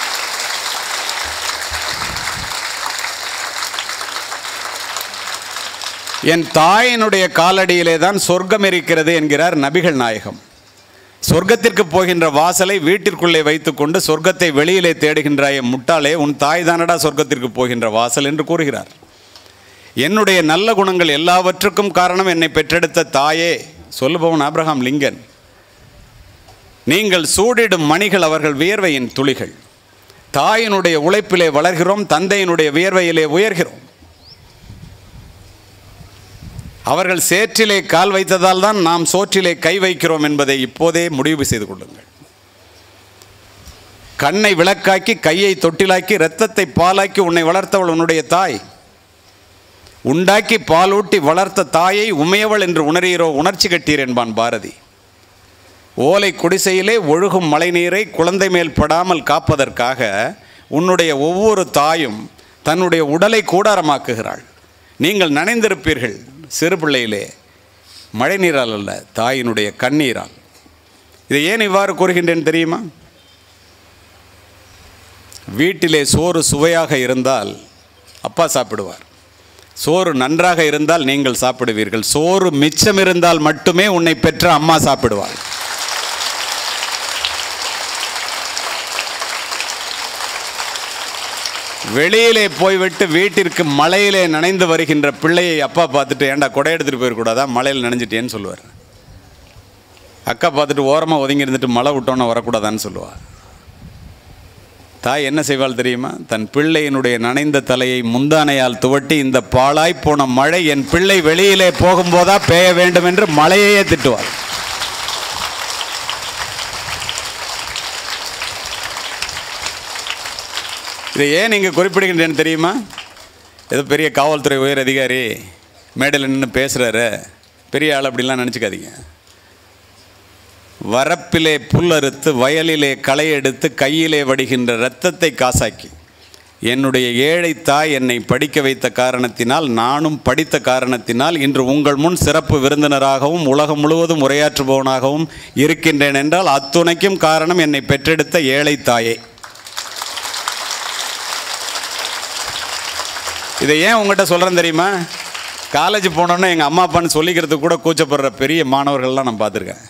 என் தாயினுடைய காலடியிலே தான் சொர்க்கம் இருக்கிறது என்கிறார் நபிகள் நாயகம். சொர்க்கத்திற்கு போகின்ற வாசலை வீட்டிற்குள்ளே வைத்துக்கொண்டு சொர்க்கத்தை வெளியிலே தேடுகின்றாய முட்டாளே, உன் தாய் தானடா சொர்க்கத்திற்கு போகின்ற வாசல் என்று கூறுகிறார். என்னுடைய நல்ல குணங்கள் எல்லாவற்றுக்கும் காரணம் என்னை பெற்றெடுத்த தாயே. சொல்லுபவன் ஆபிரகாம் லிங்கன். நீங்கள் சூடிடும் மணிகள் அவர்கள் வியர்வையின் துளிகள். தாயினுடைய உழைப்பிலே வளர்கிறோம், தந்தையினுடைய வியர்வையிலே உயர்கிறோம். அவர்கள் சேற்றிலே கால் வைத்ததால் தான் நாம் சோற்றிலே கை வைக்கிறோம் என்பதை இப்போதே முடிவு செய்து கொள்ளுங்கள். கண்ணை விளக்காக்கி, கையை தொட்டிலாக்கி, இரத்தத்தை பாலாக்கி உன்னை வளர்த்தவள் உன்னுடைய தாய். உண்டாக்கி பாலூட்டி வளர்த்த தாயை உமையவள் என்று உணரீரோ, உணர்ச்சி கட்டீர் என்பான் பாரதி. ஓலை குடிசையிலே ஒழுகும் மழை நீரை குழந்தை மேல் படாமல் காப்பதற்காக உன்னுடைய ஒவ்வொரு தாயும் தன்னுடைய உடலை கூடாரமாக்குகிறாள். நீங்கள் நனைந்திருப்பீர்கள் சிறு பிள்ளையிலே, மழை நீரால் அல்ல, தாயினுடைய கண்ணீரால். இதை ஏன் இவ்வாறு கூறுகின்றேன் தெரியுமா? வீட்டிலே சோறு சுவையாக இருந்தால் அப்பா சாப்பிடுவார், சோறு நன்றாக இருந்தால் நீங்கள் சாப்பிடுவீர்கள். சோறு மிச்சம் இருந்தால் மட்டுமே உன்னை பெற்ற அம்மா சாப்பிடுவாள். வெளியிலே போய்விட்டு வீட்டிற்கு மழையிலே நனைந்து வருகின்ற பிள்ளையை அப்பா பார்த்துட்டு, ஏண்டா கொடை எடுத்துகிட்டு போயிடக்கூடாதா, மழையில் நனைஞ்சிட்டேன்னு சொல்லுவார். அக்கா பார்த்துட்டு ஓரமாக ஒதுங்கி இருந்துட்டு மழை விட்டோன்னு வரக்கூடாதான்னு சொல்லுவாள். தாய் என்ன செய்வாள் தெரியுமா? தன் பிள்ளையினுடைய நனைந்த தலையை முந்தானையால் துவட்டி, இந்த பாழாய் போன மழை என் பிள்ளை வெளியிலே போகும்போதா பெய்ய வேண்டும் என்று மழையையே திட்டுவாள். இதை ஏன் நீங்கள் குறிப்பிடுகின்றேன்னு தெரியுமா? ஏதோ பெரிய காவல்துறை உயர் அதிகாரி மேடையில் நின்று பேசுகிறாரு, பெரிய ஆள் அப்படிலாம் நினச்சிக்காதீங்க. வரப்பிலே புல் அறுத்து, வயலிலே களை எடுத்து, கையிலே வடிகின்ற இரத்தத்தை காசாக்கி, என்னுடைய ஏழை தாய் என்னை படிக்க வைத்த காரணத்தினால், நானும் படித்த காரணத்தினால் இன்று உங்கள் முன் சிறப்பு விருந்தினராகவும் உலகம் முழுவதும் உரையாற்றுபவனாகவும் இருக்கின்றேன் என்றால் அத்துணைக்கும் காரணம் என்னை பெற்றெடுத்த ஏழை தாயே. இதை ஏன் உங்கள்கிட்ட சொல்கிறேன் தெரியுமா? காலேஜ் போனோன்னா எங்கள் அம்மா அப்பான்னு சொல்லிக்கிறதுக்கு கூட கூச்சப்படுற பெரிய மாணவர்கள்லாம் நான் பார்த்துருக்கேன்.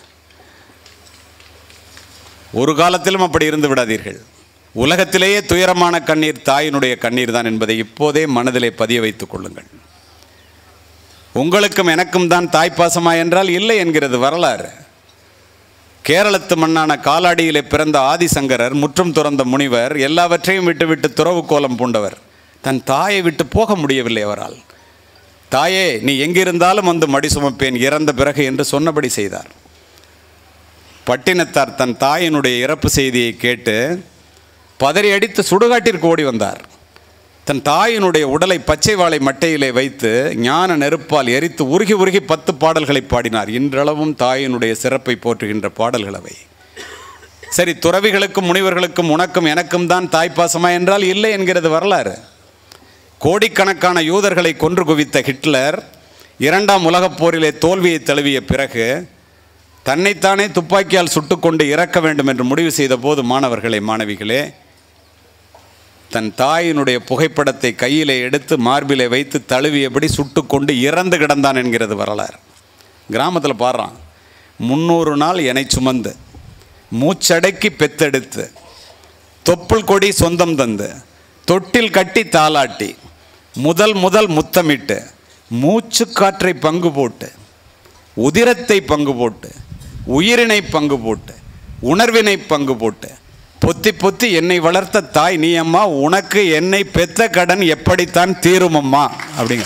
ஒரு காலத்திலும் அப்படி இருந்து விடாதீர்கள். உலகத்திலேயே துயரமான கண்ணீர் தாயினுடைய கண்ணீர் தான் என்பதை இப்போதே மனதிலே பதிய வைத்துக் கொள்ளுங்கள். உங்களுக்கும் எனக்கும் தான் தாய்ப்பாசமா என்றால் இல்லை என்கிறது வரலாறு. கேரளத்து மண்ணான காலாடியிலே பிறந்த ஆதிசங்கரர், முற்றும் துறந்த முனிவர், எல்லாவற்றையும் விட்டுவிட்டு துறவு கோலம் பூண்டவர். தன் தாயை விட்டு போக முடியவில்லை அவரால். தாயே, நீ எங்கிருந்தாலும் வந்து மடி சுமப்பேன் இறந்த பிறகு என்று சொன்னபடி செய்தார். பட்டினத்தார் தன் தாயினுடைய இறப்பு செய்தியை கேட்டு பதறி அடித்து சுடுகாட்டிற்கு ஓடி வந்தார். தன் தாயினுடைய உடலை பச்சை வாழை மட்டையிலே வைத்து ஞான நெருப்பால் எரித்து உருகி உருகி பத்து பாடல்களை பாடினார். இன்றளவும் தாயினுடைய சிறப்பை போற்றுகின்ற பாடல்கள் அவை. சரி, துறவிகளுக்கும் முனிவர்களுக்கும் உனக்கும் எனக்கும் தான் தாய்ப்பாசமா என்றால் இல்லை என்கிறது வரலாறு. கோடிக்கணக்கான யூதர்களை கொன்று குவித்த ஹிட்லர் இரண்டாம் உலகப் போரிலே தோல்வியை தழுவிய பிறகு தன்னைத்தானே துப்பாக்கியால் சுட்டுக்கொண்டு இறக்க வேண்டும் என்று முடிவு செய்த போது, மாணவர்களே, மாணவிகளே, தன் தாயினுடைய புகைப்படத்தை கையிலே எடுத்து மார்பிலே வைத்து தழுவியபடி சுட்டுக்கொண்டு இறந்து கிடந்தான் என்கிறது வரலாறு. கிராமத்தில் பாடுறான், முன்னூறு நாள் எனை சுமந்து மூச்சடக்கி பெத்தெடுத்து தொப்புள் கொடி சொந்தம் தந்து தொட்டில் கட்டி தாலாட்டி முதல் முதல் முத்தமிட்டு மூச்சு காற்றை பங்கு போட்டு உதிரத்தை பங்கு போட்டு உயிரினை பங்கு போட்டு உணர்வினை பங்கு போட்டு பொத்தி பொத்தி என்னை வளர்த்த தாய் நீ அம்மா, உனக்கு என்னை பெத்த கடன் எப்படித்தான் தீரும் அம்மா அப்படிங்க.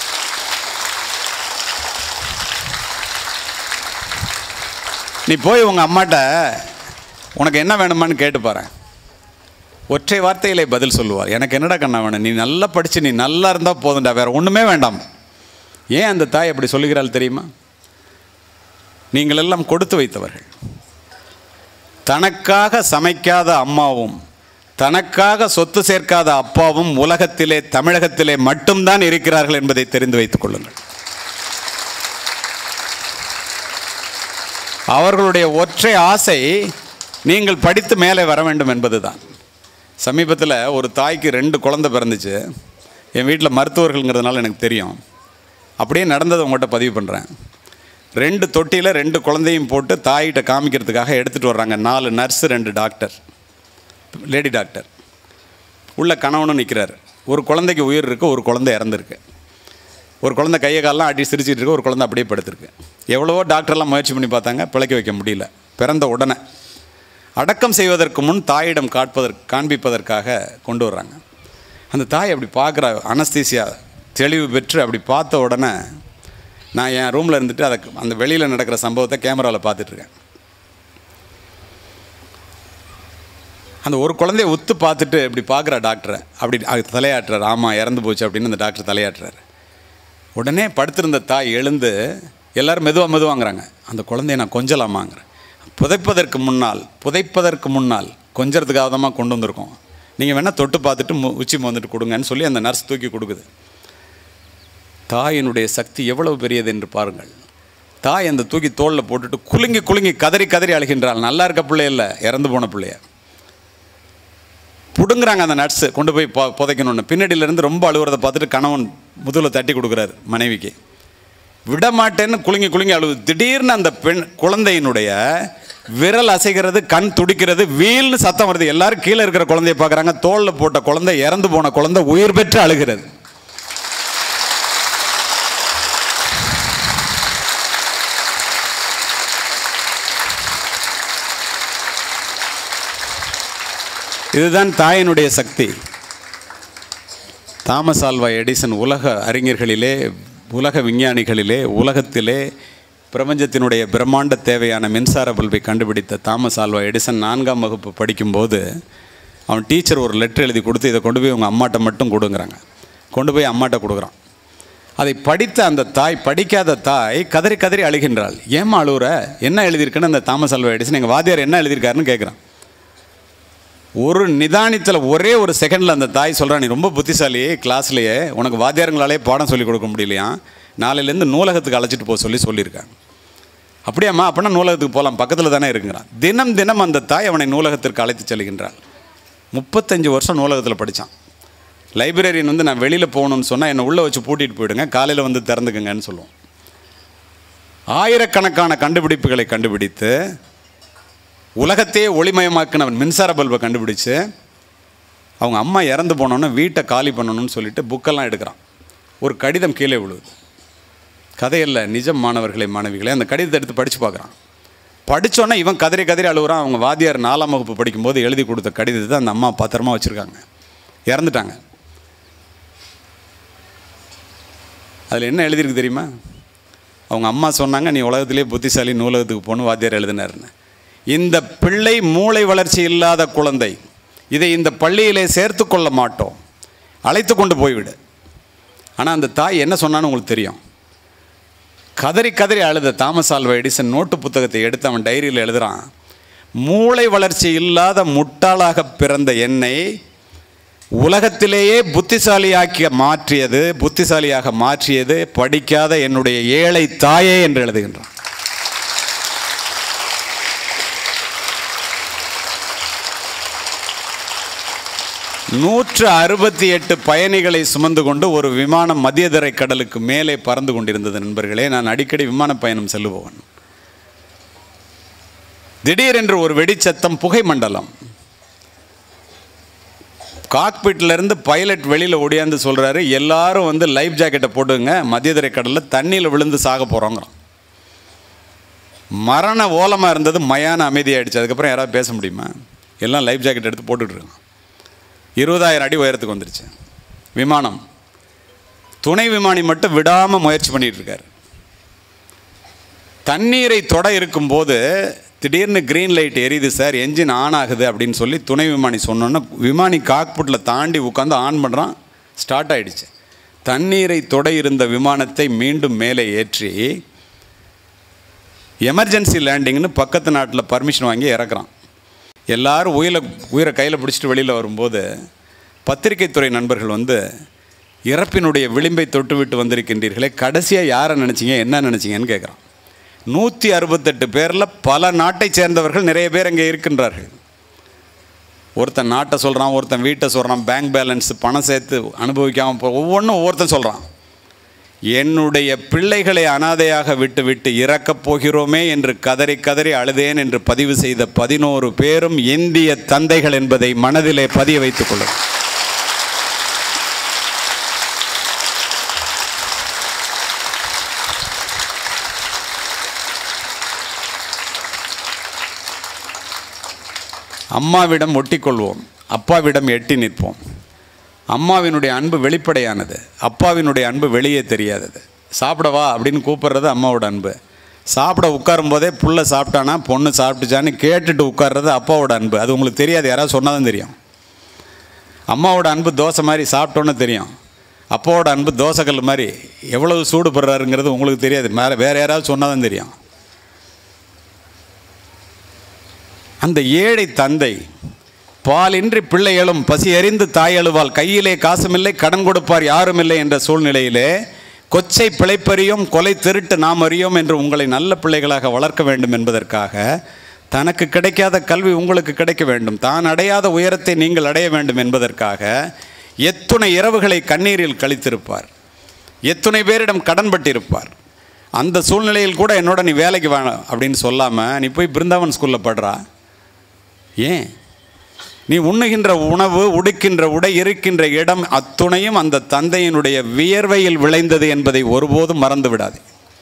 நீ போய் உங்கள் அம்மாட்ட உனக்கு என்ன வேணுமான்னு கேட்டு பாரு. ஒற்றை வார்த்தையிலே பதில் சொல்லுவார், எனக்கு என்னடா கண்ணா வேணும், நீ நல்லா படித்து நீ நல்லா இருந்தால் போதும்டா, வேறு ஒன்றுமே வேண்டாம். ஏன் அந்த தாய் அப்படி சொல்லுகிறாள் தெரியுமா? நீங்கள் எல்லாம் கொடுத்து வைத்தவர்கள். தனக்காக சமைக்காத அம்மாவும் தனக்காக சொத்து சேர்க்காத அப்பாவும் உலகத்திலே தமிழகத்திலே மட்டும்தான் இருக்கிறார்கள் என்பதை தெரிந்து வைத்துக் கொள்ளுங்கள். அவர்களுடைய ஒற்றை ஆசை நீங்கள் படித்து மேலே வர வேண்டும் என்பதுதான். சமீபத்தில் ஒரு தாய்க்கு ரெண்டு குழந்தை பிறந்துச்சு. என் வீட்டில் மருத்துவர்கள்ங்கிறதுனால எனக்கு தெரியும். அப்படியே நடந்ததை உங்கள்கிட்ட பதிவு பண்ணுறேன். ரெண்டு தொட்டியில் ரெண்டு குழந்தையும் போட்டு தாயிட்ட காமிக்கிறதுக்காக எடுத்துகிட்டு வர்றாங்க. நாலு நர்ஸு, ரெண்டு டாக்டர், லேடி டாக்டர். உள்ள கணவனும் நிற்கிறார். ஒரு குழந்தைக்கு உயிர் இருக்குது, ஒரு குழந்தை இறந்துருக்கு. ஒரு குழந்தை கையை காலெலாம் அடி சிரிச்சிட்டு இருக்கு, ஒரு குழந்தை அப்படியே படுத்திருக்கு. எவ்வளவோ டாக்டர்லாம் முயற்சி பண்ணி பார்த்தாங்க, பிழைக்க வைக்க முடியல. பிறந்த உடனே அடக்கம் செய்வதற்கு முன் தாயிடம் காட்பதற்கு காண்பிப்பதற்காக கொண்டு வர்றாங்க. அந்த தாய் அப்படி பார்க்குற, அனஸ்தீசியா தெளிவு பெற்று அப்படி பார்த்த உடனே நான் என் ரூமில் இருந்துட்டு அதை அந்த வெளியில் நடக்கிற சம்பவத்தை கேமராவில் பார்த்துட்ருக்கேன். அந்த ஒரு குழந்தைய உத்து பார்த்துட்டு இப்படி பார்க்குற டாக்டரை அப்படி தலையாட்டுறார். ஆமாம், இறந்து போச்சு அப்படின்னு அந்த டாக்டர் தலையாட்டுறாரு. உடனே படுத்திருந்த தாய் எழுந்து, எல்லோரும் மெதுவாக மெதுவாங்கிறாங்க, அந்த குழந்தைய நான் கொஞ்சலாமாங்கிறேன். புதைப்பதற்கு முன்னால் புதைப்பதற்கு முன்னால் கொஞ்சறதுக்காக தான் கொண்டு வந்திருக்கோம், நீங்கள் வேணால் தொட்டு பார்த்துட்டு மு உச்சி வந்துட்டு கொடுங்கன்னு சொல்லி அந்த நர்ஸ் தூக்கி கொடுக்குது. தாயினுடைய சக்தி எவ்வளவு பெரியது என்று பாருங்கள். தாய் அந்த தூக்கி தோளில் போட்டுட்டு குலுங்கி குலுங்கி கதறி கதறி அழுகின்றாள். நல்லா இருக்க பிள்ளைய இல்லை, இறந்து போன பிள்ளைய பிடுங்குறாங்க அந்த நர்ஸு கொண்டு போய் பொ புதைக்கணுன்னு. பின்னாடியிலேருந்து ரொம்ப அழுகுறதை பார்த்துட்டு கணவன் முதுகில் தட்டி கொடுக்குறாரு மனைவிக்கு. விடமாட்டேன்னு குலுங்கி குலுங்கி அழுது. திடீர்னு அந்த பெண் குழந்தையினுடைய விரல் அசைகிறது, கண் துடிக்கிறது, வீல்னு சத்தம் வருது. எல்லாரும் கீழே இருக்கிற குழந்தைய பார்க்குறாங்க. தோளில் போட்ட குழந்தை, இறந்து போன குழந்தை உயிர் பெற்று அழுகிறது. இதுதான் தாயினுடைய சக்தி. தாமஸ் ஆல்வா எடிசன் உலக அறிஞர்களிலே, உலக விஞ்ஞானிகளிலே, உலகத்திலே பிரபஞ்சத்தினுடைய பிரம்மாண்ட தேவையான மின்சார பல்பை கண்டுபிடித்த தாமஸ் ஆல்வா எடிசன் நான்காம் வகுப்பு படிக்கும்போது அவன் டீச்சர் ஒரு லெட்டர் எழுதி கொடுத்து, இதை கொண்டு போய் உங்கள் அம்மாட்ட மட்டும் கொடுங்குறாங்க. கொண்டு போய் அம்மாட்ட கொடுக்குறான். அதை படித்த அந்த தாய், படிக்காத தாய் கதறி கதறி அழுகின்றாள். ஏம்மா அழுகுற, என்ன எழுதியிருக்குன்னு அந்த தாமஸ் ஆல்வா எடிசன் எங்கள் வாத்தியார் என்ன எழுதியிருக்காருன்னு கேட்குறான். ஒரு நிதானத்தில் ஒரே ஒரு செகண்டில் அந்த தாய் சொல்கிறான், நீ ரொம்ப புத்திசாலி, கிளாஸ்லேயே உனக்கு வாத்தியாரங்களாலே பாடம் சொல்லிக் கொடுக்க முடியலையா, நாளையிலேருந்து நூலகத்துக்கு அழைச்சிட்டு போக சொல்லி சொல்லியிருக்காங்க. அப்படியாம்மா, அப்படின்னா நூலகத்துக்கு போகலாம், பக்கத்தில் தானே இருக்குங்கிறான். தினம் தினம் அந்த தாய் அவனை நூலகத்திற்கு அழைத்து செல்கின்றாள். முப்பத்தஞ்சு வருஷம் நூலகத்தில் படித்தான். லைப்ரரியன் வந்து நான் வெளியில் போகணுன்னு சொன்னால் என்னை உள்ளே வச்சு பூட்டிகிட்டு போயிடுங்க, காலையில் வந்து திறந்துக்குங்கன்னு சொல்லுவோம். ஆயிரக்கணக்கான கண்டுபிடிப்புகளை கண்டுபிடித்து உலகத்தையே ஒளிமயமாக்கினவன் மின்சார பல்பை கண்டுபிடிச்சு, அவங்க அம்மா இறந்து போனோன்னு வீட்டை காலி பண்ணணும்னு சொல்லிட்டு புக்கெல்லாம் எடுக்கிறான். ஒரு கடிதம் கீழே விழுவுது. கதையில் நிஜம் மாணவர்களே, மாணவிகளே, அந்த கடிதத்தை எடுத்து படித்து பார்க்குறான். படித்தோன்னே இவன் கதறி கதறி அழுகுறான். அவங்க வாத்தியார் நாலாம் வகுப்பு படிக்கும்போது எழுதி கொடுத்த கடிதத்தை அந்த அம்மா பத்திரமா வச்சுருக்காங்க. இறந்துட்டாங்க. அதில் என்ன எழுதியிருக்கு தெரியுமா? அவங்க அம்மா சொன்னாங்க, நீ உலகத்திலே புத்திசாலி, நூலகத்துக்கு போகணும், வாத்தியார் எழுதினாருன்னு. இந்த பிள்ளை மூளை வளர்ச்சி இல்லாத குழந்தை, இதை இந்த பள்ளியிலே சேர்த்து கொள்ள மாட்டோம், அழைத்து கொண்டு போய்விடு. ஆனால் அந்த தாய் என்ன சொன்னான்னு உங்களுக்கு தெரியும். கதறி கதறி அழுத தாமஸ் ஆல்வா எடிசன் நோட்டு புத்தகத்தை எடுத்து அவன் டைரியில் எழுதுகிறான், மூளை வளர்ச்சி இல்லாத முட்டாளாக பிறந்த என்னை உலகத்திலேயே புத்திசாலியாக்கி மாற்றியது புத்திசாலியாக மாற்றியது படிக்காத என்னுடைய ஏழை தாயே என்று எழுதுகின்றான். நூற்று அறுபத்தி எட்டு பயணிகளை சுமந்து கொண்டு ஒரு விமானம் மத்திய தரை கடலுக்கு மேலே பறந்து கொண்டிருந்தது. நண்பர்களே, நான் அடிக்கடி விமான பயணம் செல்லுபவன். திடீரென்று ஒரு வெடிச்சத்தம், புகை மண்டலம். காக்பிட்லேருந்து பைலட் வெளியில் ஓடியாந்து சொல்கிறாரு, எல்லாரும் வந்து லைஃப் ஜாக்கெட்டை போட்டுங்க, மத்திய தரை கடலில் தண்ணியில் விழுந்து சாக போகிறோங்கிறோம். மரண ஓலமாக இருந்தது, மயான அமைதியாகிடுச்சு. அதுக்கப்புறம் யாராவது பேச முடியுமா? எல்லாம் லைஃப் ஜாக்கெட் எடுத்து போட்டுட்ருக்காங்க. இருபதாயிரம் அடி உயரத்துக்கு வந்துருச்சு விமானம். துணை விமானி மட்டும் விடாமல் முயற்சி பண்ணிகிட்டு இருக்கார். தண்ணீரை தொட இருக்கும்போது திடீர்னு க்ரீன் லைட் எரியுது சார், என்ஜின் ஆன் ஆகுது அப்படின்னு சொல்லி துணை விமானி சொன்னோன்னா விமானி காக்புட்டில் தாண்டி உட்காந்து ஆன் பண்ணுறான். ஸ்டார்ட் ஆகிடுச்சு. தண்ணீரை தொட இருந்த விமானத்தை மீண்டும் மேலே ஏற்றி எமர்ஜென்சி லேண்டிங்னு பக்கத்து நாட்டில் பர்மிஷன் வாங்கி இறக்குறான். எல்லாரும் உயிரை உயிரை கையில் பிடிச்சிட்டு வெளியில் வரும்போது பத்திரிகை துறை நண்பர்கள் வந்து, இறப்பினுடைய விளிம்பை தொட்டு விட்டு வந்திருக்கின்றீர்களே, கடைசியாக யாரை நினச்சிங்க, என்ன நினச்சிங்கன்னு கேட்குறான். நூற்றி அறுபத்தெட்டு பேரில் பல நாட்டை சேர்ந்தவர்கள் நிறைய பேர் அங்கே இருக்கின்றார்கள். ஒருத்தன் நாட்டை சொல்கிறான், ஒருத்தன் வீட்டை சொல்கிறான், பேங்க் பேலன்ஸ் பணம் சேர்த்து அனுபவிக்காமல் போ ஒவ்வொன்றும் ஒவ்வொருத்தன் சொல்கிறான். என்னுடைய பிள்ளைகளை அனாதையாக விட்டு விட்டு இறக்கப் போகிறோமே என்று கதறி கதறி அழுதேன் என்று பதிவு செய்த பதினோரு பேரும் இந்திய தந்தைகள் என்பதை மனதிலே பதிய வைத்துக் கொள்ளும். அம்மாவிடம் ஒட்டிக்கொள்வோம், அப்பாவிடம் எட்டி நிற்போம். அம்மாவினுடைய அன்பு வெளிப்படையானது, அப்பாவினுடைய அன்பு வெளியே தெரியாதது. சாப்பிடவா அப்படின்னு கூப்பிட்றது அம்மாவோட அன்பு. சாப்பிட உட்காரும் போதே புள்ள சாப்பிட்டானா பொண்ணு சாப்பிட்டுச்சான்னு கேட்டுட்டு உட்கார்றது அப்பாவோட அன்பு. அது உங்களுக்கு தெரியாது, யாராவது சொன்னாதான் தெரியும். அம்மாவோட அன்பு தோசை மாதிரி சாப்பிட்டோன்னு தெரியும். அப்பாவோட அன்பு தோசைக்கல் மாதிரி எவ்வளவு சூடு படுறாருங்கிறது உங்களுக்கு தெரியாது, மேலே வேறு யாராவது சொன்னாதான் தெரியும். அந்த ஏழை தந்தை பாலின்றி பிள்ளைகளும் பசி அறிந்து தாய் அழுவாள், கையிலே காசுமில்லை கடன் கொடுப்பார் யாரும் இல்லை என்ற சூழ்நிலையிலே கொச்சை பிழைப்பறியும் கொலை திருட்டு நாம் அறியோம் என்று உங்களை நல்ல பிள்ளைகளாக வளர்க்க வேண்டும் என்பதற்காக, தனக்கு கிடைக்காத கல்வி உங்களுக்கு கிடைக்க வேண்டும், தான் அடையாத உயரத்தை நீங்கள் அடைய வேண்டும் என்பதற்காக எத்துணை இரவுகளை கண்ணீரில் கழித்திருப்பார், எத்துணை பேரிடம் கடன் பட்டிருப்பார். அந்த சூழ்நிலையில் கூட என்னோட நீ வேலைக்கு வேணும் அப்படின்னு சொல்லாமல் நீ போய் பிருந்தாவன் ஸ்கூலில் படுறா. ஏன்? நீ உண்ணுகின்ற உணவு, உடுக்கின்ற உடை, இருக்கின்ற இடம் அத்துணையும் அந்த தந்தையினுடைய வியர்வையில் விளைந்தது என்பதை ஒருபோதும் மறந்து விடாது.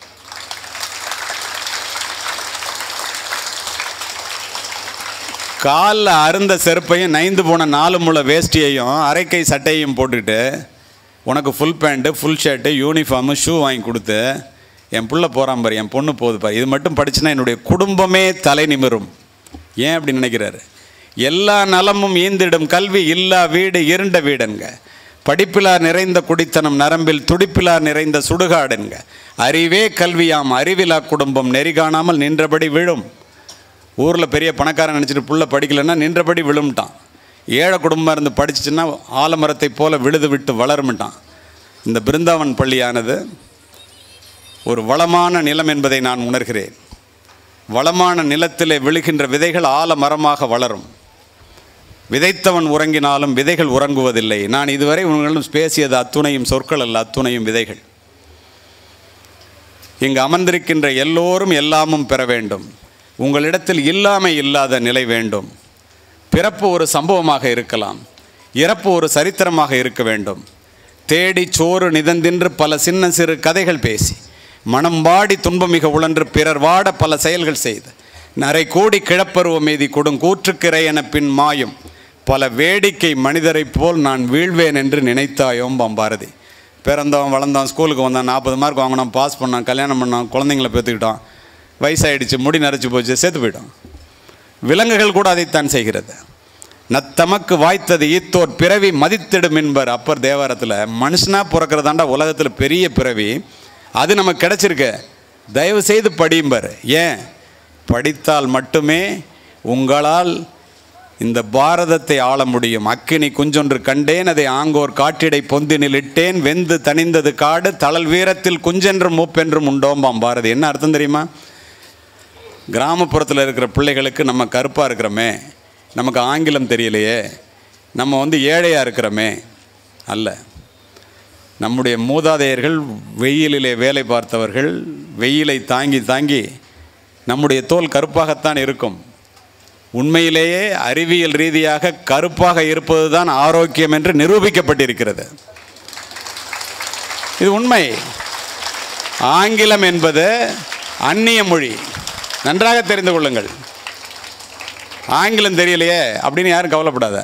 காலில் அருந்த செருப்பையும் நைந்து போன நாலு முளை வேஷ்டியையும் அரைக்கை சட்டையையும் போட்டுக்கிட்டு உனக்கு full pant, full shirt, uniform, shoe வாங்கி கொடுத்து என் பிள்ளை போகிறான் பாரு, என் பொண்ணு போகுது பாரு, இது மட்டும் படிச்சுன்னா என்னுடைய குடும்பமே தலை நிமிரும். ஏன் அப்படி நினைக்கிறாரு? எல்லா நலமும் ஈந்திடும் கல்வி இல்லா வீடு இருண்ட வீடுங்க, படிப்பிலார் நிறைந்த குடித்தனம் நரம்பில் துடிப்பிலார் நிறைந்த சுடுகாடுங்க, அறிவே கல்வியாம் அறிவிலா குடும்பம் நெறி காணாமல் நின்றபடி விழும். ஊரில் பெரிய பணக்காரன் நினச்சிட்டு புள்ள படிக்கலைன்னா நின்றபடி விழும்ட்டான். ஏழை குடும்பம் இருந்து படிச்சுன்னா ஆலமரத்தை போல விழுது விட்டு வளரும்ட்டான். இந்த பிருந்தாவன் பள்ளியானது ஒரு வளமான நிலம் என்பதை நான் உணர்கிறேன். வளமான நிலத்திலே விழுகின்ற விதைகள் ஆலமரமாக வளரும். விதைத்தவன் உறங்கினாலும் விதைகள் உறங்குவதில்லை. நான் இதுவரை உங்களிடம் பேசியது அத்துணையும் சொற்கள் அல்ல, அத்துணையும் விதைகள். இங்கு அமர்ந்திருக்கின்ற எல்லோரும் எல்லாமும் பெற வேண்டும். உங்களிடத்தில் இல்லாமை இல்லாத நிலை வேண்டும். பிறப்பு ஒரு சம்பவமாக இருக்கலாம், இறப்பு ஒரு சரித்திரமாக இருக்க வேண்டும். தேடி சோறு நிதந்தின்று பல சின்ன சிறு கதைகள் பேசி மனம் வாடி துன்பமிக உழன்று பிறர் வாட பல செயல்கள் செய்து நரை கோடி கிழப்பருவ மீதி கொடுங்கூற்றுக்கிறை என பின் மாயும் பல வேடிக்கை மனிதரைப் போல் நான் வீழ்வேன் என்று நினைத்தாயோம் பாரதி. பிறந்தவன் வளர்ந்தான், ஸ்கூலுக்கு வந்தான், நாற்பது மார்க் வாங்கினான், பாஸ் பண்ணான், கல்யாணம் பண்ணான், குழந்தைங்கள பெற்றுக்கிட்டான், வயசாகிடுச்சு, முடி நரைச்சி போச்சு, சேர்த்து போயிட்டான். விலங்குகள் கூட அதைத்தான் செய்கிறது. நத்தமக்கு வாய்த்தது ஈத்தோர் பிறவி மதித்திடும் என்பர் அப்பர் தேவாரத்தில். மனுஷனாக பிறக்கிறதாண்டா உலகத்தில் பெரிய பிறவி, அது நமக்கு கிடச்சிருக்கு, தயவு செய்து படியும்பர். ஏன்? படித்தால் மட்டுமே உங்களால் இந்த பாரதத்தை ஆள முடியும். அக்கினி குஞ்சொன்று கண்டேன், அதை ஆங்கோர் காட்டிடை பொந்தினில் இட்டேன், வெந்து தனிந்தது காடு தளல் வீரத்தில் குஞ்சென்றும் மூப்பென்றும் உண்டோம்பாம் பாரதி. என்ன அர்த்தம் தெரியுமா? கிராமப்புறத்தில் இருக்கிற பிள்ளைகளுக்கு நம்ம கருப்பாக இருக்கிறோமே, நமக்கு ஆங்கிலம் தெரியலையே, நம்ம வந்து ஏழையாக இருக்கிறோமே அல்ல. நம்முடைய மூதாதையர்கள் வெயிலிலே வேலை பார்த்தவர்கள், வெயிலை தாங்கி தாங்கி நம்முடைய தோல் கருப்பாகத்தான் இருக்கும். உண்மையிலேயே அறிவியல் ரீதியாக கருப்பாக இருப்பது தான் ஆரோக்கியம் என்று நிரூபிக்கப்பட்டிருக்கிறது. இது உண்மை. ஆங்கிலம் என்பது அந்நிய மொழி, நன்றாக தெரிந்து கொள்ளுங்கள். ஆங்கிலம் தெரியலையே அப்படின்னு யாரும் கவலைப்படாத.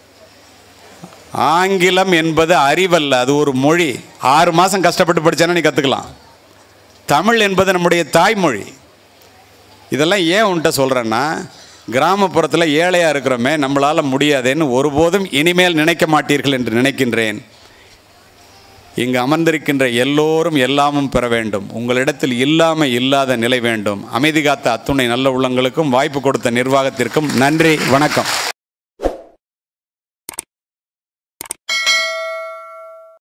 ஆங்கிலம் என்பது அறிவல்ல, அது ஒரு மொழி. ஆறு மாதம் கஷ்டப்பட்டு படித்தானா நீ கற்றுக்கலாம். தமிழ் என்பது நம்முடைய தாய்மொழி. இதெல்லாம் ஏன் உன்ட்ட சொல்கிறேன்னா, கிராமப்புறத்தில் ஏழையாக இருக்கிறோமே, நம்மளால் முடியாதேன்னு ஒருபோதும் இனிமேல் நினைக்க மாட்டீர்கள் என்று நினைக்கின்றேன். இங்கு அமர்ந்திருக்கின்ற எல்லோரும் எல்லாமும் பெற வேண்டும். உங்களிடத்தில் இல்லாமல் இல்லாத நிலை வேண்டும். அமைதி காத்த அத்துணை நல்ல உள்ளங்களுக்கும் வாய்ப்பு கொடுத்த நிர்வாகத்திற்கும் நன்றி, வணக்கம்.